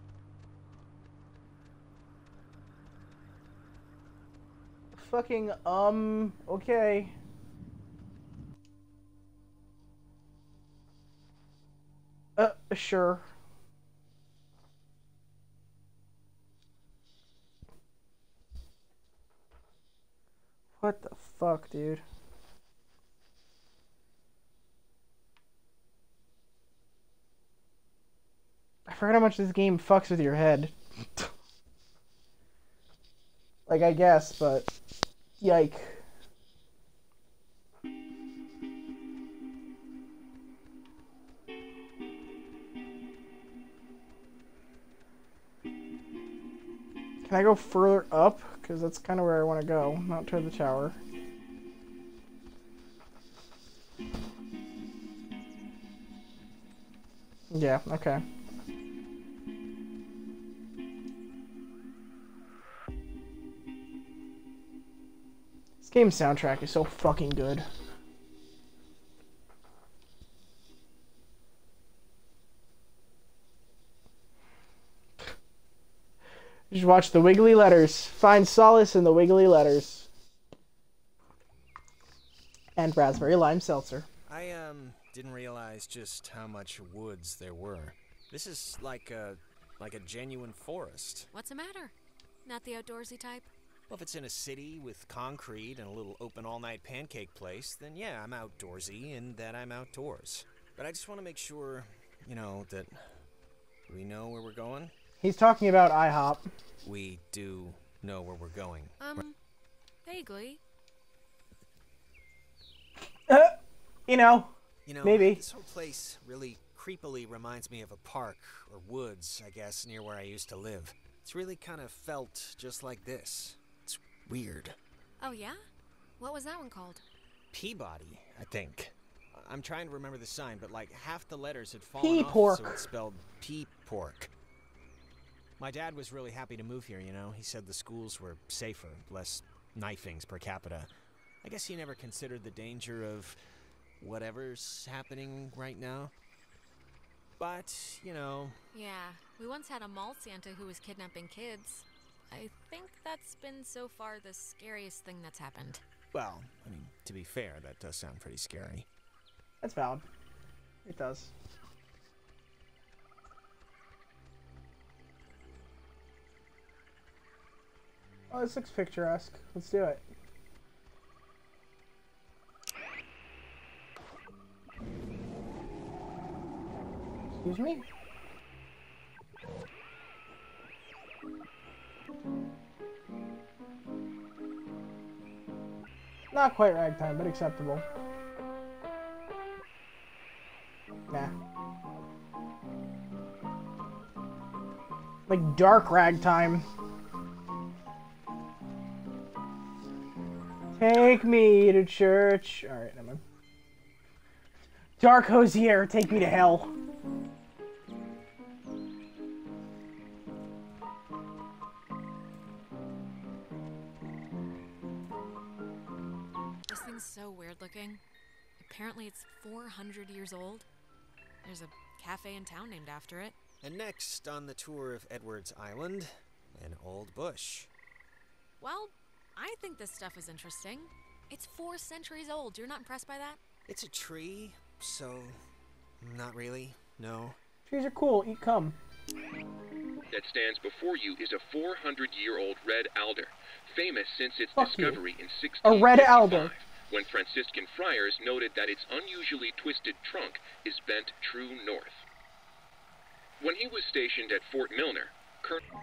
Fucking, um, okay. Uh, sure. What the fuck, dude? I forgot how much this game fucks with your head. Like, I guess, but... Yike. Can I go further up? Because that's kind of where I want to go, not to the tower. Yeah, okay. This game's soundtrack is so fucking good. Just watch the Wiggly Letters. Find solace in the Wiggly Letters. And Raspberry Lime Seltzer. I, um, didn't realize just how much woods there were. This is like a, like a genuine forest. What's the matter? Not the outdoorsy type? Well, if it's in a city with concrete and a little open all-night pancake place, then yeah, I'm outdoorsy and that I'm outdoors. But I just want to make sure, you know, that we know where we're going. He's talking about IHOP. We do know where we're going. Um, vaguely. Uh, you know, you know, maybe. This whole place really creepily reminds me of a park or woods, I guess, near where I used to live. It's really kind of felt just like this. It's weird. Oh, yeah? What was that one called? Peabody, I think. I'm trying to remember the sign, but like half the letters had fallen off, P-pork. so it's spelled P-pork. My dad was really happy to move here, you know. He said the schools were safer, less knifings per capita. I guess he never considered the danger of whatever's happening right now. But, you know... Yeah, We once had a mall Santa who was kidnapping kids. I think that's been so far the scariest thing that's happened. Well, I mean, to be fair, that does sound pretty scary. That's valid. It does. Oh, this looks picturesque. Let's do it. Excuse me? Not quite ragtime, but acceptable. Nah. Like dark ragtime. Take me to church. Alright, never mind. Dark Hosier, take me to hell. This thing's so weird looking. Apparently it's four hundred years old. There's a cafe in town named after it. And next on the tour of Edwards Island, an old bush. Well, I think this stuff is interesting. It's four centuries old. You're not impressed by that? It's a tree, so not really, no. Trees are cool, eat cum. That stands before you is a four hundred year old red alder, famous since its Fuck discovery you. in sixteen fifty-five, A red alder. when Franciscan friars noted that its unusually twisted trunk is bent true north. When he was stationed at Fort Milner, Colonel...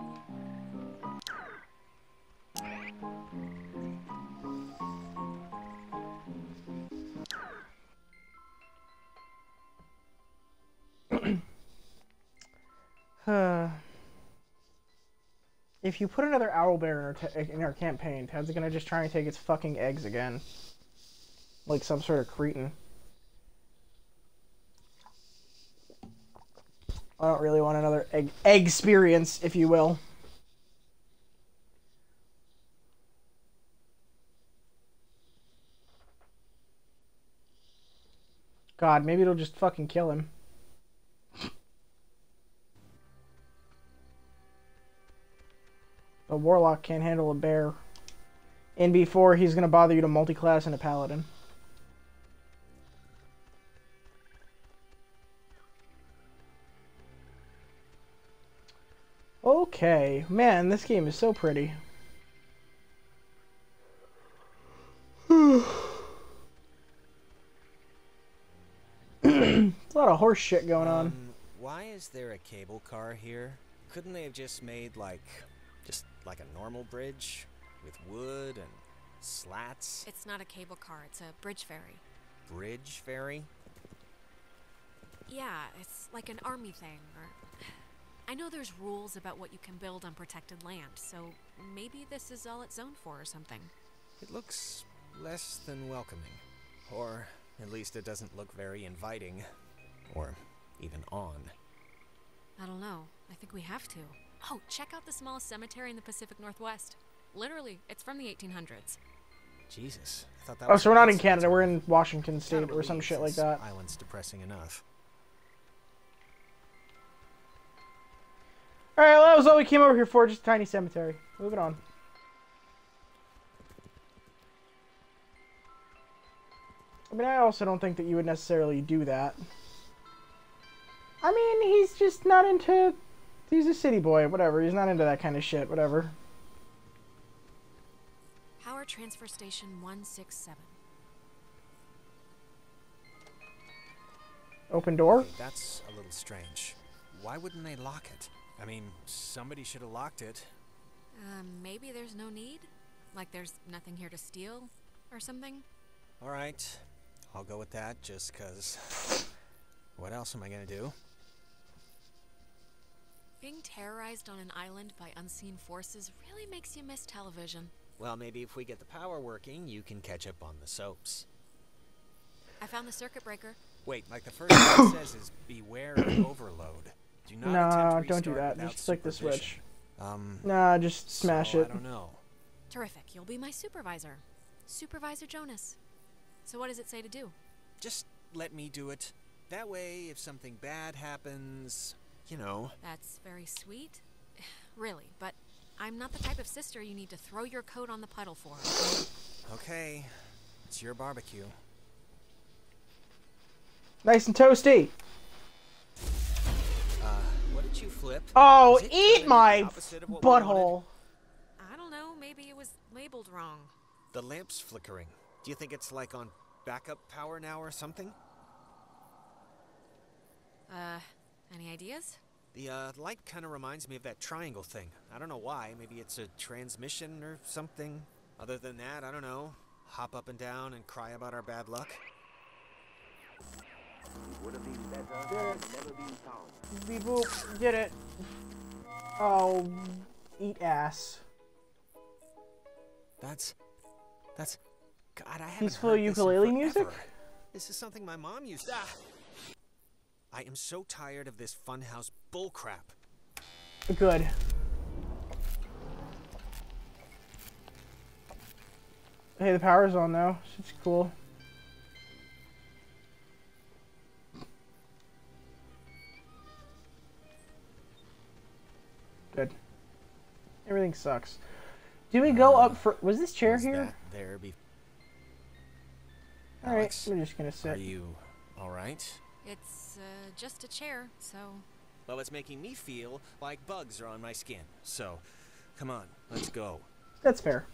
Uh, if you put another owlbear in our, t in our campaign, Ted's gonna just try and take its fucking eggs again. Like some sort of cretin. I don't really want another egg egg experience, if you will. God, maybe it'll just fucking kill him. A warlock can't handle a bear. In before he's gonna bother you to multi-class in a paladin. Okay, man, this game is so pretty. There's a lot of horse shit going on. Um, why is there a cable car here? Couldn't they have just made like, just like a normal bridge with wood and slats? It's not a cable car, it's a bridge ferry. Bridge ferry? Yeah, it's like an army thing, or... I know there's rules about what you can build on protected land, so maybe this is all it's zoned for or something. It looks less than welcoming. Or at least it doesn't look very inviting. Or even on. I don't know. I think we have to. Oh, check out the smallest cemetery in the Pacific Northwest. Literally, it's from the eighteen hundreds. Jesus. I thought that Oh, was so we're not in Canada, we're in Washington State or some shit like that. Island's depressing enough. Alright, well that was all we came over here for, just a tiny cemetery. Moving on. I mean, I also don't think that you would necessarily do that. I mean, he's just not into... He's a city boy, whatever. He's not into that kind of shit, whatever. Power Transfer Station one six seven. Open door? Okay, that's a little strange. Why wouldn't they lock it? I mean, somebody should have locked it. Um, maybe there's no need? Like there's nothing here to steal or something? Alright, I'll go with that just cause... What else am I gonna do? Being terrorized on an island by unseen forces really makes you miss television. Well, maybe if we get the power working, you can catch up on the soaps. I found the circuit breaker. Wait, like the first thing it says is beware of overload. Do not Nah, attempt to don't do restart that. without Just flick the supervision. switch. Um, Nah, just smash so it. I don't know. Terrific. You'll be my supervisor. Supervisor Jonas. So what does it say to do? Just let me do it. That way, if something bad happens, you know. That's very sweet. Really, but I'm not the type of sister you need to throw your coat on the puddle for. Okay, it's your barbecue. Nice and toasty. Uh, what did you flip? Oh, Is it eat kinda my the opposite of what we wanted? butthole. I don't know, maybe it was labeled wrong. The lamp's flickering. Do you think it's like on backup power now or something? Uh, any ideas? The uh, light kind of reminds me of that triangle thing. I don't know why. Maybe it's a transmission or something. Other than that, I don't know. Hop up and down and cry about our bad luck. Beep boop, did it. Oh, eat ass. That's... That's... God, I haven't Peaceful heard this in ukulele music? forever. This is something my mom used to... Ah! I am so tired of this funhouse bullcrap. Good. Hey, the power's on now. It's cool. Good. Everything sucks. Do we go up for... Was this chair Was here? that there be... Alright, Alex, we're just gonna sit. Are you alright? It's, uh, just a chair, so... Well, it's making me feel like bugs are on my skin. So, come on, let's go. That's fair.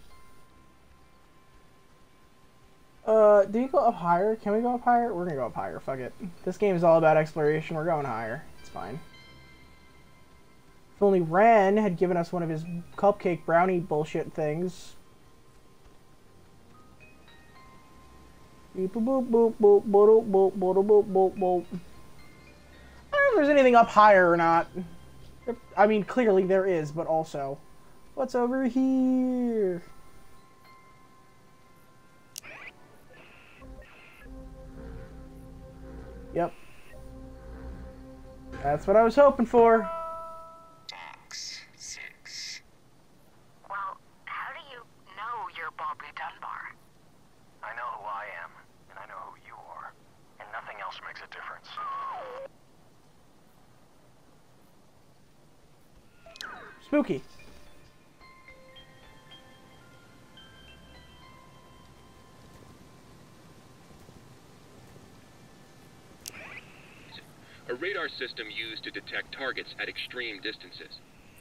Uh, do you go up higher? Can we go up higher? We're gonna go up higher, fuck it. This game is all about exploration, we're going higher. It's fine. If only Ren had given us one of his cupcake brownie bullshit things. Beep boop boop boop boop boop boop boop boop boop. I don't know if there's anything up higher or not. I mean, clearly there is, but also, what's over here? Yep. That's what I was hoping for. Box six. Well, how do you know you're Bobby Dunbar? I know who I am, and I know who you are, and nothing else makes a difference. Spooky. A radar system used to detect targets at extreme distances.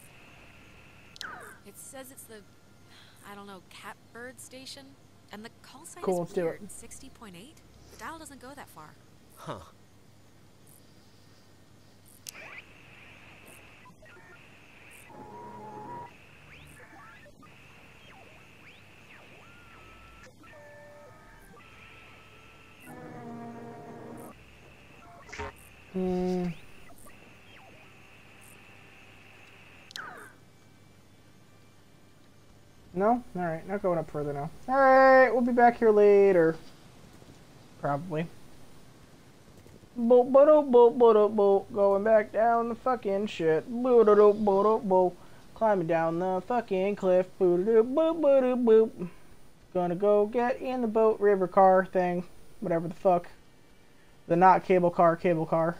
It says it's the, I don't know, Catbird Station? And the call sign Cool, is let's do weird. it. sixty point eight? The dial doesn't go that far. Huh. Hmm. No? Alright, not going up further now. Alright, we'll be back here later. Probably. Boop, boop, boop, boop, boop, going back down the fucking shit. Boop, boop, boop, boop, climbing down the fucking cliff. Boop, boop, boop, boop, boop. Gonna go get in the boat river car thing. Whatever the fuck. The not cable car, cable car.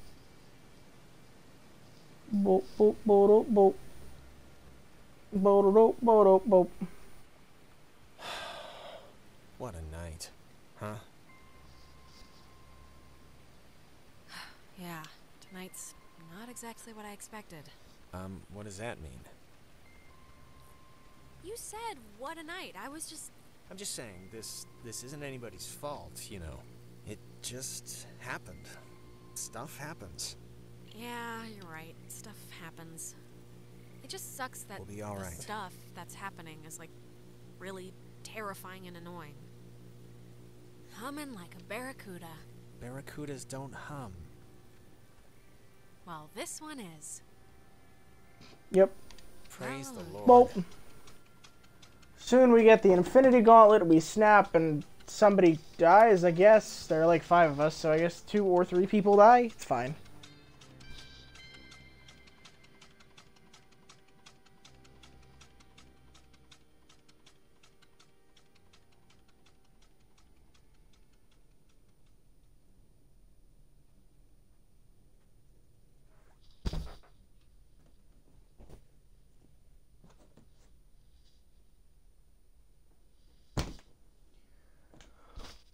Boop, boop, boop, boop. Boop, boop, boop, boop. What a night. Huh? Yeah, tonight's not exactly what I expected. Um, what does that mean? You said, what a night. I was just... I'm just saying, this this isn't anybody's fault, you know. It just happened. Stuff happens. Yeah, you're right. Stuff happens. It just sucks that We'll be all the right. stuff that's happening is, like, really terrifying and annoying. Humming like a barracuda. Barracudas don't hum. Well, this one is. Yep. Praise the Lord. Well, soon we get the Infinity Gauntlet, we snap, and somebody dies, I guess. There are like five of us, so I guess two or three people die. It's fine.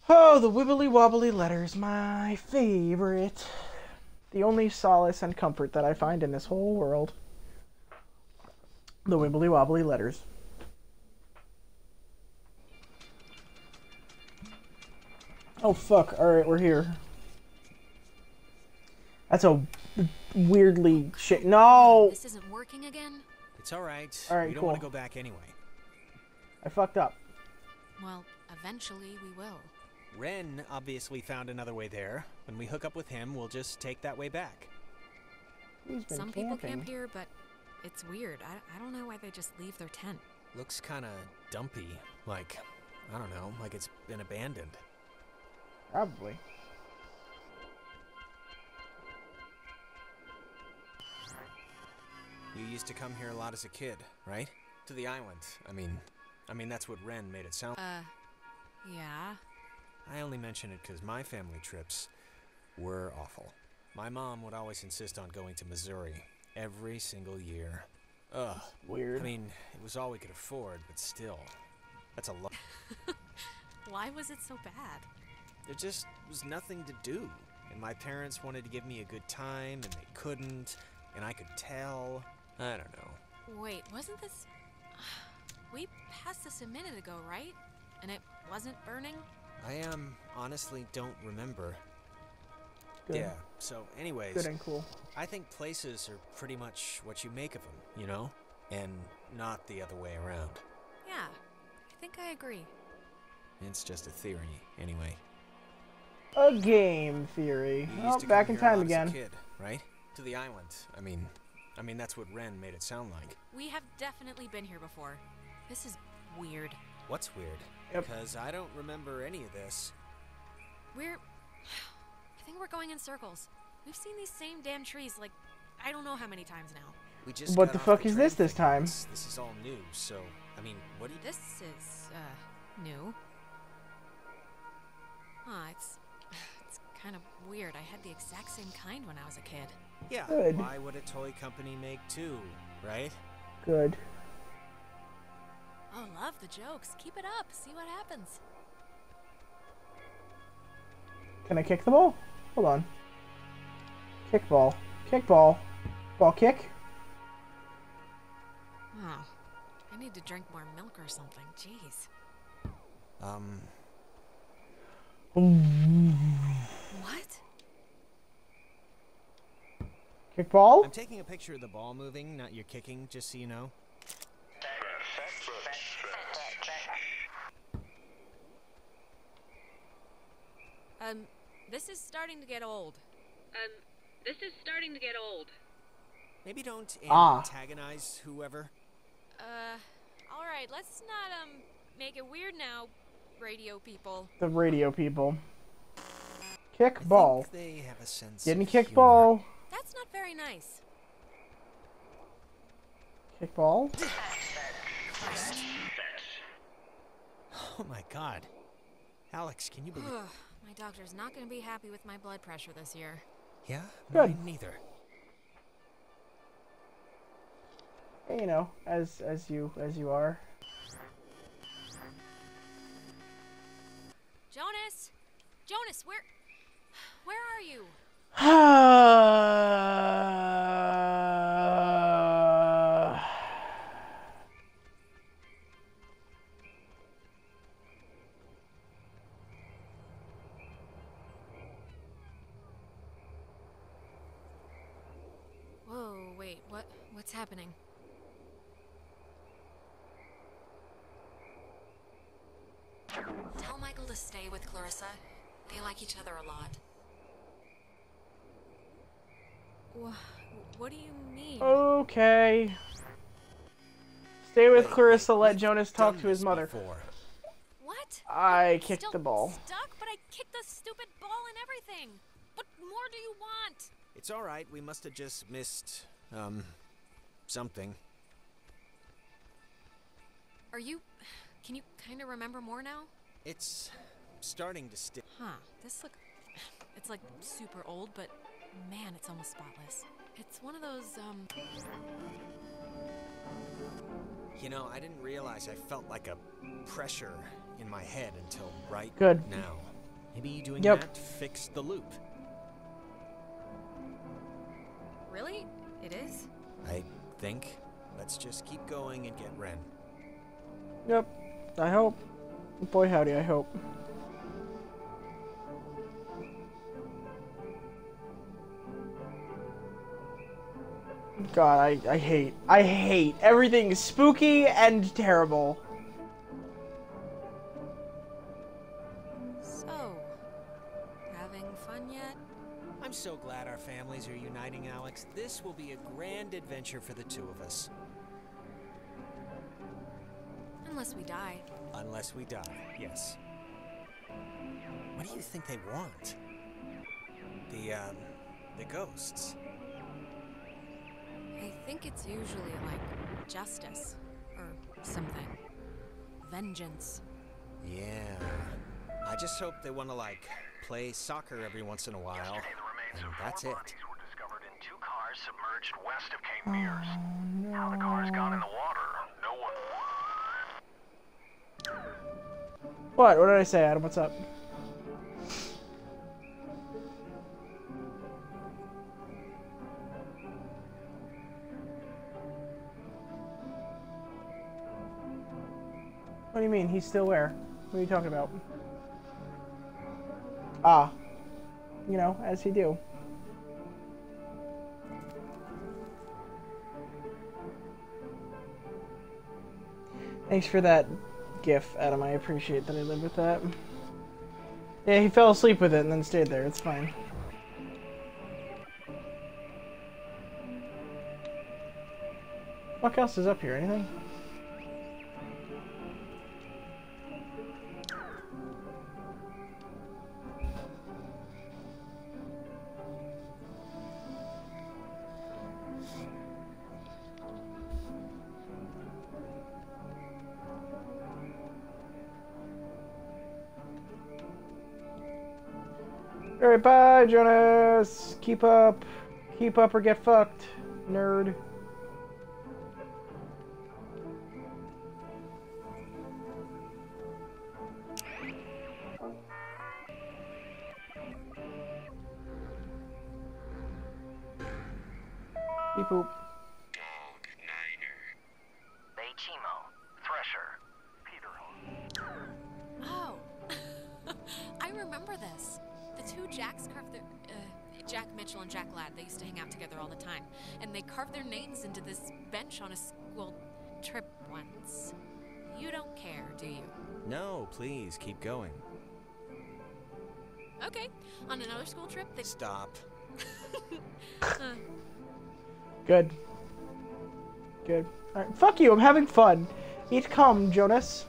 Oh, the wibbly wobbly letters, my favorite. The only solace and comfort that I find in this whole world. The wibbly wobbly letters. Oh fuck, alright, we're here. That's a weirdly shit. No! This isn't working again? It's alright. Alright, we don't cool. want to go back anyway. I fucked up. Well, eventually we will. Ren obviously found another way there. When we hook up with him, we'll just take that way back. Who's been Some camping? people camp here, but it's weird. I, I don't know why they just leave their tent. Looks kind of dumpy. Like, I don't know, like it's been abandoned. Probably. You used to come here a lot as a kid, right? To the island. I mean, I mean that's what Ren made it sound. Uh, yeah. I only mention it because my family trips were awful. My mom would always insist on going to Missouri every single year. Ugh. Weird. I mean, it was all we could afford, but still, that's a lot. Why was it so bad? There just was nothing to do. And my parents wanted to give me a good time, and they couldn't. And I could tell. I don't know. Wait, wasn't this... We passed this a minute ago, right? And it wasn't burning? I, um, honestly don't remember. Good. Yeah, so anyways... Good and cool. I think places are pretty much what you make of them, you know? And not the other way around. Yeah, I think I agree. It's just a theory, anyway. A game theory. You Oh, used to back come in here a time lot again. as a kid, right? To the island. I mean, I mean that's what Ren made it sound like. We have definitely been here before. This is weird. What's weird? Yep. Because I don't remember any of this. We're... I think we're going in circles. We've seen these same damn trees, like, I don't know how many times now. We just What got the off fuck the is train this this thing. time? This, this is all new, so, I mean, what do you... This is, uh, new. Huh, it's... It's kind of weird. I had the exact same kind when I was a kid. Yeah, Good. why would a toy company make two, right? Good. Oh, love the jokes. Keep it up. See what happens. Can I kick the ball? Hold on. Kick ball. Kick ball. Ball kick. Oh, I need to drink more milk or something. Jeez. Um... What? Kick ball? I'm taking a picture of the ball moving, not your kicking, just so you know. Um, this is starting to get old. Um, this is starting to get old. Maybe don't Ah. antagonize whoever. Uh, alright, let's not, um, make it weird now, radio people. The radio people. Kick I ball. think they have a sense Didn't of kick humor. ball. That's not very nice. Kick ball. Oh my god. Alex, can you believe... My doctor's not gonna be happy with my blood pressure this year. Yeah? Good. Mine neither. Hey, you know, as as you as you are. Jonas! Jonas, where... Where are you? Whoa, wait, what? What's happening? Tell Michael to stay with Clarissa. They like each other a lot. Wha what do you mean? Okay. Stay with Wait, Clarissa, wait, let we've Jonas talk done to his this mother. before. What? I I'm kicked still the ball. Stuck, but I kicked the stupid ball and everything. What more do you want? It's alright, we must have just missed, um, something. Are you... Can you kind of remember more now? It's starting to stick. Huh. This look... It's like super old, but man, it's almost spotless. It's one of those, um... You know, I didn't realize I felt like a pressure in my head until right Good. now. Maybe doing Yep. that fixed the loop. Really? It is? I think. Let's just keep going and get Ren. Yep. I hope. Boy howdy, I hope. God, I, I hate. I hate everything spooky and terrible. So, having fun yet? I'm so glad our families are uniting, Alex. This will be a grand adventure for the two of us. Unless we die. Unless we die, yes. What do you think they want? The, um, the ghosts. I think it's usually like justice or something. Vengeance. Yeah. I just hope they want to, like, play soccer every once in a while. And that's it. Were discovered in two cars submerged west of Cape Mears. How the cars got in the water, no one. What? What did I say, Adam? What's up? What do you mean? He's still where? What are you talking about? Ah. You know, as you do. Thanks for that gif, Adam. I appreciate that I live with that. Yeah, he fell asleep with it and then stayed there. It's fine. What else is up here? Anything? Alright, bye, Jonas! Keep up. Keep up or get fucked, nerd. Beep boop. Chemo, Thresher, Peter. Oh, I remember this. The two Jacks carved their, uh, Jack Mitchell and Jack Ladd, they used to hang out together all the time. And they carved their names into this bench on a school trip once. You don't care, do you? No, please, keep going. Okay, on another school trip, they... Stop. uh, Good. Good. Alright, fuck you, I'm having fun. Eat cum, Jonas.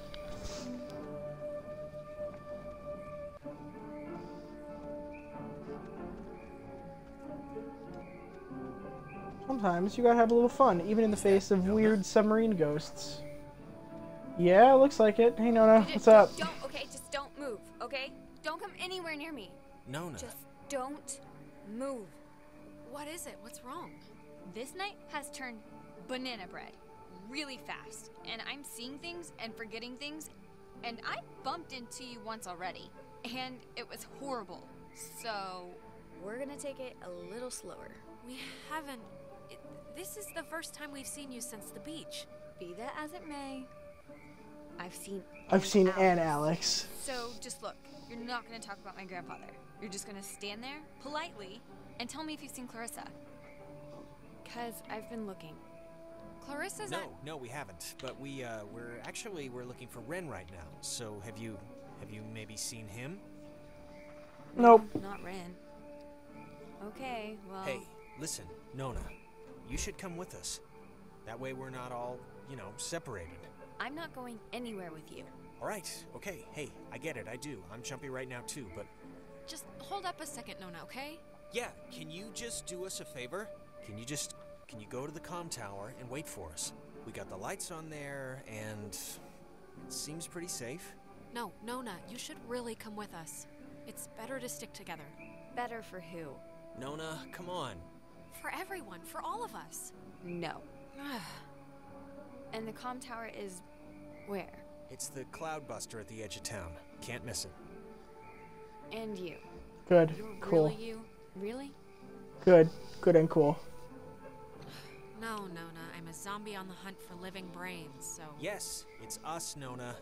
Sometimes you gotta have a little fun, even in the face of weird submarine ghosts. Yeah, looks like it. Hey, Nona, what's up? Don't, okay, just don't move, okay? Don't come anywhere near me. Nona. Just don't move. what is it? What's wrong? This night has turned banana bread really fast, and I'm seeing things and forgetting things, and I bumped into you once already, and it was horrible. So, we're gonna take it a little slower. We haven't... It, this is the first time we've seen you since the beach. Be that as it may, I've seen I've seen Ann Alex. So, just look. You're not gonna talk about my grandfather. You're just gonna stand there, politely, and tell me if you've seen Clarissa. Cause I've been looking. Clarissa's No, at... no, we haven't. But we, uh, we're actually, we're looking for Ren right now. So have you, have you maybe seen him? Nope. Not Ren. Okay, well... Hey, listen, Nona. You should come with us. That way we're not all, you know, separated. I'm not going anywhere with you. All right, okay, hey, I get it, I do. I'm jumpy right now too, but... Just hold up a second, Nona, okay? Yeah, can you just do us a favor? Can you just, can you go to the comm tower and wait for us? We got the lights on there, and it seems pretty safe. No, Nona, you should really come with us. It's better to stick together. Better for who? Nona, come on. For everyone, for all of us. No. And the comm tower is... where? It's the Cloudbuster at the edge of town. Can't miss it. And you. Good. You're Cool. Really you? Really? Good. Good and cool. No, Nona. I'm a zombie on the hunt for living brains, so... Yes, it's us, Nona.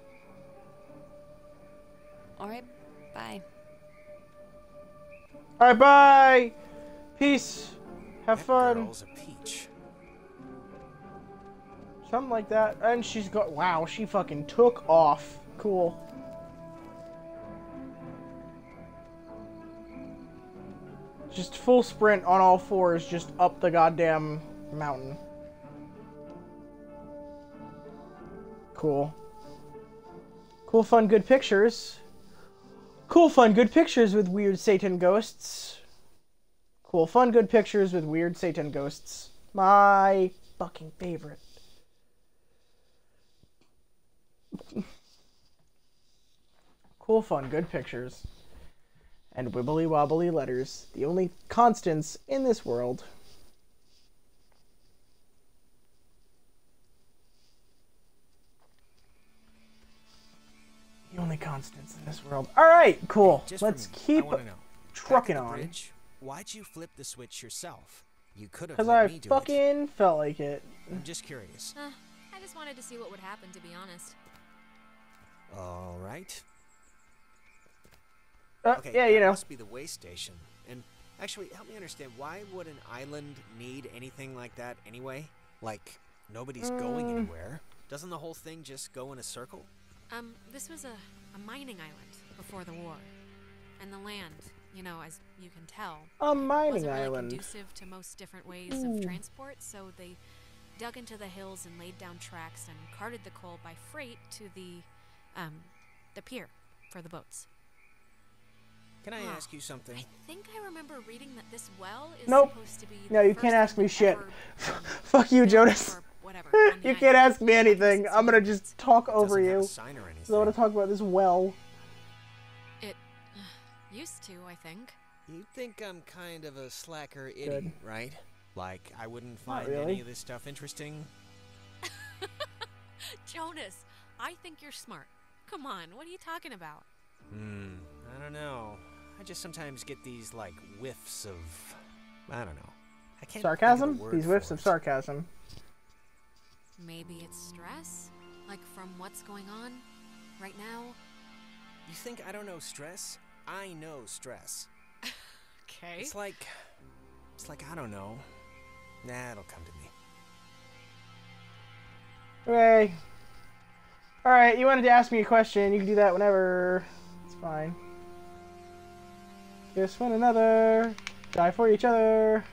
Alright, bye. Alright, bye! Peace. Have That fun. girl's a peach. Something like that. And she's got... Wow, she fucking took off. Cool. Just full sprint on all fours, just up the goddamn mountain. Cool. Cool, fun, good pictures. Cool, fun, good pictures with weird Satan ghosts. Cool, fun, good pictures with weird Satan ghosts. My fucking favorite. Cool, fun, good pictures. And wibbly wobbly letters. The only constants in this world. The only constants in this world. Alright, cool. Just Let's for me, keep I wanna know, trucking back at the on. bridge, why'd you flip the switch yourself? You could have Because let I me do fucking felt like it. it. I'm just curious. Uh, I just wanted to see what would happen, to be honest. All right. Uh, okay, yeah, that you know. must be the way station. And actually, help me understand, why would an island need anything like that anyway? Like, nobody's going Mm. anywhere. Doesn't the whole thing just go in a circle? Um, this was a, a mining island before the war. And the land, you know, as you can tell, A mining wasn't really island. conducive to most different ways Ooh. of transport, so they dug into the hills and laid down tracks and carted the coal by freight to the, um, the pier for the boats. Can I Huh. ask you something? I think I remember reading that this well is Nope. supposed to be No, the you first can't ask thing me shit. ever Fuck you, built Jonas. or whatever on the You island. can't ask me anything. I'm gonna just talk over Doesn't have you. a sign or So I want to talk about this well. It uh, used to, I think. You think I'm kind of a slacker Good. idiot, right? Like, I wouldn't Not find really. any of this stuff interesting? Jonas, I think you're smart. Come on, what are you talking about? Hmm, I don't know. I just sometimes get these, like, whiffs of... I don't know. I can't Sarcasm? think of a word These for whiffs it. of sarcasm. Maybe it's stress? Like from what's going on right now? You think I don't know stress? I know stress. Okay. It's like... It's like, I don't know. Nah, it'll come to me. Okay. Alright, you wanted to ask me a question. You can do that whenever. It's fine. Just one another. Die for each other.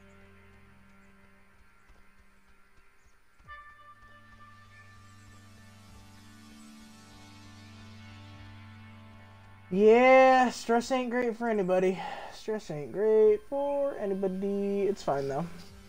Yeah, stress ain't great for anybody. Stress ain't great for anybody. It's fine though.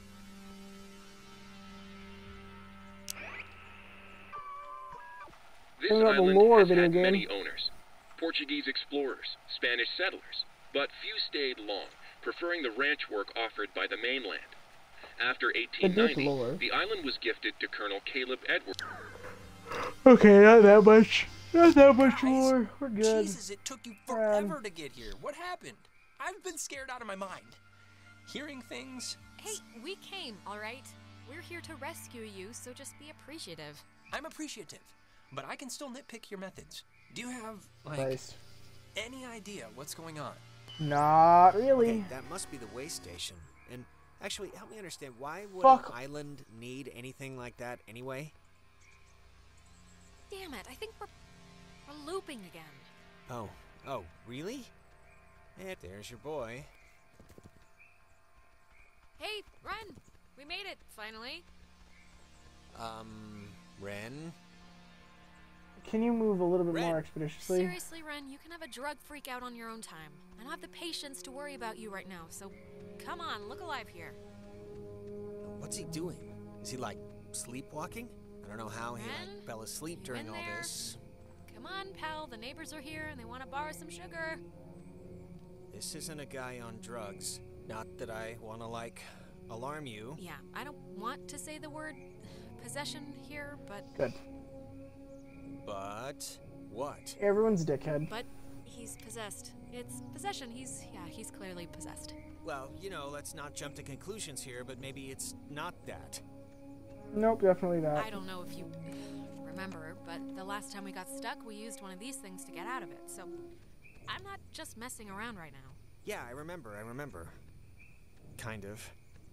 This Talking about the island lore has video had game. many owners. Portuguese explorers, Spanish settlers, but few stayed long, preferring the ranch work offered by the mainland. After eighteen ninety, lore. the island was gifted to Colonel Caleb Edwards. Okay, not that much. Not that much more. We're good. Jesus, it took you forever to get here. What happened? I've been scared out of my mind. Hearing things. Hey, we came, all right? We're here to rescue you, so just be appreciative. I'm appreciative, but I can still nitpick your methods. Do you have, like, Nice. any idea what's going on? Not really. Okay, that must be the way station. And actually, help me understand, why would Fuck. an island need anything like that anyway? Damn it, I think we're, we're looping again. Oh, oh, really? Eh, there's your boy. Hey, run! We made it, finally. Um, Ren? Can you move a little bit Ren. more expeditiously? Seriously, Ren, you can have a drug freak out on your own time. I don't have the patience to worry about you right now, so come on, look alive here. What's he doing? Is he, like, sleepwalking? I don't know how he, Ren? like, fell asleep You during in all there? this. Come on, pal, the neighbors are here and they want to borrow some sugar. This isn't a guy on drugs. Not that I want to, like, alarm you. Yeah, I don't want to say the word possession here, but... Good. But what? Everyone's a dickhead. But he's possessed. It's possession. He's, yeah, he's clearly possessed. Well, you know, let's not jump to conclusions here, but maybe it's not that. Nope, definitely that. I don't know if you remember, but the last time we got stuck, we used one of these things to get out of it, so I'm not just messing around right now. Yeah, I remember, I remember. Kind of.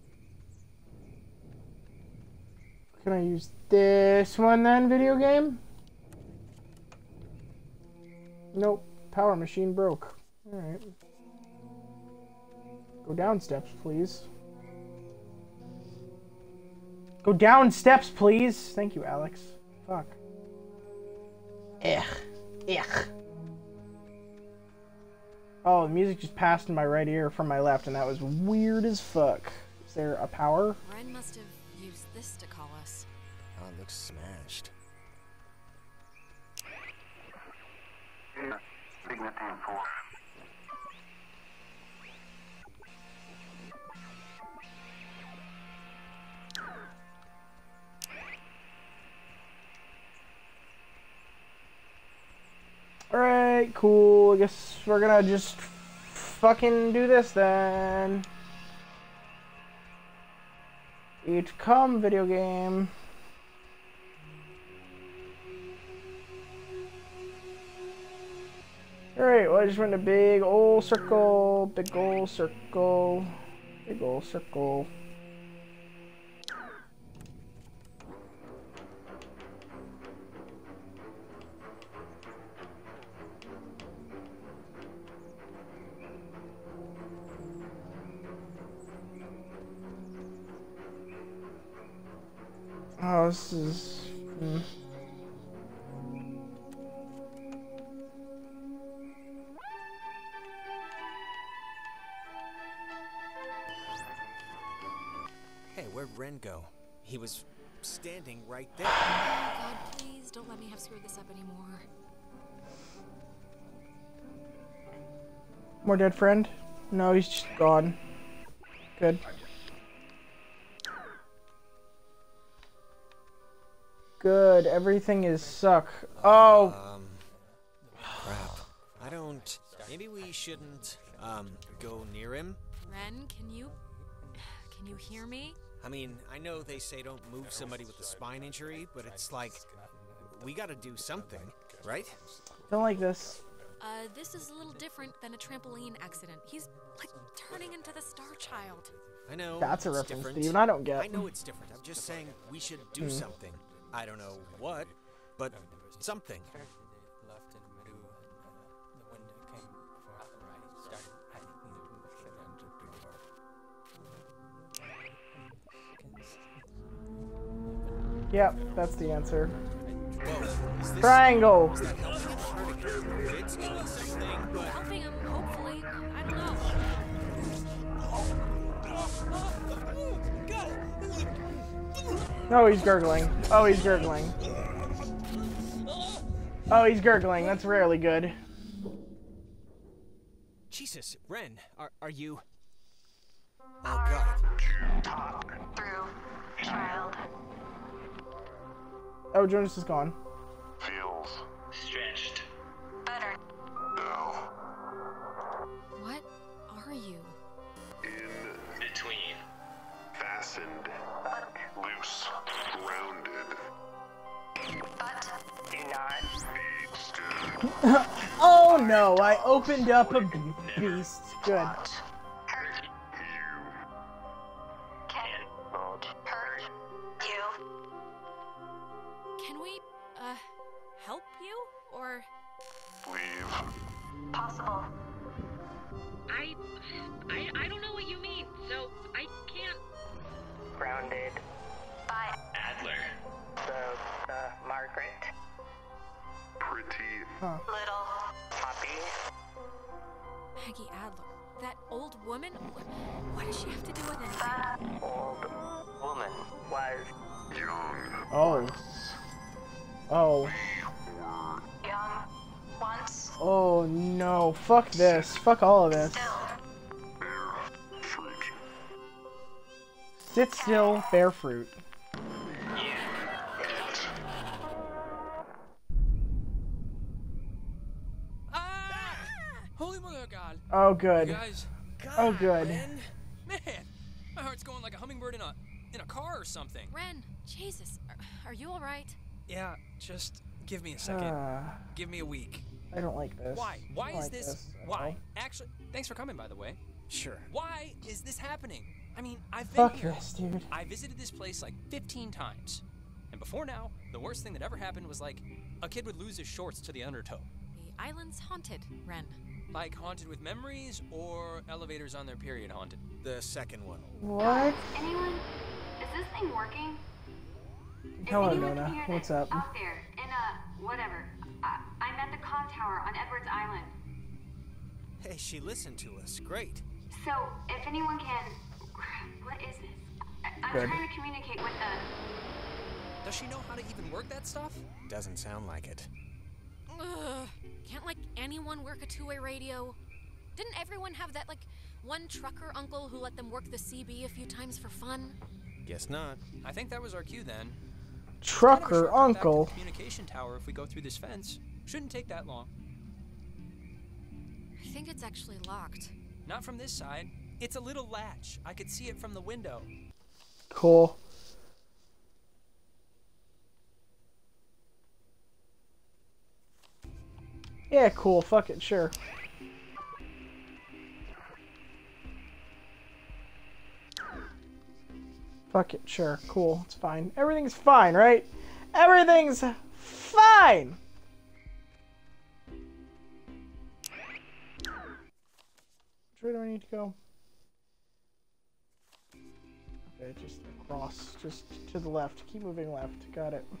Can I use this one then, video game? Nope, power machine broke. Alright. Go down steps, please. Go down steps, please! Thank you, Alex. Fuck. Ugh. Ugh. Oh, the music just passed in my right ear from my left, and that was weird as fuck. Is there a power? Ren must have used this to call us. Oh, it looks smashed. Sigma ten four. Alright, cool. I guess we're gonna just fucking do this then. Each come, video game. Alright, well I just went a big ol' circle, big ol' circle, big ol' circle. Oh, this is... Hmm. Hey, where'd Ren go? He was standing right there. God, please don't let me have screwed this up anymore. More dead friend? No, he's just gone. Good. Good, everything is suck. Oh! Um, crap. I don't... Maybe we shouldn't, um, go near him? Ren, can you... Can you hear me? I mean, I know they say don't move somebody with a spine injury, but it's like... We gotta do something, right? Don't like this. Uh, this is a little different than a trampoline accident. He's, like, turning into the Star Child. I know. That's a it's reference, different. Steve, I don't get. I know it's different. I'm just saying we should do Hmm. something. I don't know what, but something. Yep, that's the answer. Whoa, is this, Triangle! is that helping him? It's doing something, but... Helping him, hopefully. I don't know. Oh, he's gurgling. Oh, he's gurgling. Oh, he's gurgling. That's rarely good. Jesus, Ren, are, are you... Oh, God. Talk through, child. Oh, Jonas is gone. Feels stretched. Better. No. What are you? In between. Fastened. Loose. Grounded. But do not Be still. Oh no, I opened up a be- beast. Good. hurt You can not. hurt you. Can we, uh, help you? Or... Leave. Possible. I, I, I don't know what you mean, so I can't. Grounded by Adler. the uh, Margaret. Pretty. Huh. Little puppy. Maggie Adler. That old woman? What, what does she have to do with anything? That old woman was Young. Oh. Oh. young once. Oh no. Fuck this. Fuck all of this. Still Bear. Fruit. Sit still, bear fruit. Ah! Oh Holy mother of God. Oh, good. You guys. God, oh, good. Ren. Man, my heart's going like a hummingbird in a in a car or something. Ren, Jesus, are, are you all right? Yeah, just give me a second. Uh, give me a week. I don't like this. Why? Why is like this? this Why? Actually, thanks for coming, by the way. Sure. Why is this happening? I mean, I've been Fuck here. this, dude. I visited this place like fifteen times. And before now, the worst thing that ever happened was like a kid would lose his shorts to the undertow. The island's haunted, Ren. Like haunted with memories or elevators on their period haunted? The second one. What? Anyone? Is this thing working? Hello, Nona. What's up? Out there, in a whatever. I, I'm at the comm tower on Edwards Island. Hey, she listened to us. Great. So, if anyone can, what is this? I, I'm Good. trying to communicate with the. Does she know how to even work that stuff? Doesn't sound like it. Ugh. Can't like anyone work a two-way radio? Didn't everyone have that like one trucker uncle who let them work the C B a few times for fun? Guess not. I think that was our cue then. Trucker kind of uncle. Back to the communication tower if we go through this fence. Shouldn't take that long. I think it's actually locked. Not from this side. It's a little latch. I could see it from the window. Cool. Yeah, cool. Fuck it, sure. Fuck it, sure. Cool. It's fine. Everything's fine, right? Everything's fine! Which way do I need to go? Okay, just across. Just to the left. Keep moving left. Got it.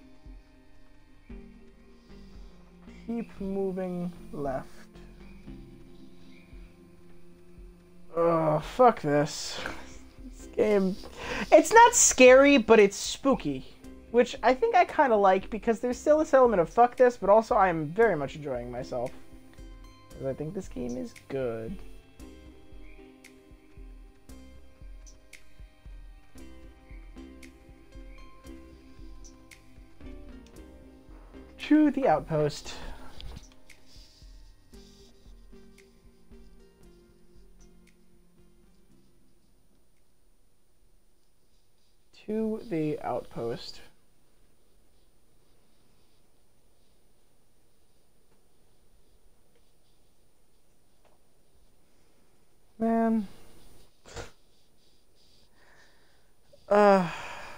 Keep moving left. Ugh, fuck this. This game... It's not scary, but it's spooky. Which I think I kind of like, because there's still this element of fuck this, but also I am very much enjoying myself. Because I think this game is good. To the outpost. To the outpost. Man. Uh.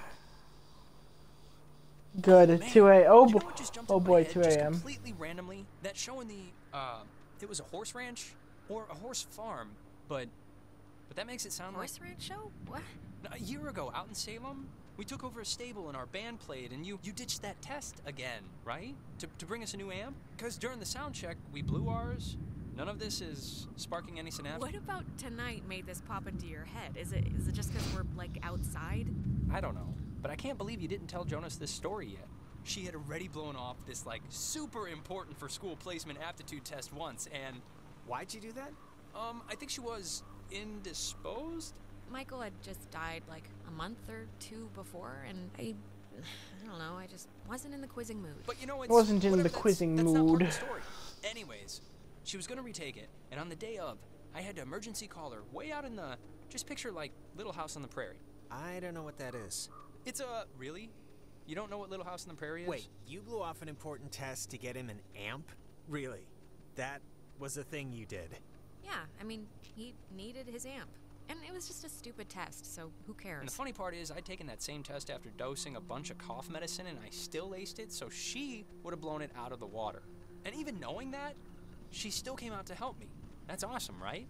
Good. Oh, man. two A. Oh, You know bo what just jumped oh in my boy, head two just A M Completely randomly, that show in the, uh, it was a horse ranch or a horse farm, but, but that makes it sound Horse like ranch show? What? a year ago out in Salem. We took over a stable and our band played, and you you ditched that test again, right? To to bring us a new amp? Because during the sound check, we blew ours. None of this is sparking any synapses. What about tonight made this pop into your head? Is it is it just because we're like outside? I don't know, but I can't believe you didn't tell Jonas this story yet. She had already blown off this like super important for school placement aptitude test once, and why'd you do that? Um, I think she was indisposed. Michael had just died like a month or two before, and I, I don't know, I just wasn't in the quizzing mood. But you know, it's wasn't in the that's, quizzing that's not part of mood. the story. Anyways, she was gonna retake it, and on the day of, I had to emergency call her way out in the, just picture like Little House on the Prairie. I don't know what that is. It's a, really? You don't know what Little House on the Prairie is? Wait, you blew off an important test to get him an amp? Really? That was a thing you did? Yeah, I mean, he needed his amp. And it was just a stupid test, so who cares? And the funny part is, I'd taken that same test after dosing a bunch of cough medicine, and I still aced it, so she would have blown it out of the water. And even knowing that, she still came out to help me. That's awesome, right?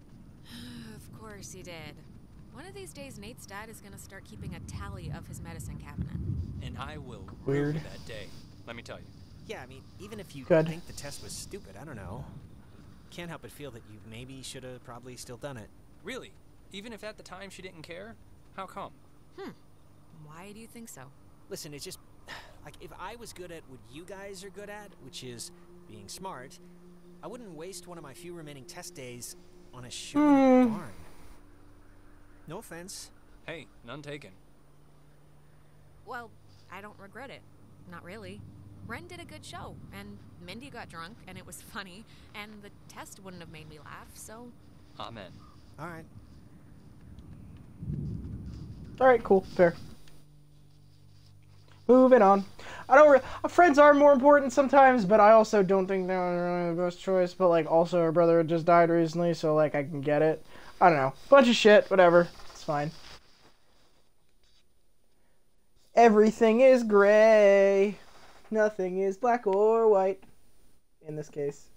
Of course he did. One of these days, Nate's dad is gonna start keeping a tally of his medicine cabinet. And I will Weird. rue that day, let me tell you. Yeah, I mean, even if you Good. think the test was stupid, I don't know. Can't help but feel that you maybe should have probably still done it. Really? Even if at the time she didn't care? How come? Hmm. Why do you think so? Listen, it's just, like, if I was good at what you guys are good at, which is being smart, I wouldn't waste one of my few remaining test days on a show in a barn. No offense. Hey, none taken. Well, I don't regret it. Not really. Ren did a good show, and Mindy got drunk, and it was funny, and the test wouldn't have made me laugh, so... Amen. All right. All right, cool, fair. Moving on. I don't. Re friends are more important sometimes, but I also don't think they're really the best choice. But like, also her brother just died recently, so like I can get it. I don't know. Bunch of shit. Whatever. It's fine. Everything is gray. Nothing is black or white. In this case.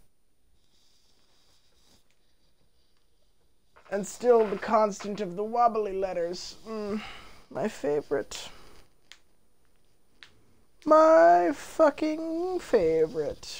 And still the constant of the wobbly letters. Mm, my favorite. My fucking favorite.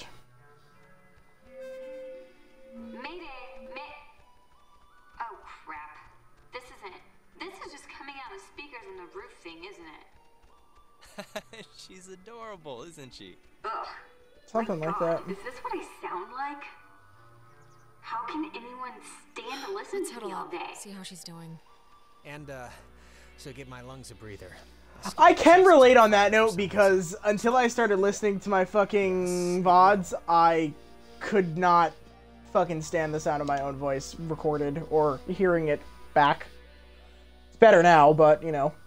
Mayday! May oh crap. This isn't it. This is just coming out of speakers in the roof thing, isn't it? She's adorable, isn't she? Ugh. Something like that. Is this what I sound like? How can anyone stand to listen Let's to huddle me all up, day? see how she's doing. And, uh, so give my lungs a breather. I can relate on that note because until I started listening to my fucking V O Ds, I could not fucking stand the sound of my own voice recorded or hearing it back. It's better now, but, you know.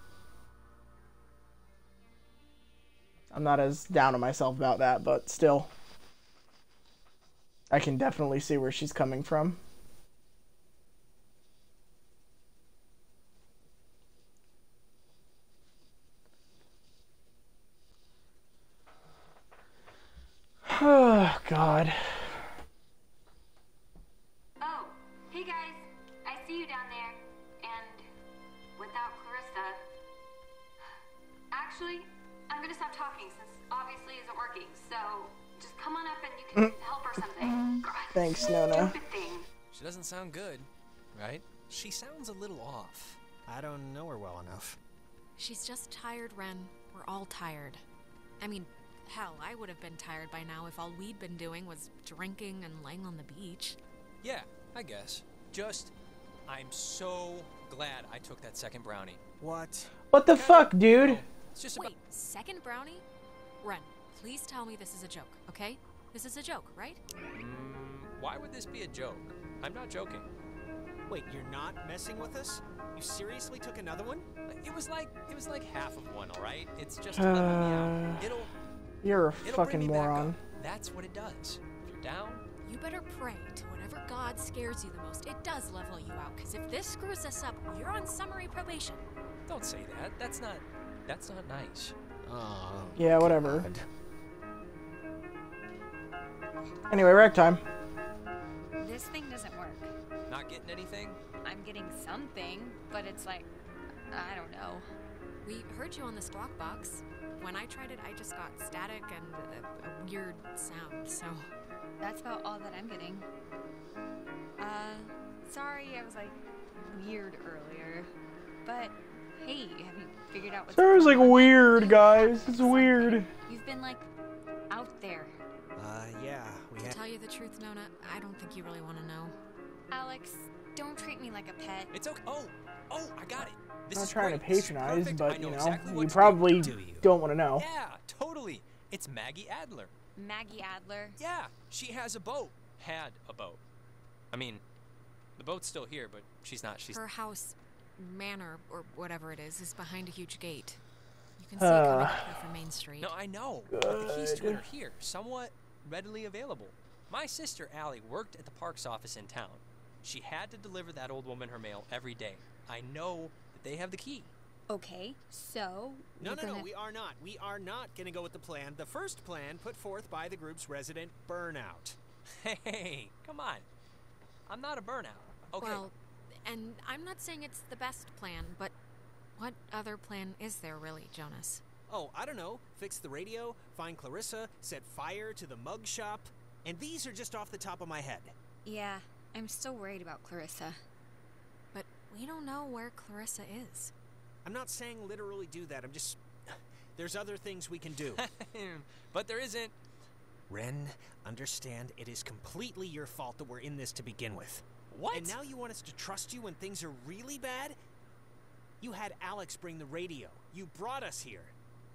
I'm not as down on myself about that, but still. I can definitely see where she's coming from. Oh, God. Oh, hey guys. I see you down there. And without Clarissa. Actually, I'm gonna stop talking since obviously it isn't working. So just come on up and you can help or something. God, Thanks, Nona. stupid thing. She doesn't sound good, right? She sounds a little off. I don't know her well enough. She's just tired, Ren. We're all tired. I mean, hell, I would have been tired by now if all we'd been doing was drinking and laying on the beach. Yeah, I guess. Just, I'm so glad I took that second brownie. What? What the fuck, dude? It's just Wait, second brownie? Ren, please tell me this is a joke, okay? This is a joke, right? Mm, why would this be a joke? I'm not joking. Wait, you're not messing with us? You seriously took another one? It was like, it was like half of one, all right? It's just to level me out. It'll, You're a it'll fucking bring me back moron. up. That's what it does. If you're down, You better pray to whatever god scares you the most. It does level you out, because if this screws us up, you're on summary probation. don't say that. That's not, that's not nice. Oh. Yeah, whatever. Anyway, rec time. This thing doesn't work. Not getting anything? I'm getting something, but it's like, I don't know. We heard you on the squawk box. When I tried it, I just got static and a, a weird sound, so... That's about all that I'm getting. Uh, sorry I was like weird earlier, but hey, have you figured out what's Sarah's like going on? weird, guys. It's weird. You've been like out there. Uh, yeah, we To had... tell you the truth, Nona, I don't think you really want to know. Alex, don't treat me like a pet. It's okay. Oh, oh, I got it. This I'm not is trying great. to This is patronize, perfect. but I know you know, exactly what you to probably do. Do you? don't want to know. Yeah, totally. It's Maggie Adler. Maggie Adler? Yeah, she has a boat. Had a boat. I mean, the boat's still here, but she's not. She's Her house, manor, or whatever it is, is behind a huge gate. You can see it Uh. coming up here from Main Street. No, I know. But the keys to it Good. are here, somewhat readily available. My sister Allie worked at the parks office in town. She had to deliver that old woman her mail every day. I know that they have the key. Okay, so No, you're no, no, gonna- we are not. We are not going to go with the plan. The first plan put forth by the group's resident Burnout. Hey, come on. I'm not a burnout. Okay. Well, and I'm not saying it's the best plan, but what other plan is there really, Jonas? Oh, I don't know. Fix the radio, find Clarissa, set fire to the mug shop. And these are just off the top of my head. Yeah, I'm still worried about Clarissa. But we don't know where Clarissa is. I'm not saying literally do that. I'm just... There's other things we can do. But there isn't. Ren, understand it is completely your fault that we're in this to begin with. What? And now you want us to trust you when things are really bad? You had Alex bring the radio. You brought us here.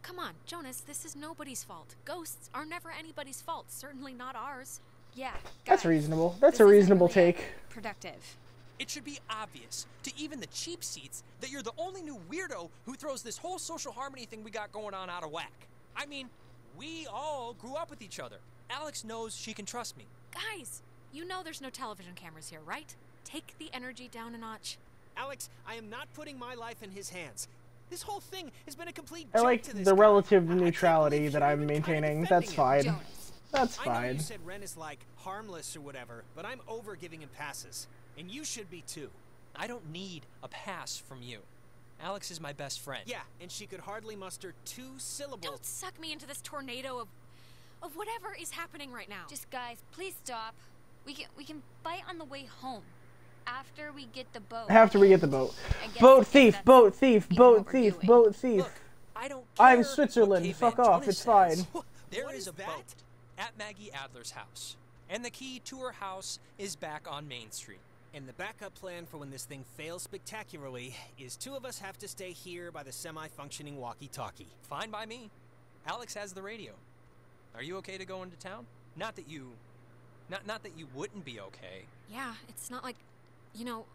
come on, Jonas, this is nobody's fault. Ghosts are never anybody's fault, certainly not ours. Yeah, That's reasonable. That's a reasonable take. Productive. It should be obvious to even the cheap seats that you're the only new weirdo who throws this whole social harmony thing we got going on out of whack. I mean, we all grew up with each other. Alex knows she can trust me. Guys, you know there's no television cameras here, right? Take the energy down a notch. Alex, I am not putting my life in his hands. This whole thing has been a complete I joke like to this the guy. relative neutrality that I'm maintaining. That's fine. Jonas. That's I know fine. you said Ren is like harmless or whatever, but I'm over giving him passes. And you should be too. I don't need a pass from you. Alex is my best friend. Yeah, and she could hardly muster two syllables. Don't suck me into this tornado of of whatever is happening right now. Just guys, please stop. We can we can fight on the way home. After we get the boat. After we get the boat. I guess Boat I thief, guess boat thief, even boat what we're thief, doing. boat thief. Look, I don't I'm care Switzerland. what Fuck Caveman off. Jonas It's fine. says. There What is is a that? boat at Maggie Adler's house. And the key to her house is back on Main Street. And the backup plan for when this thing fails spectacularly is two of us have to stay here by the semi-functioning walkie-talkie. Fine by me. Alex has the radio. Are you okay to go into town? Not that you... Not, not that you wouldn't be okay. Yeah, it's not like, you know,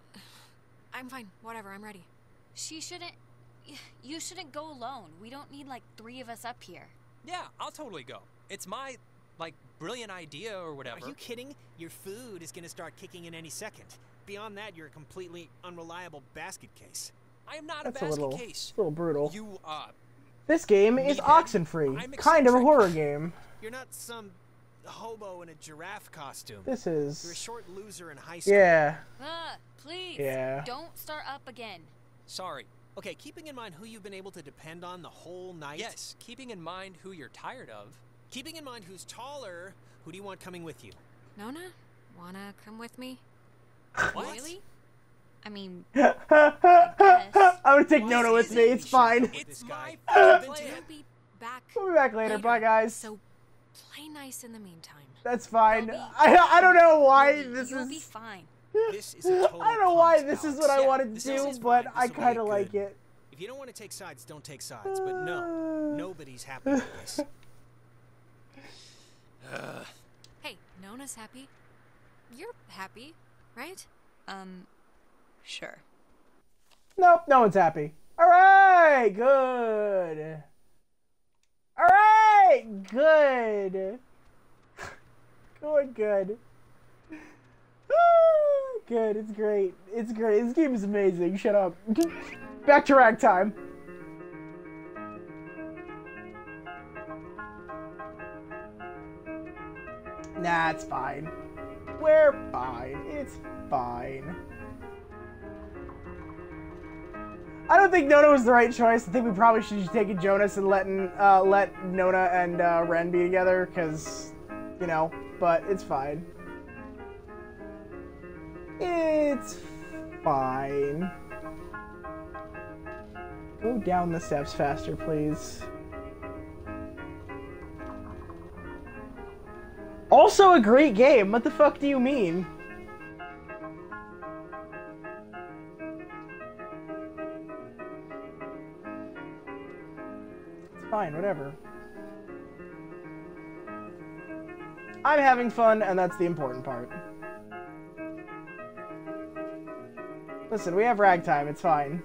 I'm fine. Whatever, I'm ready. She shouldn't. You shouldn't go alone. We don't need like three of us up here. Yeah, I'll totally go. It's my, like, brilliant idea or whatever. Are you kidding? Your food is gonna start kicking in any second. Beyond that, you're a completely unreliable basket case. I am not That's a a basket little, case. a little brutal. You, uh... This game is Meathead. Oxenfree. I'm Kind of a eccentric. horror game. You're not some hobo in a giraffe costume. This is... You're a short loser in high school. Yeah. Uh, please. Yeah. Don't start up again. Sorry. Okay, keeping in mind who you've been able to depend on the whole night. Yes, keeping in mind who you're tired of. Keeping in mind who's taller, who do you want coming with you? Nona, wanna come with me? What? Really? I mean, I'm gonna take Why Nona with is me. it It's you fine. should go with this guy? We'll be back. We'll be back later. Bye, guys. So play nice in the meantime. That's fine. I I don't know why this you'll is. be fine. This is a total I don't know why punt, this is Alex. what I Yeah, wanted this to is do, fine. but This I will be kind of like good. it. If you don't want to take sides, don't take sides. But no, nobody's happy with this. Uh, Hey, Nona's happy. You're happy, right? Um, sure. Nope, no one's happy. All right, good. All right, good. Going good. Ah, good, it's great. It's great. This game is amazing. Shut up. Back to ragtime. Nah, it's fine. We're fine. It's fine. I don't think Nona was the right choice. I think we probably should have taken Jonas and letting uh, let Nona and uh, Ren be together, because, you know, but it's fine. It's fine. Go down the steps faster, please. Also a great game. What the fuck do you mean? It's fine, whatever. I'm having fun, and that's the important part. Listen, we have ragtime, it's fine.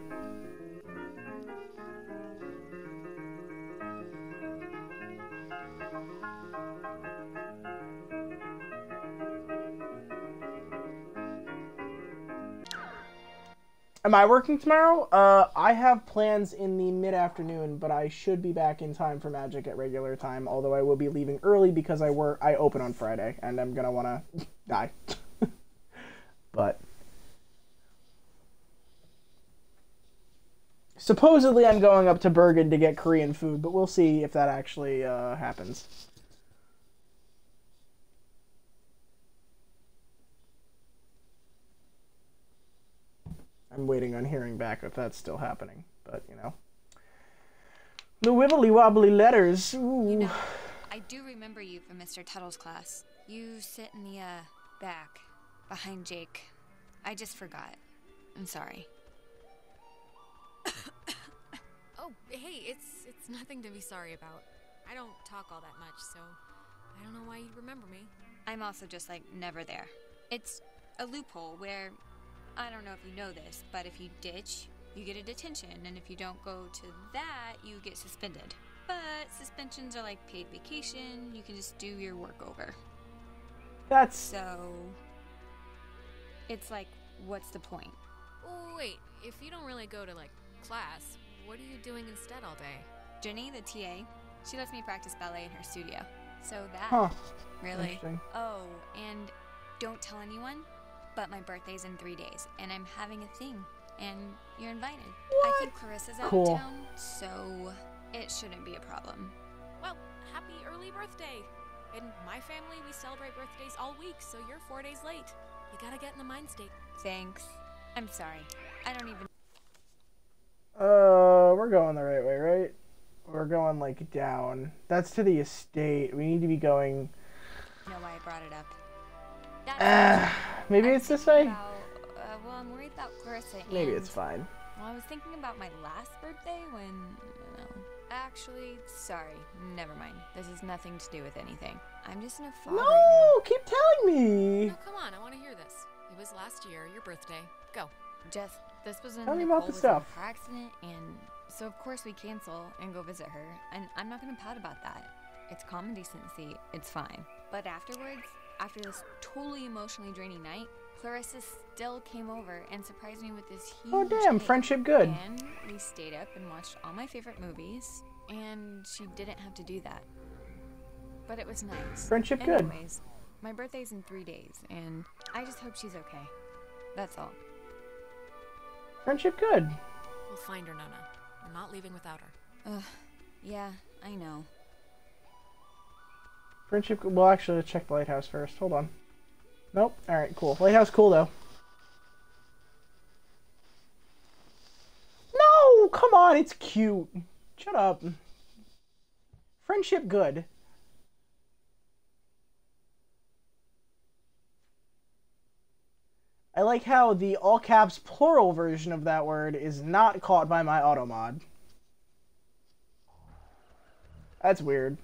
Am I working tomorrow? Uh, I have plans in the mid-afternoon, but I should be back in time for Magic at regular time, although I will be leaving early because I work I open on Friday, and I'm gonna wanna die. But supposedly I'm going up to Bergen to get Korean food, but we'll see if that actually uh, happens. I'm waiting on hearing back if that's still happening, but you know. The wibbly wobbly letters. Ooh. You know, I do remember you from Mister Tuttle's class. You sit in the, uh, back, behind Jake. I just forgot. I'm sorry. Oh, hey, it's it's nothing to be sorry about. I don't talk all that much, so I don't know why you'd remember me. I'm also just, like, never there. It's a loophole where, I don't know if you know this, but if you ditch, you get a detention, and if you don't go to that, you get suspended. But suspensions are like paid vacation, you can just do your work over. That's... So... It's like, what's the point? Oh, wait, if you don't really go to, like, class, what are you doing instead all day? Jenny, the T A, she lets me practice ballet in her studio. So that... Huh. Really? Oh, and don't tell anyone, but my birthday's in three days, and I'm having a thing, and you're invited. What? I think Clarissa's out cool. of town, so it shouldn't be a problem. Well, happy early birthday! In my family, we celebrate birthdays all week, so you're four days late. You gotta get in the mind state. Thanks. I'm sorry. I don't even... Uh, we're going the right way, right? We're going, like, down. That's to the estate. We need to be going... know why I brought it up. Uh, maybe I'm it's this way? About, uh, well, I'm worried about Clarissa. Maybe and, it's fine. Well, I was thinking about my last birthday when, you know, actually, sorry, never mind. This has nothing to do with anything. I'm just in a fog No, right now. keep telling me. No, come on, I want to hear this. It was last year, your birthday. Go. Just, this was when Tell me Nicole about the was stuff. in a car accident, and so of course we cancel and go visit her, and I'm not gonna pout about that. It's common decency. It's fine. But afterwards, after this totally emotionally draining night, Clarissa still came over and surprised me with this huge Oh, damn, cake. friendship good. And we stayed up and watched all my favorite movies, and she didn't have to do that. But it was nice. Friendship good. Anyways, my birthday's in three days, and I just hope she's okay. That's all. Friendship good. We'll find her, Nona. We're not leaving without her. Ugh, yeah, I know. Friendship, well, actually, let's check the lighthouse first. Hold on. Nope. Alright, cool. Lighthouse cool, though. No! Come on, it's cute. Shut up. Friendship good. I like how the all caps plural version of that word is not caught by my auto mod. That's weird.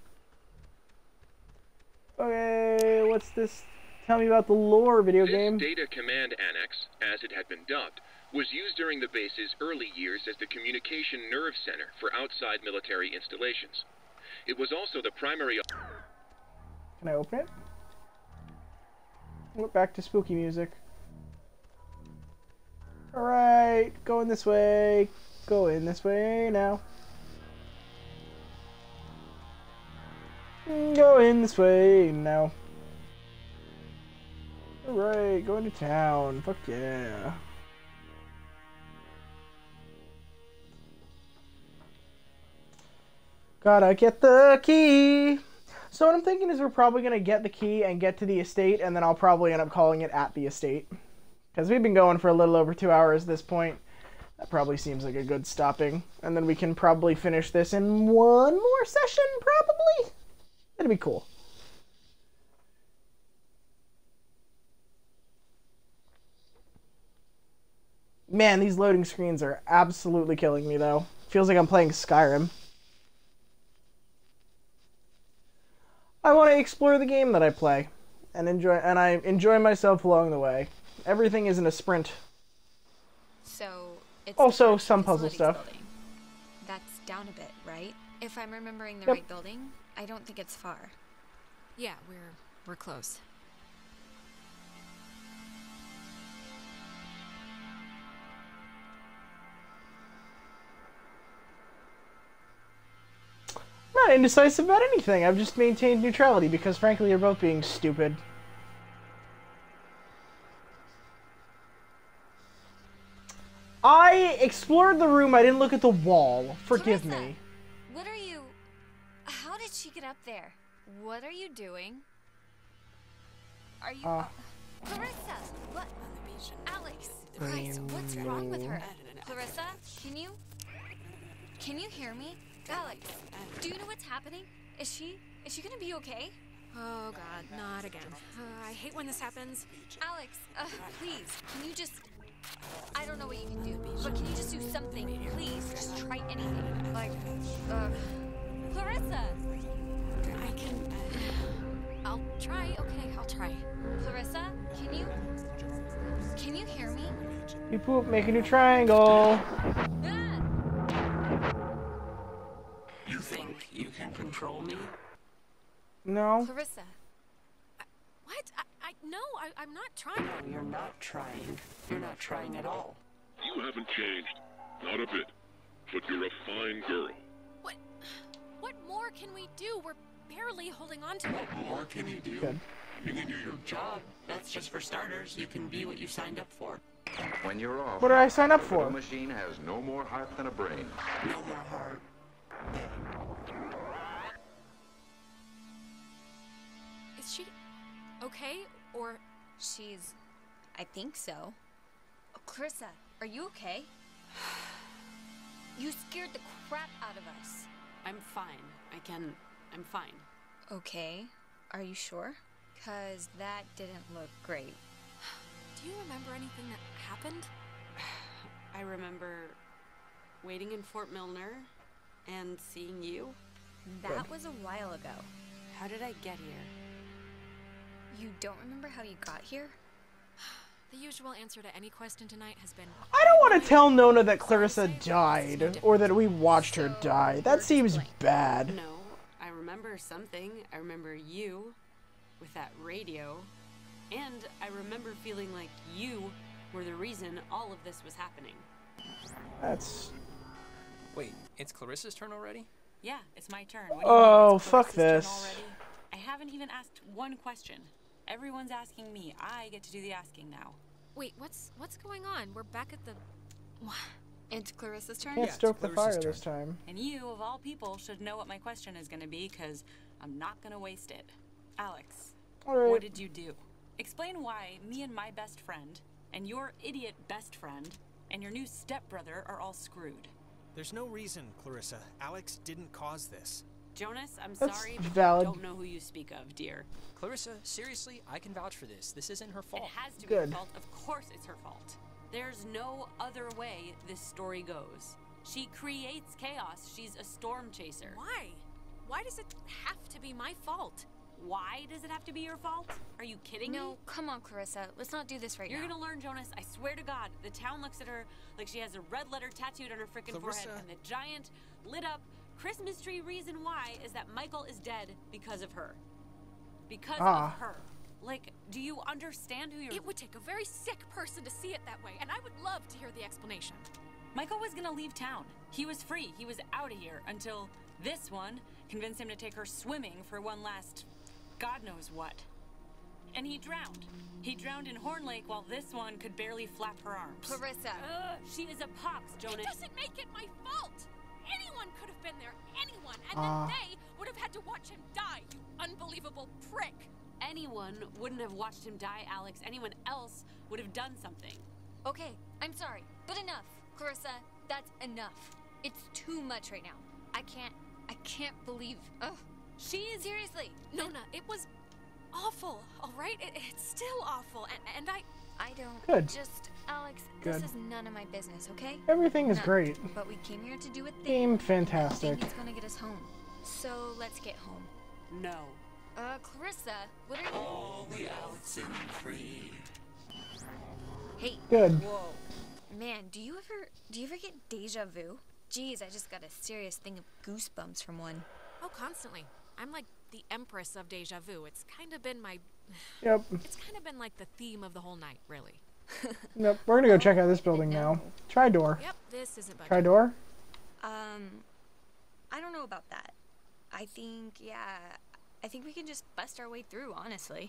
Okay, what's this? Tell me about the lore video this game. This Data Command Annex, as it had been dubbed, was used during the base's early years as the communication nerve center for outside military installations. It was also the primary... Can I open it? Look, back to spooky music. Alright, going this way. Going this way now. Going this way now. Alright, going to town. Fuck yeah. Gotta get the key. So what I'm thinking is we're probably going to get the key and get to the estate, and then I'll probably end up calling it at the estate. Because we've been going for a little over two hours at this point. That probably seems like a good stopping. And then we can probably finish this in one more session, probably? That'd be cool. Man, these loading screens are absolutely killing me, though. Feels like I'm playing Skyrim. I want to explore the game that I play, and enjoy, and I enjoy myself along the way. Everything isn't a sprint. So it's also some puzzle stuff. Building. That's down a bit, right? If I'm remembering the Yep. right building, I don't think it's far. Yeah, we're we're close. I'm not indecisive about anything. I've just maintained neutrality because, frankly, you're both being stupid. I explored the room. I didn't look at the wall. Forgive Clarissa, me. What are you... How did she get up there? What are you doing? Are you... Uh, Clarissa! What? Alex! Christ, what's wrong with her? Clarissa, can you... Can you hear me? Alex, do you know what's happening? Is she... Is she gonna be okay? Oh god, not again. Uh, I hate when this happens. Alex, uh, please, can you just... I don't know what you can do, but can you just do something? Please, just try anything. Like, uh... Clarissa! I can... Uh, I'll try. Okay, I'll try. Clarissa, can you... Can you hear me? Beep boop, make a new triangle. You think you can control me? No. Clarissa. I, what? I, I... No, I, I'm not trying. No, you're not trying. You're not trying at all. You haven't changed. Not a bit. But you're a fine girl. What... What more can we do? We're barely holding on to it. What more can you do? Good. You can do your job. That's just for starters. You can be what you signed up for. When you're off, What did I sign up for? the machine has no more heart than a brain. No more heart. Is she okay? Or... She's... I think so. Oh, Clarissa, are you okay? You scared the crap out of us. I'm fine. I can... I'm fine. Okay. Are you sure? Because that didn't look great. Do you remember anything that happened? I remember waiting in Fort Milner and seeing you. That was a while ago. How did I get here? You don't remember how you got here? The usual answer to any question tonight has been... I don't want to tell Nona that Clarissa died, or that we watched her die. That seems bad. No, I remember something. I remember you with that radio. And I remember feeling like you were the reason all of this was happening. That's... Wait, it's Clarissa's turn already? Yeah, it's my turn. What do you Oh, mean it's fuck Clarissa's this. turn already? I haven't even asked one question. Everyone's asking me. I get to do the asking now. Wait, what's what's going on? We're back at the... It's Clarissa's turn? Can't Yeah, stoke it's the Clarissa's fire turn. this time. And you, of all people, should know what my question is going to be, because I'm not going to waste it. Alex, Alright. what did you do? Explain why me and my best friend, and your idiot best friend, and your new stepbrother are all screwed. There's no reason, Clarissa. Alex didn't cause this. Jonas, I'm That's sorry, but valid. I don't know who you speak of, dear. Clarissa, seriously, I can vouch for this. This isn't her fault. It has to be Good. her fault. Of course it's her fault. There's no other way this story goes. She creates chaos. She's a storm chaser. Why? Why does it have to be my fault? Why does it have to be your fault? Are you kidding me? No, come on, Clarissa. Let's not do this right You're now. gonna learn, Jonas. I swear to God. The town looks at her like she has a red letter tattooed on her frickin' forehead. Clarissa. And the giant, lit up Christmas tree reason why is that Michael is dead because of her. Because Ah. of her. Like, do you understand who you're... It would take a very sick person to see it that way, and I would love to hear the explanation. Michael was gonna leave town. He was free. He was out of here until this one convinced him to take her swimming for one last God knows what. And he drowned. He drowned in Horn Lake while this one could barely flap her arms. Clarissa. Ugh, she is a pox, Jonas. It doesn't make it my fault. Anyone could have been there. Anyone. And Ah. then they would have had to watch him die, you unbelievable prick. Anyone wouldn't have watched him die, Alex. Anyone else would have done something. Okay, I'm sorry, but enough. Clarissa, that's enough. It's too much right now. I can't, I can't believe, ugh. She is... Seriously. Nona, it was awful, all right? It, it's still awful, and, and I... I don't... Good. Just, Alex, Good. this is none of my business, okay? Everything is None. great. But we came here to do a thing. Game I fantastic. think it's gonna get us home. So, let's get home. No. Uh, Clarissa, what are you... All the Alex in free. Hey. Good. Whoa. Man, do you ever, do you ever get deja vu? Jeez, I just got a serious thing of goosebumps from one. Oh, constantly. I'm like the empress of deja vu. It's kind of been my... Yep. It's kind of been like the theme of the whole night, really. Yep. We're gonna go check out this building now. Try door. Yep, this isn't budget. Try door. Um, I don't know about that. I think, yeah, I think we can just bust our way through, honestly.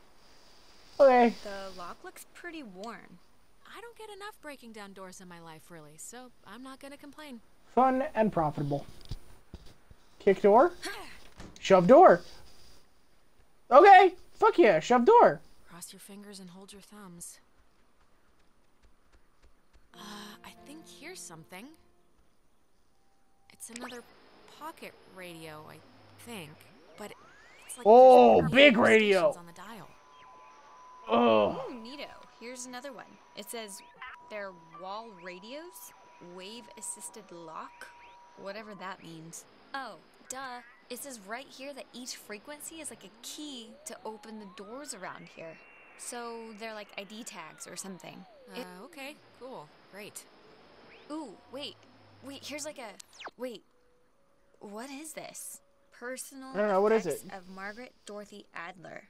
Okay. The lock looks pretty worn. I don't get enough breaking down doors in my life, really, so I'm not gonna complain. Fun and profitable. Kick door. Shove door. Okay. Fuck yeah. Shove door. Cross your fingers and hold your thumbs. Uh, I think here's something. It's another pocket radio, I think. But it's like Oh, there's big radio radio. stations on the dial. Oh. Ooh, neato. Here's another one. It says They're wall radios? Wave-assisted lock? Whatever that means. Oh, duh. It says right here that each frequency is like a key to open the doors around here. So they're like I D tags or something. Uh, okay, cool, great. Ooh, wait. Wait, here's like a... Wait. What is this? Personal I don't know, what is effects it? of Margaret Dorothy Adler.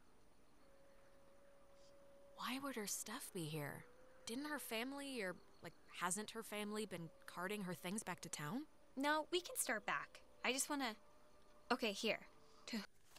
Why would her stuff be here? Didn't her family, or, like, hasn't her family been carting her things back to town? No, we can start back. I just wanna... Okay, here. To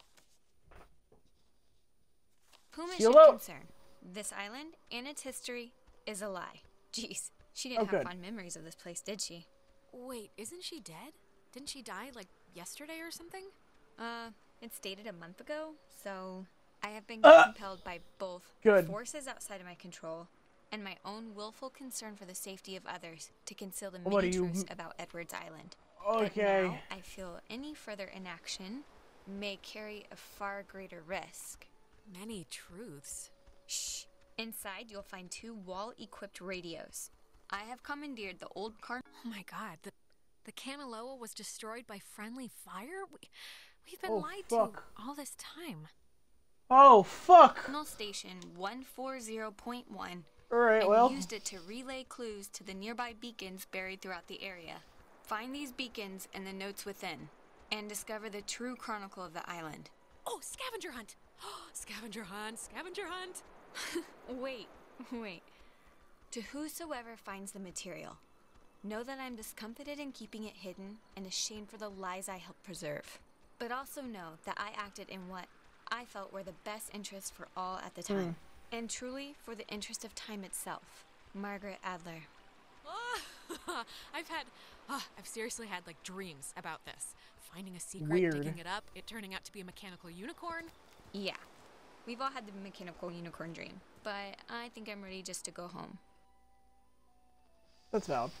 whom it should Hello. concern, this island and its history is a lie. Jeez, she didn't Oh, have good. fond memories of this place, did she? Wait, isn't she dead? Didn't she die, like, yesterday or something? Uh, it's dated a month ago, so I have been Uh, compelled by both good. forces outside of my control and my own willful concern for the safety of others to conceal the What many are you- truths about Edwards Island. Okay. But now I feel any further inaction may carry a far greater risk. Many truths. Shh. Inside, you'll find two wall-equipped radios. I have commandeered the old car. Oh my god, the, the Kanaloa was destroyed by friendly fire? We, we've been Oh, lied fuck. to all this time. Oh, fuck! Signal station one forty point one. Alright, and well. used it to relay clues to the nearby beacons buried throughout the area. Find these beacons and the notes within, and discover the true chronicle of the island. Oh, scavenger hunt! Scavenger hunt, scavenger hunt! Wait, wait. To whosoever finds the material, know that I'm discomfited in keeping it hidden and ashamed for the lies I helped preserve. But also know that I acted in what I felt were the best interests for all at the time. And truly for the interest of time itself. Margaret Adler. Ah, I've had, ah, I've seriously had like dreams about this. Finding a secret, Weird. picking it up, it turning out to be a mechanical unicorn. Yeah. We've all had the mechanical unicorn dream, but I think I'm ready just to go home. That's valid.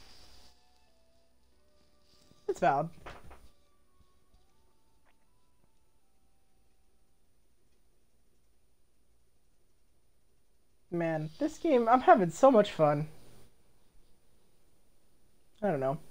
It's valid. Man, this game, I'm having so much fun. I don't know.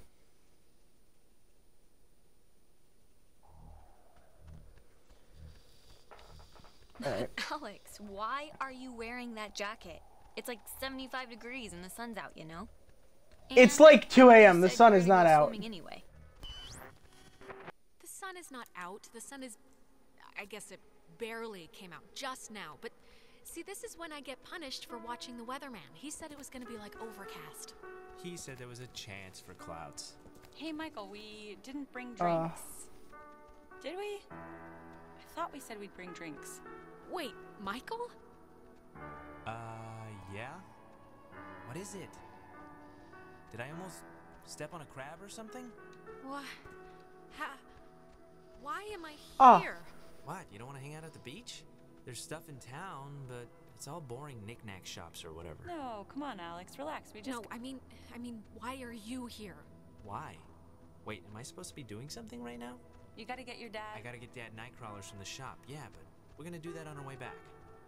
Alright. Alex, why are you wearing that jacket? It's like seventy-five degrees and the sun's out, you know? It's And like two A M you The said sun you is were gonna not go out. swimming anyway. The sun is not out. The sun is, I guess it barely came out just now. But see, this is when I get punished for watching the weatherman. He said it was going to be like overcast. He said there was a chance for clouds. Hey, Michael, we didn't bring Uh. drinks. Did we? I thought we said we'd bring drinks. Wait, Michael? Uh, yeah? What is it? Did I almost step on a crab or something? What? How? Why am I Ah. here? What, you don't want to hang out at the beach? There's stuff in town, but it's all boring knick-knack shops or whatever. No, come on, Alex, relax. We just. No, I mean, I mean, why are you here? Why? Wait, am I supposed to be doing something right now? You gotta get your dad. I gotta get Dad nightcrawlers from the shop, yeah, but we're gonna do that on our way back.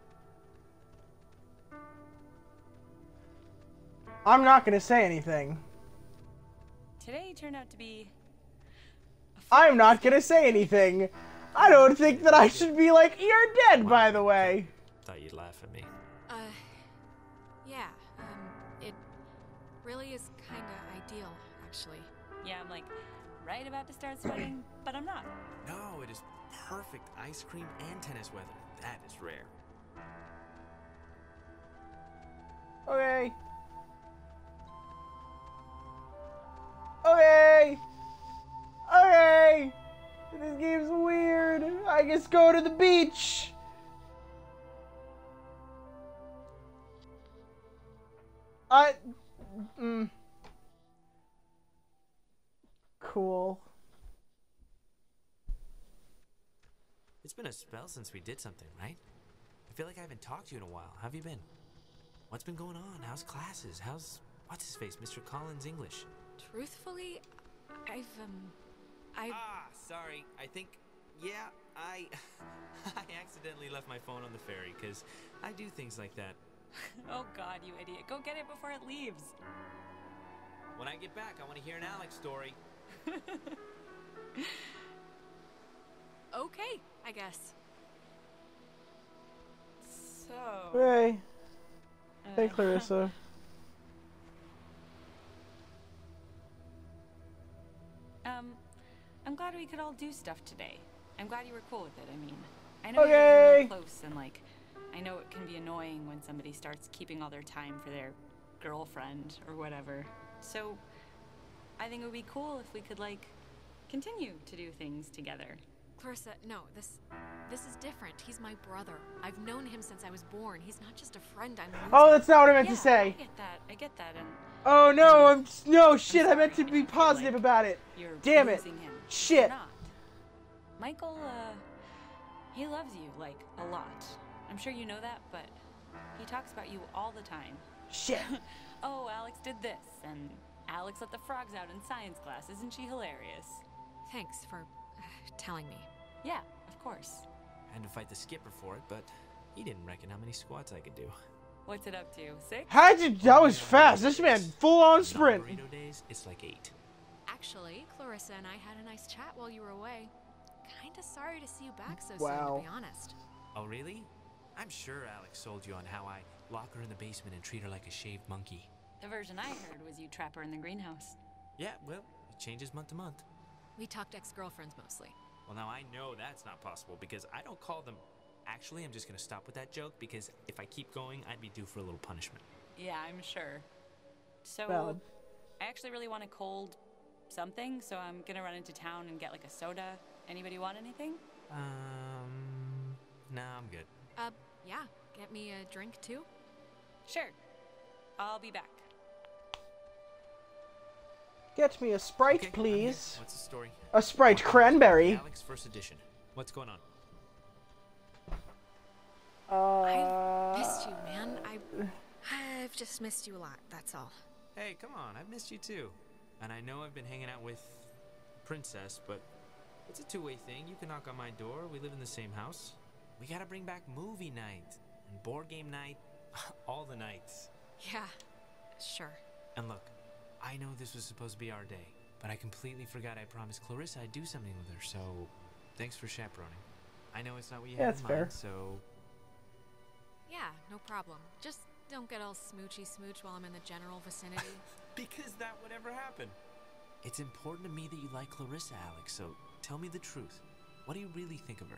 I'm not gonna say anything. Today turned out to be. I'm not gonna say anything. I don't think that I should be like, you're dead, by the way. Thought you'd laugh at me. Uh, yeah, um, it really is kinda ideal, actually. Yeah, I'm like right about to start sweating, but I'm not. No, it is perfect ice cream and tennis weather. That is rare. Okay. Okay. Okay. This game's weird. I just go to the beach. I. Mm. Cool. It's been a spell since we did something, right? I feel like I haven't talked to you in a while. How have you been? What's been going on? How's classes? How's what's his face, Mister Collins English? Truthfully, I've, um, I... Ah, sorry. I think, yeah, I, I accidentally left my phone on the ferry because I do things like that. Oh god, you idiot. Go get it before it leaves. When I get back, I want to hear an Alex story. Okay, I guess. So... Hey. Hey, Uh, Clarissa. Um, I'm glad we could all do stuff today. I'm glad you were cool with it, I mean. I know you're Okay. really close and, like, I know it can be annoying when somebody starts keeping all their time for their girlfriend or whatever. So, I think it would be cool if we could, like, continue to do things together. Clarissa, no, this this is different. He's my brother. I've known him since I was born. He's not just a friend I'm losing. Oh, that's not what I meant Yeah, to say. I get that. I get that. And Oh no, I'm no shit. I meant to be positive about it. you're Damn it. losing him. Shit. You're not. Michael, uh, he loves you, like, a lot. I'm sure you know that, but he talks about you all the time. Shit. Oh, Alex did this, and Alex let the frogs out in science class. Isn't she hilarious? Thanks for uh, telling me. Yeah, of course. I had to fight the skipper for it, but he didn't reckon how many squats I could do. What's it up to? Six? How'd you? That was fast. This man full on sprint. Burrito days, it's like eight. Actually, Clarissa and I had a nice chat while you were away. Kinda sorry to see you back so Wow. soon, to be honest. Oh, really? I'm sure Alex sold you on how I lock her in the basement and treat her like a shaved monkey. The version I heard was you trap her in the greenhouse. Yeah, well, it changes month to month. We talked ex-girlfriends mostly. Well, now I know that's not possible because I don't call them... Actually, I'm just gonna stop with that joke because if I keep going, I'd be due for a little punishment. Yeah, I'm sure. So, Valid. I actually really want a cold something, so I'm gonna run into town and get like a soda. Anybody want anything? Um... Nah, I'm good. Uh, yeah. Get me a drink, too? Sure. I'll be back. Get me a Sprite, Okay, I'm please. here. What's the story? A Sprite cranberry. Alex First Edition. What's going on? Uh. Missed you, man. I, I've just missed you a lot, that's all. Hey, come on, I've missed you too. And I know I've been hanging out with Princess, but it's a two-way thing. You can knock on my door. We live in the same house. We gotta bring back movie night and board game night. All the nights. Yeah, sure. And look, I know this was supposed to be our day, but I completely forgot I promised Clarissa I'd do something with her, so thanks for chaperoning. I know it's not what you Yeah, had that's in fair. mind, so... Yeah, no problem. Just don't get all smoochy smooch while I'm in the general vicinity. Because that would ever happen. It's important to me that you like Clarissa, Alex, so tell me the truth. What do you really think of her?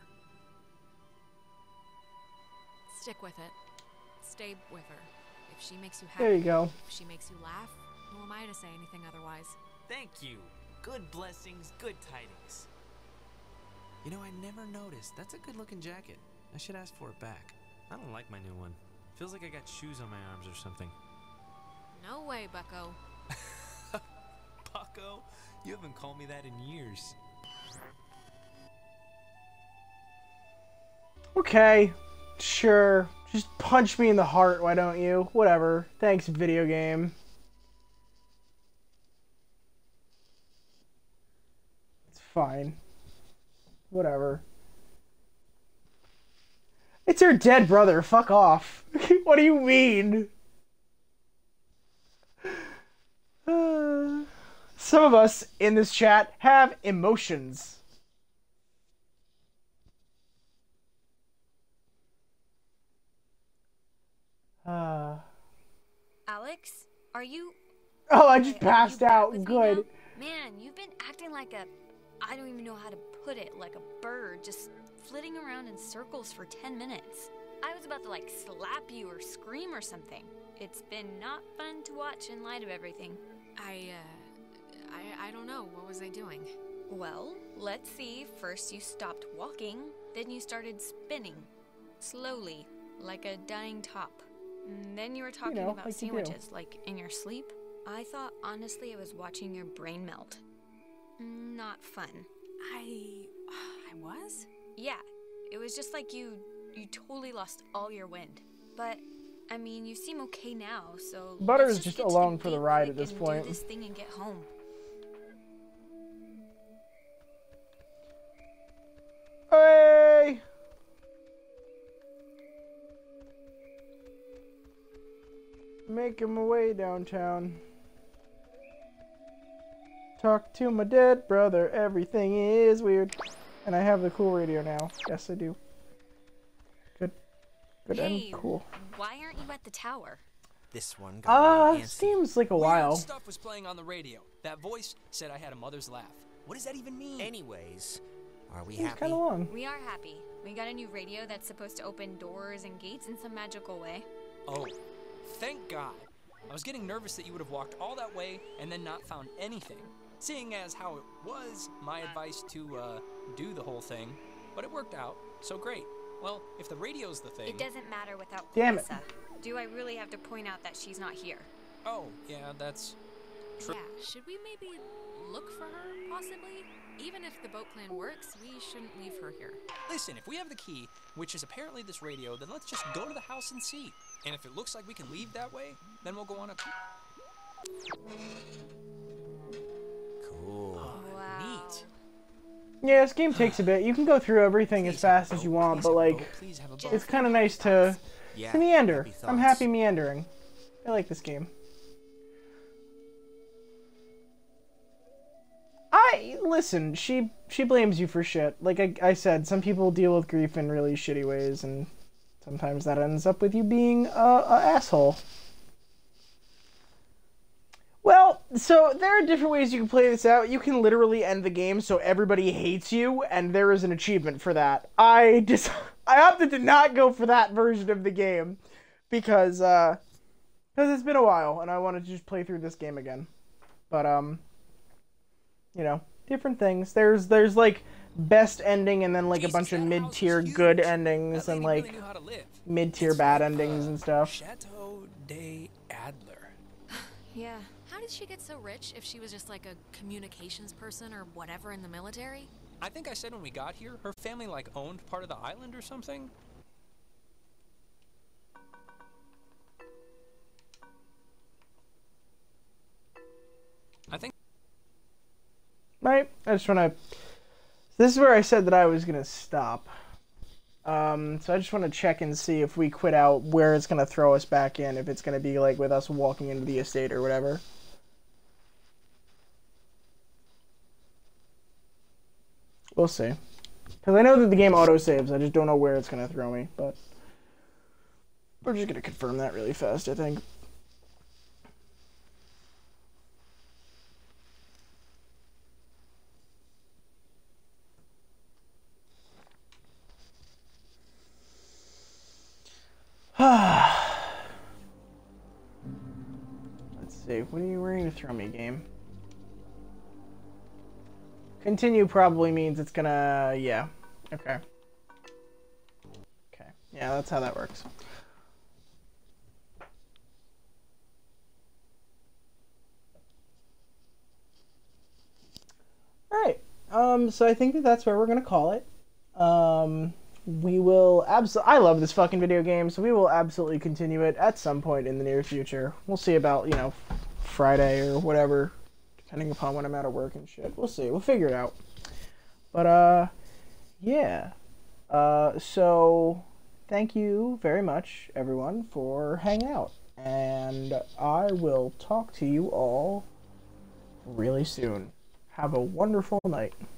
Stick with it. Stay with her. If she makes you happy, There you go. if she makes you laugh, who am I to say anything otherwise? Thank you. Good blessings, good tidings. You know, I never noticed. That's a good-looking jacket. I should ask for it back. I don't like my new one. Feels like I got shoes on my arms or something. No way, bucko. Bucko? You haven't called me that in years. Okay. Sure. Just punch me in the heart, why don't you? Whatever. Thanks, video game. It's fine. Whatever. It's her dead brother. Fuck off. What do you mean? Uh, some of us in this chat have emotions. Uh. Alex, are you... Oh, I just Are you passed back out. with me Good. now? Man, you've been acting like a... I don't even know how to put it. Like a bird, just flitting around in circles for ten minutes. I was about to, like, slap you or scream or something. It's been not fun to watch in light of everything. I, uh... I, I don't know. What was I doing? Well, let's see. First you stopped walking, then you started spinning. Slowly, like a dying top. And then you were talking know, about like you do. sandwiches, like in your sleep. I thought, honestly, I was watching your brain melt. Not fun. I... I was? Yeah, it was just like you... You totally lost all your wind. But, I mean, you seem okay now, so... Butter's let's just get to along for the date ride at quick this and point. Do this thing and get home. Hey! Making my way downtown. Talk to my dead brother, everything is weird. And I have the cool radio now. Yes, I do. Good. Good Hey, and cool. why aren't you at the tower? This one got a little Uh, antsy. seems like a Weird while. stuff was playing on the radio. That voice said I had a mother's laugh. What does that even mean? Anyways, are we Seems happy? kind of long. We are happy. We got a new radio that's supposed to open doors and gates in some magical way. Oh, thank God. I was getting nervous that you would have walked all that way and then not found anything. Seeing as how it was my advice to uh, do the whole thing, but it worked out, so great. Well, if the radio's the thing... It doesn't matter without Damn it. Clarissa. Do I really have to point out that she's not here? Oh, yeah, that's true. Yeah, should we maybe look for her, possibly? Even if the boat plan works, we shouldn't leave her here. Listen, if we have the key, which is apparently this radio, then let's just go to the house and see. And if it looks like we can leave that way, then we'll go on a... Cool. Oh, neat. Yeah, this game takes a bit. You can go through everything as fast as you want, but like, Please have a boat. it's kind of nice to, Yeah, to meander. happy I'm thoughts. happy meandering. I like this game. I listen. She she blames you for shit. Like I, I said, some people deal with grief in really shitty ways, and sometimes that ends up with you being a, a asshole. Well, so there are different ways you can play this out. You can literally end the game so everybody hates you, and there is an achievement for that. I just I opted to not go for that version of the game because uh, because it's been a while, and I wanted to just play through this game again. But um. You know, different things. There's there's like best ending and then like a bunch of mid-tier good endings and like mid-tier bad endings and stuff. Chateau de Adler. Yeah. How did she get so rich if she was just like a communications person or whatever in the military? I think I said when we got here, her family like owned part of the island or something. I think. Right? I just want to... This is where I said that I was going to stop. Um, so I just want to check and see if we quit out where it's going to throw us back in. If it's going to be like with us walking into the estate or whatever. We'll see. Because I know that the game auto-saves. I just don't know where it's going to throw me. But we're just going to confirm that really fast, I think. Let's see. What are you going to throw me, game? Continue probably means it's gonna... Yeah. Okay. Okay. Yeah, that's how that works. Alright. Um, so I think that that's where we're gonna call it. Um... We will absolutely... I love this fucking video game, so we will absolutely continue it at some point in the near future. We'll see about, you know, Friday or whatever, depending upon when I'm out of work and shit. We'll see. We'll figure it out. But, uh, yeah. Uh, so, thank you very much, everyone, for hanging out. And I will talk to you all really soon. Have a wonderful night.